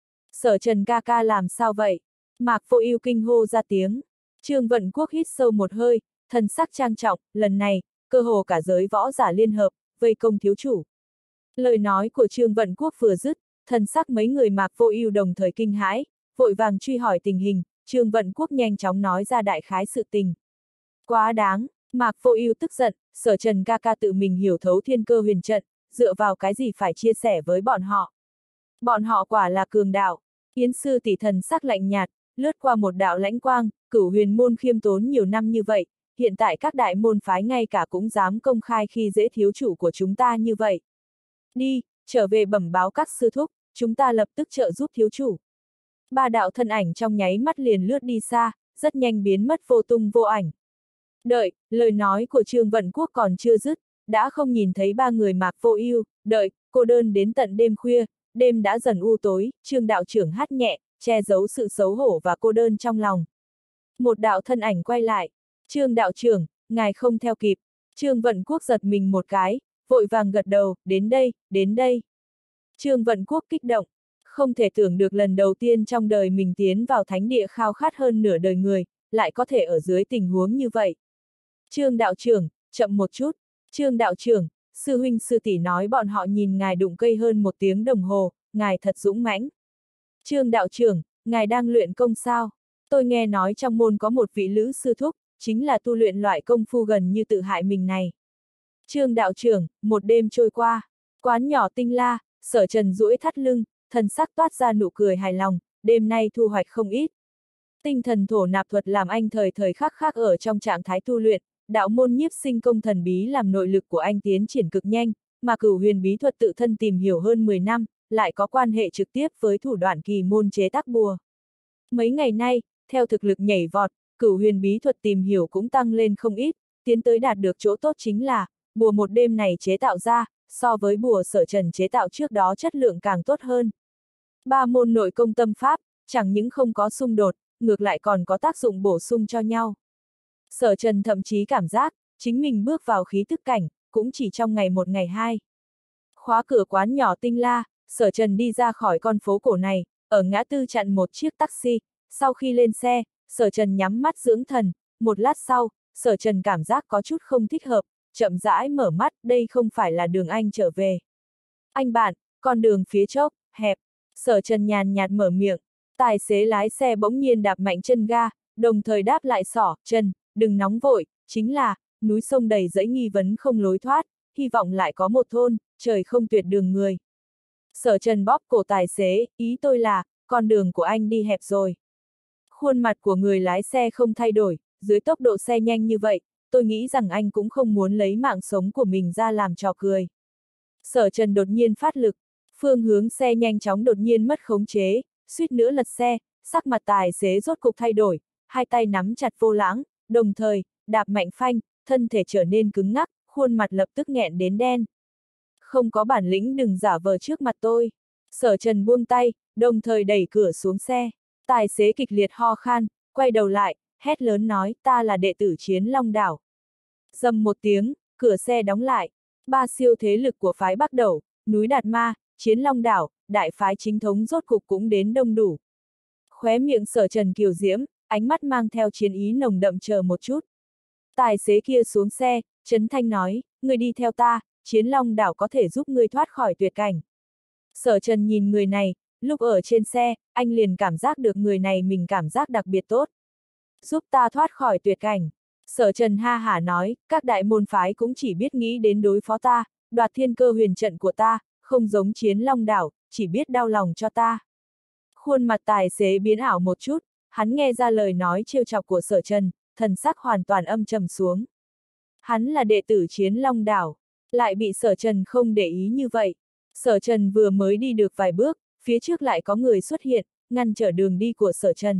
Sở Trần ca ca làm sao vậy? Mạc Vô Ưu kinh hô ra tiếng. Trương Vận Quốc hít sâu một hơi, thần sắc trang trọng, lần này, cơ hồ cả giới võ giả liên hợp, vây công thiếu chủ. Lời nói của Trương Vận Quốc vừa dứt, thần sắc mấy người Mạc Vô Ưu đồng thời kinh hãi, vội vàng truy hỏi tình hình. Trương Vận Quốc nhanh chóng nói ra đại khái sự tình. Quá đáng, Mạc Vô Ưu tức giận, Sở Trần ca ca tự mình hiểu thấu thiên cơ huyền trận, dựa vào cái gì phải chia sẻ với bọn họ. Bọn họ quả là cường đạo. Yến sư tỷ thần sắc lạnh nhạt, lướt qua một đạo lãnh quang. Cửu Huyền Môn khiêm tốn nhiều năm như vậy, hiện tại các đại môn phái ngay cả cũng dám công khai khi dễ thiếu chủ của chúng ta như vậy. Đi, trở về bẩm báo các sư thúc, chúng ta lập tức trợ giúp thiếu chủ. 3 đạo thân ảnh trong nháy mắt liền lướt đi xa, rất nhanh biến mất vô tung vô ảnh. Đợi, lời nói của Trương Vận Quốc còn chưa dứt, đã không nhìn thấy 3 người Mạc Vô Ưu, đợi, cô đơn đến tận đêm khuya, đêm đã dần u tối, Trương đạo trưởng hát nhẹ, che giấu sự xấu hổ và cô đơn trong lòng. Một đạo thân ảnh quay lại, Trương đạo trưởng, ngài không theo kịp. Trương Vận Quốc giật mình một cái, vội vàng gật đầu, đến đây, đến đây. Trương Vận Quốc kích động, không thể tưởng được lần đầu tiên trong đời mình tiến vào thánh địa khao khát hơn nửa đời người, lại có thể ở dưới tình huống như vậy. Trương đạo trưởng, chậm một chút. Trương đạo trưởng, sư huynh sư tỷ nói bọn họ nhìn ngài đụng cây hơn 1 tiếng đồng hồ, ngài thật dũng mãnh. Trương đạo trưởng, ngài đang luyện công sao? Tôi nghe nói trong môn có một vị lữ sư thúc, chính là tu luyện loại công phu gần như tự hại mình này. Trương đạo trưởng, một đêm trôi qua, quán nhỏ Tinh La, Sở Trần duỗi thắt lưng, thần sắc toát ra nụ cười hài lòng, đêm nay thu hoạch không ít. Tinh thần thổ nạp thuật làm anh thời thời khắc khắc ở trong trạng thái tu luyện, đạo môn nhiếp sinh công thần bí làm nội lực của anh tiến triển cực nhanh, mà cửu huyền bí thuật tự thân tìm hiểu hơn 10 năm, lại có quan hệ trực tiếp với thủ đoạn kỳ môn chế tác bùa. Mấy ngày nay, theo thực lực nhảy vọt, cửu huyền bí thuật tìm hiểu cũng tăng lên không ít, tiến tới đạt được chỗ tốt chính là, bùa một đêm này chế tạo ra, so với bùa Sở Trần chế tạo trước đó chất lượng càng tốt hơn. 3 môn nội công tâm pháp, chẳng những không có xung đột, ngược lại còn có tác dụng bổ sung cho nhau. Sở Trần thậm chí cảm giác, chính mình bước vào khí tức cảnh, cũng chỉ trong ngày 1 ngày 2. Khóa cửa quán nhỏ Tinh La, Sở Trần đi ra khỏi con phố cổ này, ở ngã tư chặn một chiếc taxi, sau khi lên xe, Sở Trần nhắm mắt dưỡng thần, một lát sau, Sở Trần cảm giác có chút không thích hợp, chậm rãi mở mắt, đây không phải là đường anh trở về. Anh bạn, con đường phía trước, hẹp, Sở Trần nhàn nhạt mở miệng, tài xế lái xe bỗng nhiên đạp mạnh chân ga, đồng thời đáp lại sỏ, Trần, đừng nóng vội, chính là, núi sông đầy dãy nghi vấn không lối thoát, hy vọng lại có một thôn, trời không tuyệt đường người. Sở Trần bóp cổ tài xế, ý tôi là, con đường của anh đi hẹp rồi. Khuôn mặt của người lái xe không thay đổi, dưới tốc độ xe nhanh như vậy, tôi nghĩ rằng anh cũng không muốn lấy mạng sống của mình ra làm trò cười. Sở Trần đột nhiên phát lực, phương hướng xe nhanh chóng đột nhiên mất khống chế, suýt nữa lật xe, sắc mặt tài xế rốt cục thay đổi, hai tay nắm chặt vô lãng, đồng thời, đạp mạnh phanh, thân thể trở nên cứng ngắc, khuôn mặt lập tức nghẹn đến đen. Không có bản lĩnh đừng giả vờ trước mặt tôi. Sở Trần buông tay, đồng thời đẩy cửa xuống xe. Tài xế kịch liệt ho khan, quay đầu lại, hét lớn nói, ta là đệ tử Chiến Long Đảo. Dầm một tiếng, cửa xe đóng lại. 3 siêu thế lực của phái Bắc Đẩu, núi Đạt Ma, Chiến Long Đảo, đại phái chính thống rốt cục cũng đến đông đủ. Khóe miệng Sở Trần kiều diễm, ánh mắt mang theo chiến ý nồng đậm, chờ một chút. Tài xế kia xuống xe, trấn thanh nói, người đi theo ta, Chiến Long Đảo có thể giúp ngươi thoát khỏi tuyệt cảnh. Sở Trần nhìn người này, lúc ở trên xe, anh liền cảm giác được người này mình cảm giác đặc biệt tốt. Giúp ta thoát khỏi tuyệt cảnh. Sở Trần ha hả nói, các đại môn phái cũng chỉ biết nghĩ đến đối phó ta, đoạt thiên cơ huyền trận của ta, không giống Chiến Long Đảo, chỉ biết đau lòng cho ta. Khuôn mặt tài xế biến ảo một chút, hắn nghe ra lời nói trêu chọc của Sở Trần, thần sắc hoàn toàn âm trầm xuống. Hắn là đệ tử Chiến Long Đảo, lại bị Sở Trần không để ý như vậy. Sở Trần vừa mới đi được vài bước, phía trước lại có người xuất hiện, ngăn trở đường đi của Sở Trần.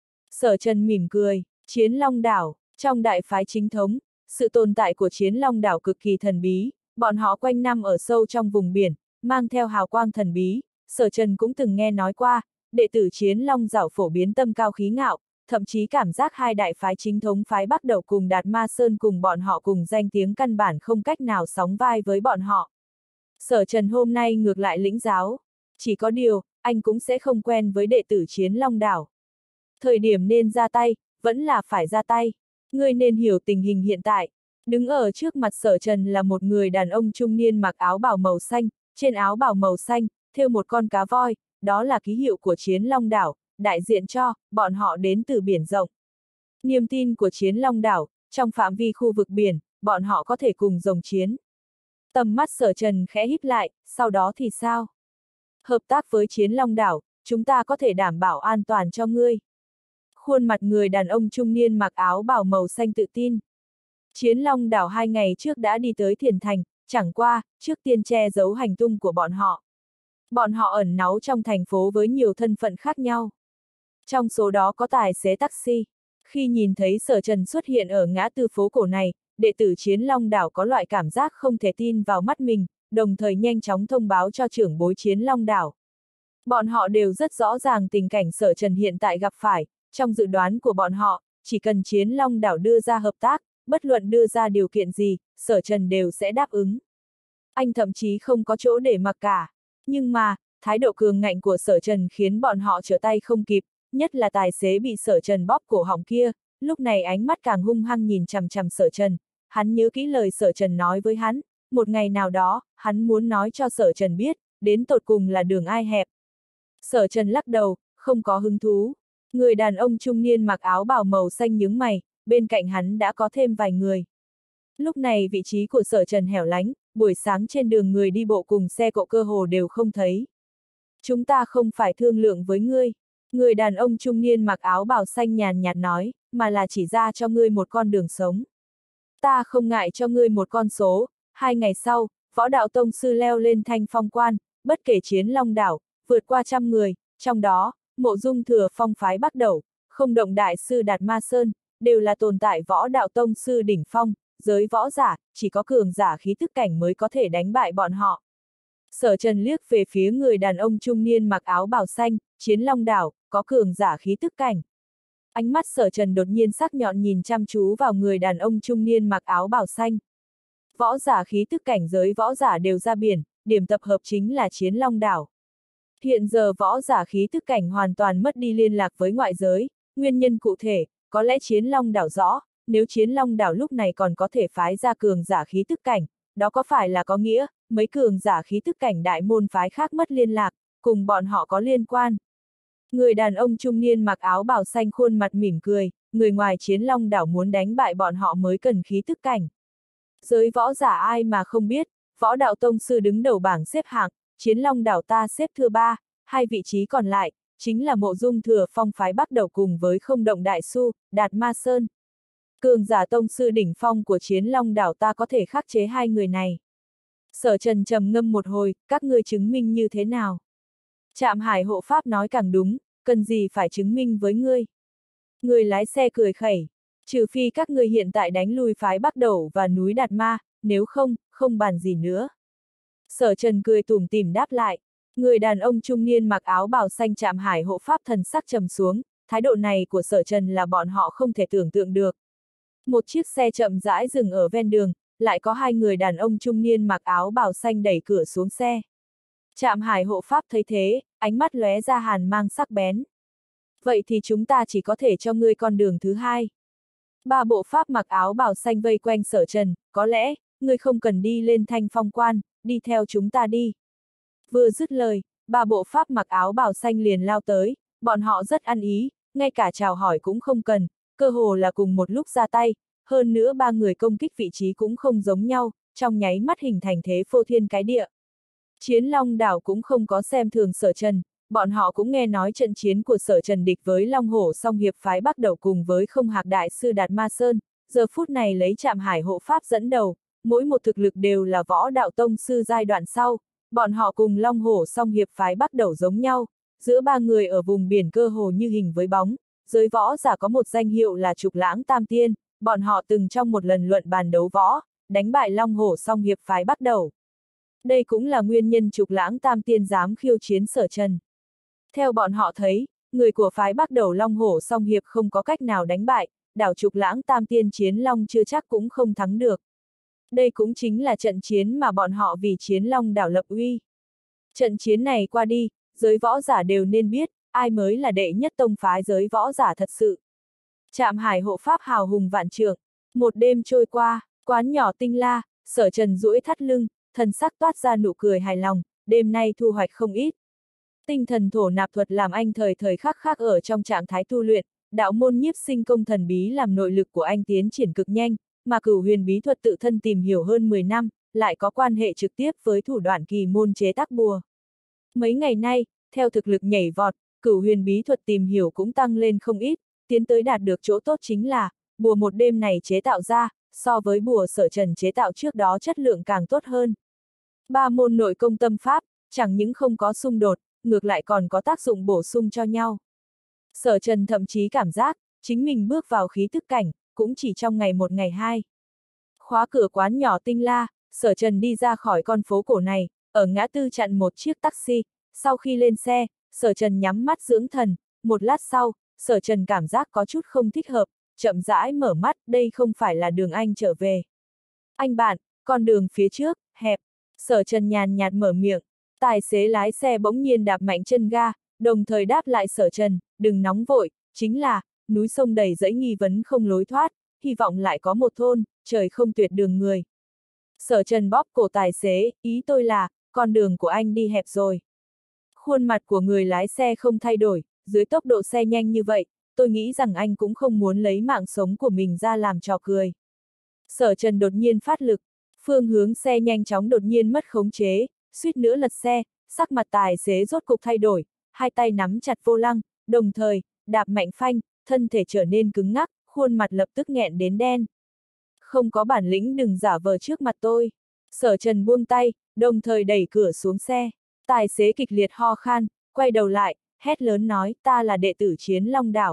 Sở Trần mỉm cười, Chiến Long Đảo, trong đại phái chính thống, sự tồn tại của Chiến Long Đảo cực kỳ thần bí, bọn họ quanh năm ở sâu trong vùng biển, mang theo hào quang thần bí, Sở Trần cũng từng nghe nói qua, đệ tử Chiến Long Đảo phổ biến tâm cao khí ngạo, thậm chí cảm giác hai đại phái chính thống phái Bắc Đẩu cùng Đạt Ma Sơn cùng bọn họ cùng danh tiếng căn bản không cách nào sóng vai với bọn họ. Sở Trần hôm nay ngược lại lĩnh giáo, chỉ có điều, anh cũng sẽ không quen với đệ tử Chiến Long Đảo. Thời điểm nên ra tay, vẫn là phải ra tay. Ngươi nên hiểu tình hình hiện tại. Đứng ở trước mặt Sở Trần là một người đàn ông trung niên mặc áo bào màu xanh, trên áo bào màu xanh, thêu một con cá voi, đó là ký hiệu của Chiến Long Đảo, đại diện cho, bọn họ đến từ biển rộng. Niềm tin của Chiến Long Đảo, trong phạm vi khu vực biển, bọn họ có thể cùng rồng chiến. Tầm mắt Sở Trần khẽ híp lại, sau đó thì sao? Hợp tác với Chiến Long Đảo, chúng ta có thể đảm bảo an toàn cho ngươi. Khuôn mặt người đàn ông trung niên mặc áo bào màu xanh tự tin. Chiến Long Đảo 2 ngày trước đã đi tới Thiền Thành, chẳng qua, trước tiên che giấu hành tung của bọn họ. Bọn họ ẩn náu trong thành phố với nhiều thân phận khác nhau. Trong số đó có tài xế taxi. Khi nhìn thấy Sở Trần xuất hiện ở ngã tư phố cổ này, đệ tử Chiến Long Đảo có loại cảm giác không thể tin vào mắt mình, đồng thời nhanh chóng thông báo cho trưởng bối Chiến Long Đảo. Bọn họ đều rất rõ ràng tình cảnh Sở Trần hiện tại gặp phải, trong dự đoán của bọn họ, chỉ cần Chiến Long Đảo đưa ra hợp tác, bất luận đưa ra điều kiện gì, Sở Trần đều sẽ đáp ứng. Anh thậm chí không có chỗ để mặc cả. Nhưng mà, thái độ cường ngạnh của Sở Trần khiến bọn họ trở tay không kịp, nhất là tài xế bị Sở Trần bóp cổ họng kia, lúc này ánh mắt càng hung hăng nhìn chằm chằm Sở Trần, hắn nhớ kỹ lời Sở Trần nói với hắn, một ngày nào đó, hắn muốn nói cho Sở Trần biết, đến tột cùng là đường ai hẹp. Sở Trần lắc đầu, không có hứng thú. Người đàn ông trung niên mặc áo bào màu xanh nhướng mày, bên cạnh hắn đã có thêm vài người. Lúc này vị trí của Sở Trần hẻo lánh, buổi sáng trên đường người đi bộ cùng xe cộ cơ hồ đều không thấy. Chúng ta không phải thương lượng với ngươi. Người đàn ông trung niên mặc áo bào xanh nhàn nhạt nói, mà là chỉ ra cho ngươi một con đường sống. Ta không ngại cho ngươi một con số, 2 ngày sau, võ đạo tông sư leo lên Thanh Phong Quan, bất kể chiến Long đảo, vượt qua 100 người, trong đó, Mộ Dung Thừa Phong phái Bắc Đẩu, Không Động đại sư Đạt Ma Sơn, đều là tồn tại võ đạo tông sư đỉnh phong, giới võ giả, chỉ có cường giả khí tức cảnh mới có thể đánh bại bọn họ. Sở Trần liếc về phía người đàn ông trung niên mặc áo bào xanh, chiến Long đảo, có cường giả khí tức cảnh. Ánh mắt Sở Trần đột nhiên sắc nhọn nhìn chăm chú vào người đàn ông trung niên mặc áo bào xanh. Võ giả khí tức cảnh giới võ giả đều ra biển, điểm tập hợp chính là chiến Long đảo. Hiện giờ võ giả khí tức cảnh hoàn toàn mất đi liên lạc với ngoại giới, nguyên nhân cụ thể, có lẽ chiến Long đảo rõ, nếu chiến Long đảo lúc này còn có thể phái ra cường giả khí tức cảnh, đó có phải là có nghĩa, mấy cường giả khí tức cảnh đại môn phái khác mất liên lạc, cùng bọn họ có liên quan. Người đàn ông trung niên mặc áo bào xanh khuôn mặt mỉm cười, người ngoài chiến Long đảo muốn đánh bại bọn họ mới cần khí tức cảnh. Giới võ giả ai mà không biết, võ đạo tông sư đứng đầu bảng xếp hạng, chiến Long đảo ta xếp thứ 3, 2 vị trí còn lại, chính là Mộ Dung Thừa Phong phái Bắc Đẩu cùng với Không Động đại sư, Đạt Ma Sơn. Cường giả tông sư đỉnh phong của chiến Long đảo ta có thể khắc chế 2 người này. Sở Trần trầm ngâm một hồi, các ngươi chứng minh như thế nào? Trạm Hải hộ pháp nói càng đúng, cần gì phải chứng minh với ngươi? Người lái xe cười khẩy, trừ phi các ngươi hiện tại đánh lui phái Bắc Đẩu và núi Đạt Ma, nếu không, không bàn gì nữa. Sở Trần cười tủm tỉm đáp lại, người đàn ông trung niên mặc áo bào xanh Trạm Hải hộ pháp thần sắc trầm xuống, thái độ này của Sở Trần là bọn họ không thể tưởng tượng được. Một chiếc xe chậm rãi dừng ở ven đường, lại có 2 người đàn ông trung niên mặc áo bào xanh đẩy cửa xuống xe. Trạm Hải hộ pháp thấy thế, ánh mắt lóe ra hàn mang sắc bén. Vậy thì chúng ta chỉ có thể cho ngươi con đường thứ 2. 3 bộ pháp mặc áo bào xanh vây quanh Sở Trần, có lẽ, ngươi không cần đi lên Thanh Phong Quan, đi theo chúng ta đi. Vừa dứt lời, 3 bộ pháp mặc áo bào xanh liền lao tới, bọn họ rất ăn ý, ngay cả chào hỏi cũng không cần, cơ hồ là cùng một lúc ra tay, hơn nữa 3 người công kích vị trí cũng không giống nhau, trong nháy mắt hình thành thế phô thiên cái địa. Chiến Long đảo cũng không có xem thường Sở Trần, bọn họ cũng nghe nói trận chiến của Sở Trần địch với Long Hổ song hiệp phái Bắc Đẩu cùng với Không Hạc đại sư Đạt Ma Sơn, giờ phút này lấy Trạm Hải hộ pháp dẫn đầu, mỗi một thực lực đều là võ đạo tông sư giai đoạn sau, bọn họ cùng Long Hổ song hiệp phái Bắc Đẩu giống nhau, giữa 3 người ở vùng biển cơ hồ như hình với bóng, giới võ giả có một danh hiệu là Trục Lãng Tam Tiên, bọn họ từng trong một lần luận bàn đấu võ, đánh bại Long Hổ song hiệp phái Bắc Đẩu. Đây cũng là nguyên nhân Trục Lãng Tam Tiên dám khiêu chiến Sở Trần. Theo bọn họ thấy, người của phái Bắc Đẩu Long Hổ song hiệp không có cách nào đánh bại, đảo Trục Lãng Tam Tiên chiến Long chưa chắc cũng không thắng được. Đây cũng chính là trận chiến mà bọn họ vì chiến Long đảo lập uy. Trận chiến này qua đi, giới võ giả đều nên biết, ai mới là đệ nhất tông phái giới võ giả thật sự. Trạm Hải hộ pháp hào hùng vạn trượng, một đêm trôi qua, quán nhỏ Tinh La, Sở Trần duỗi thắt lưng, thần sắc toát ra nụ cười hài lòng, đêm nay thu hoạch không ít. Tinh thần thổ nạp thuật làm anh thời thời khắc khắc ở trong trạng thái tu luyện, đạo môn nhiếp sinh công thần bí làm nội lực của anh tiến triển cực nhanh, mà Cửu Huyền bí thuật tự thân tìm hiểu hơn 10 năm, lại có quan hệ trực tiếp với thủ đoạn kỳ môn chế tác bùa. Mấy ngày nay, theo thực lực nhảy vọt, Cửu Huyền bí thuật tìm hiểu cũng tăng lên không ít, tiến tới đạt được chỗ tốt chính là, bùa một đêm này chế tạo ra, so với bùa Sở Trần chế tạo trước đó chất lượng càng tốt hơn. 3 môn nội công tâm pháp, chẳng những không có xung đột, ngược lại còn có tác dụng bổ sung cho nhau. Sở Trần thậm chí cảm giác, chính mình bước vào khí tức cảnh, cũng chỉ trong ngày 1 ngày 2. Khóa cửa quán nhỏ Tinh La, Sở Trần đi ra khỏi con phố cổ này, ở ngã tư chặn một chiếc taxi, sau khi lên xe, Sở Trần nhắm mắt dưỡng thần, một lát sau, Sở Trần cảm giác có chút không thích hợp, chậm rãi mở mắt, đây không phải là đường anh trở về. Anh bạn, con đường phía trước, hẹp. Sở Trần nhàn nhạt mở miệng, tài xế lái xe bỗng nhiên đạp mạnh chân ga, đồng thời đáp lại Sở Trần, đừng nóng vội, chính là, núi sông đầy dẫy nghi vấn không lối thoát, hy vọng lại có một thôn, trời không tuyệt đường người. Sở Trần bóp cổ tài xế, ý tôi là, con đường của anh đi hẹp rồi. Khuôn mặt của người lái xe không thay đổi, dưới tốc độ xe nhanh như vậy, tôi nghĩ rằng anh cũng không muốn lấy mạng sống của mình ra làm trò cười. Sở Trần đột nhiên phát lực, phương hướng xe nhanh chóng đột nhiên mất khống chế, suýt nữa lật xe, sắc mặt tài xế rốt cục thay đổi, hai tay nắm chặt vô lăng, đồng thời, đạp mạnh phanh, thân thể trở nên cứng ngắc, khuôn mặt lập tức nghẹn đến đen. Không có bản lĩnh đừng giả vờ trước mặt tôi. Sở Trần buông tay, đồng thời đẩy cửa xuống xe. Tài xế kịch liệt ho khan, quay đầu lại, hét lớn nói, ta là đệ tử Chiến Long Đảo.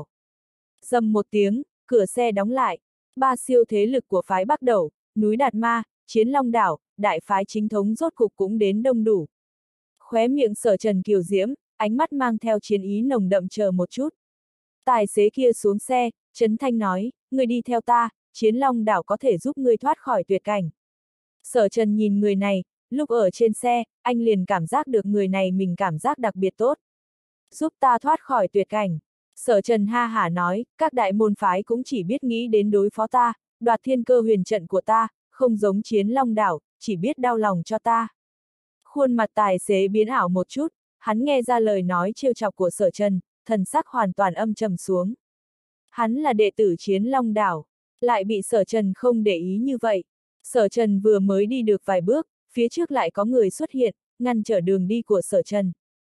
Dầm một tiếng, cửa xe đóng lại. Ba siêu thế lực của phái Bắc Đẩu, núi Đạt Ma, Chiến Long Đảo, đại phái chính thống rốt cục cũng đến đông đủ. Khóe miệng Sở Trần kiều diễm, ánh mắt mang theo chiến ý nồng đậm, chờ một chút. Tài xế kia xuống xe, trấn thanh nói, người đi theo ta, Chiến Long Đảo có thể giúp ngươi thoát khỏi tuyệt cảnh. Sở Trần nhìn người này, lúc ở trên xe, anh liền cảm giác được người này mình cảm giác đặc biệt tốt. Giúp ta thoát khỏi tuyệt cảnh. Sở Trần ha hả nói, các đại môn phái cũng chỉ biết nghĩ đến đối phó ta, đoạt thiên cơ huyền trận của ta, không giống Chiến Long Đảo, chỉ biết đau lòng cho ta. Khuôn mặt tài xế biến ảo một chút, hắn nghe ra lời nói trêu chọc của Sở Trần, thần sắc hoàn toàn âm trầm xuống. Hắn là đệ tử Chiến Long Đảo, lại bị Sở Trần không để ý như vậy. Sở Trần vừa mới đi được vài bước, phía trước lại có người xuất hiện, ngăn trở đường đi của Sở Trần.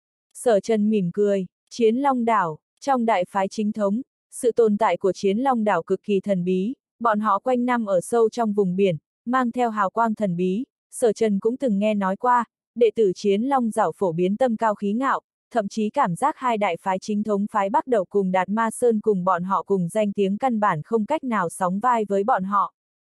Sở Trần mỉm cười, Chiến Long Đảo, trong đại phái chính thống, sự tồn tại của Chiến Long Đảo cực kỳ thần bí, bọn họ quanh năm ở sâu trong vùng biển, mang theo hào quang thần bí. Sở Trần cũng từng nghe nói qua, đệ tử Chiến Long Đảo phổ biến tâm cao khí ngạo, thậm chí cảm giác hai đại phái chính thống phái Bắc Đẩu cùng Đạt Ma Sơn cùng bọn họ cùng danh tiếng căn bản không cách nào sóng vai với bọn họ.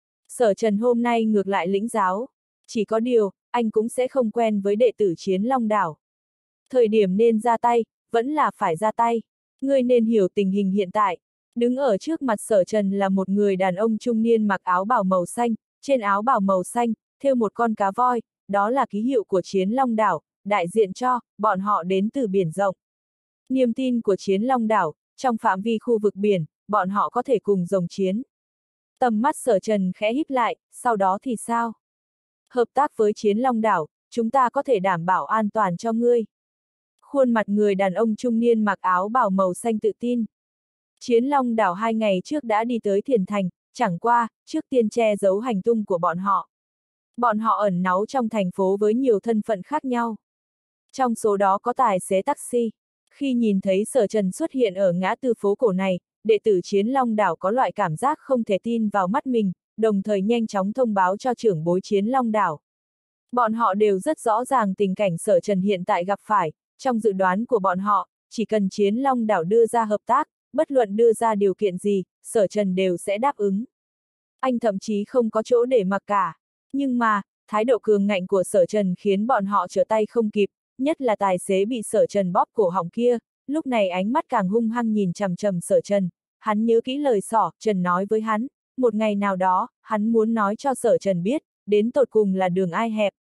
Sở Trần hôm nay ngược lại lĩnh giáo, chỉ có điều, anh cũng sẽ không quen với đệ tử Chiến Long Đảo. Thời điểm nên ra tay, vẫn là phải ra tay. Ngươi nên hiểu tình hình hiện tại. Đứng ở trước mặt Sở Trần là một người đàn ông trung niên mặc áo bào màu xanh, trên áo bào màu xanh, thêu một con cá voi, đó là ký hiệu của Chiến Long Đảo, đại diện cho, bọn họ đến từ biển rộng. Niềm tin của Chiến Long Đảo, trong phạm vi khu vực biển, bọn họ có thể cùng rồng chiến. Tầm mắt Sở Trần khẽ híp lại, sau đó thì sao? Hợp tác với Chiến Long Đảo, chúng ta có thể đảm bảo an toàn cho ngươi. Khuôn mặt người đàn ông trung niên mặc áo bào màu xanh tự tin. Chiến Long Đảo 2 ngày trước đã đi tới Thiền Thành, chẳng qua, trước tiên che giấu hành tung của bọn họ. Bọn họ ẩn náu trong thành phố với nhiều thân phận khác nhau. Trong số đó có tài xế taxi. Khi nhìn thấy Sở Trần xuất hiện ở ngã tư phố cổ này, đệ tử Chiến Long Đảo có loại cảm giác không thể tin vào mắt mình, đồng thời nhanh chóng thông báo cho trưởng bối Chiến Long Đảo. Bọn họ đều rất rõ ràng tình cảnh Sở Trần hiện tại gặp phải, trong dự đoán của bọn họ, chỉ cần Chiến Long Đảo đưa ra hợp tác, bất luận đưa ra điều kiện gì, Sở Trần đều sẽ đáp ứng. Anh thậm chí không có chỗ để mặc cả. Nhưng mà, thái độ cường ngạnh của Sở Trần khiến bọn họ trở tay không kịp, nhất là tài xế bị Sở Trần bóp cổ họng kia, lúc này ánh mắt càng hung hăng nhìn chằm chằm Sở Trần. Hắn nhớ kỹ lời Sở Trần nói với hắn, một ngày nào đó, hắn muốn nói cho Sở Trần biết, đến tột cùng là đường ai hẹp.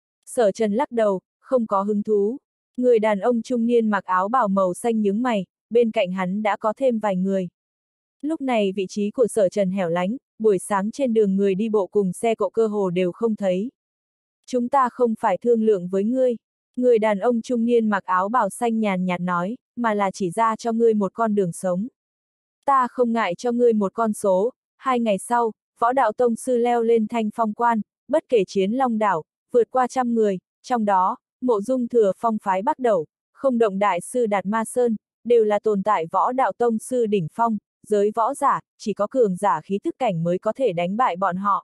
Sở Trần lắc đầu, không có hứng thú. Người đàn ông trung niên mặc áo bào màu xanh nhướng mày, bên cạnh hắn đã có thêm vài người. Lúc này vị trí của Sở Trần hẻo lánh, buổi sáng trên đường người đi bộ cùng xe cộ cơ hồ đều không thấy. Chúng ta không phải thương lượng với ngươi. Người đàn ông trung niên mặc áo bào xanh nhàn nhạt nói, mà là chỉ ra cho ngươi một con đường sống. Ta không ngại cho ngươi một con số. 2 ngày sau, võ đạo tông sư leo lên Thanh Phong quan, bất kể Chiến Long Đảo, vượt qua 100 người, trong đó, Mộ Dung Thừa Phong phái Bắc Đẩu, Không Động đại sư Đạt Ma Sơn, đều là tồn tại võ đạo tông sư đỉnh phong, giới võ giả, chỉ có cường giả khí tức cảnh mới có thể đánh bại bọn họ.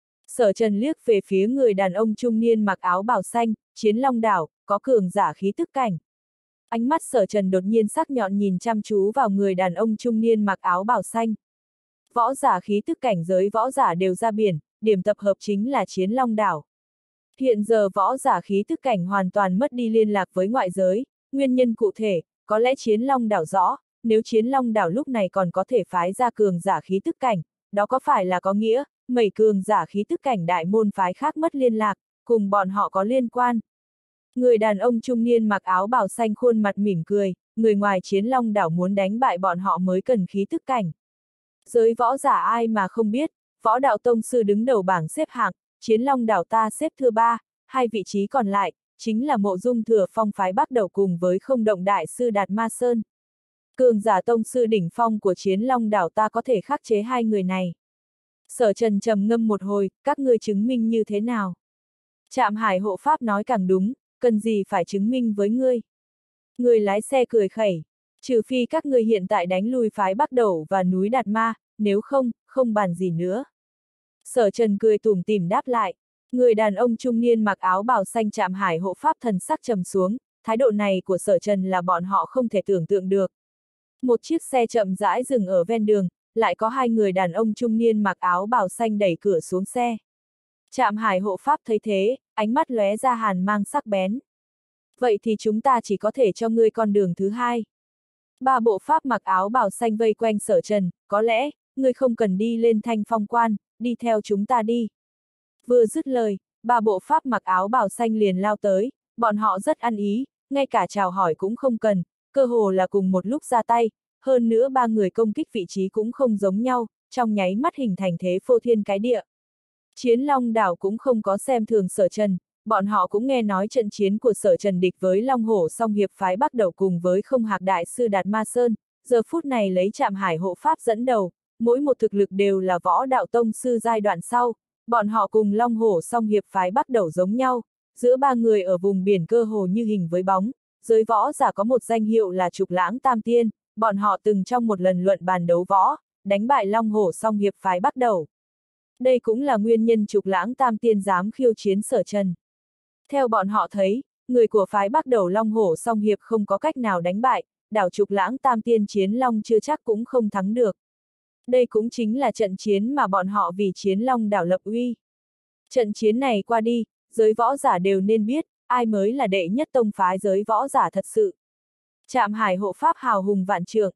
Sở Trần liếc về phía người đàn ông trung niên mặc áo bào xanh, Chiến Long Đảo, có cường giả khí tức cảnh. Ánh mắt Sở Trần đột nhiên sắc nhọn nhìn chăm chú vào người đàn ông trung niên mặc áo bào xanh. Võ giả khí tức cảnh giới võ giả đều ra biển, điểm tập hợp chính là Chiến Long Đảo. Hiện giờ võ giả khí tức cảnh hoàn toàn mất đi liên lạc với ngoại giới, nguyên nhân cụ thể, có lẽ Chiến Long Đảo rõ, nếu Chiến Long Đảo lúc này còn có thể phái ra cường giả khí tức cảnh, đó có phải là có nghĩa, mấy cường giả khí tức cảnh đại môn phái khác mất liên lạc, cùng bọn họ có liên quan. Người đàn ông trung niên mặc áo bào xanh khuôn mặt mỉm cười, người ngoài Chiến Long đảo muốn đánh bại bọn họ mới cần khí tức cảnh. Giới võ giả ai mà không biết, võ đạo tông sư đứng đầu bảng xếp hạng, Chiến Long đảo ta xếp thứ 3, hai vị trí còn lại, chính là Mộ Dung Thừa Phong phái Bắc đầu cùng với Không Động đại sư Đạt Ma Sơn. Cường giả tông sư đỉnh phong của Chiến Long đảo ta có thể khắc chế hai người này. Sở Trần trầm ngâm một hồi, các ngươi chứng minh như thế nào? Trạm Hải hộ pháp nói càng đúng, cần gì phải chứng minh với ngươi? Người lái xe cười khẩy, trừ phi các ngươi hiện tại đánh lui phái Bắc đầu và núi Đạt Ma, nếu không, không bàn gì nữa. Sở Trần cười tủm tỉm đáp lại. Người đàn ông trung niên mặc áo bào xanh Trạm Hải hộ pháp thần sắc trầm xuống, thái độ này của Sở Trần là bọn họ không thể tưởng tượng được. Một chiếc xe chậm rãi dừng ở ven đường, lại có hai người đàn ông trung niên mặc áo bào xanh đẩy cửa xuống xe. Trạm Hải hộ pháp thấy thế, ánh mắt lóe ra hàn mang sắc bén. Vậy thì chúng ta chỉ có thể cho ngươi con đường thứ hai. Ba bộ pháp mặc áo bào xanh vây quanh Sở Trần, có lẽ, ngươi không cần đi lên Thanh Phong Quan, đi theo chúng ta đi. Vừa dứt lời, ba bộ pháp mặc áo bào xanh liền lao tới, bọn họ rất ăn ý, ngay cả chào hỏi cũng không cần, cơ hồ là cùng một lúc ra tay, hơn nữa ba người công kích vị trí cũng không giống nhau, trong nháy mắt hình thành thế phô thiên cái địa. Chiến Long đảo cũng không có xem thường Sở Trần, bọn họ cũng nghe nói trận chiến của Sở Trần địch với Long Hổ song hiệp phái Bắc đầu cùng với Không Hạc đại sư Đạt Ma Sơn, giờ phút này lấy Trạm Hải hộ pháp dẫn đầu, mỗi một thực lực đều là võ đạo tông sư giai đoạn sau, bọn họ cùng Long Hổ song hiệp phái Bắc đầu giống nhau, giữa ba người ở vùng biển cơ hồ như hình với bóng, giới võ giả có một danh hiệu là Trục Lãng Tam Tiên, bọn họ từng trong một lần luận bàn đấu võ, đánh bại Long Hổ song hiệp phái Bắc đầu. Đây cũng là nguyên nhân Trục Lãng Tam Tiên dám khiêu chiến Sở Trần. Theo bọn họ thấy, người của phái Bắc đầu Long Hổ song hiệp không có cách nào đánh bại, đảo Trục Lãng Tam Tiên Chiến Long chưa chắc cũng không thắng được. Đây cũng chính là trận chiến mà bọn họ vì Chiến Long đảo lập uy. Trận chiến này qua đi, giới võ giả đều nên biết, ai mới là đệ nhất tông phái giới võ giả thật sự. Trạm Hải hộ pháp hào hùng vạn trượng.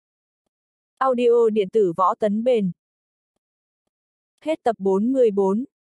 Audio điện tử võ tấn bền. Hết tập 44.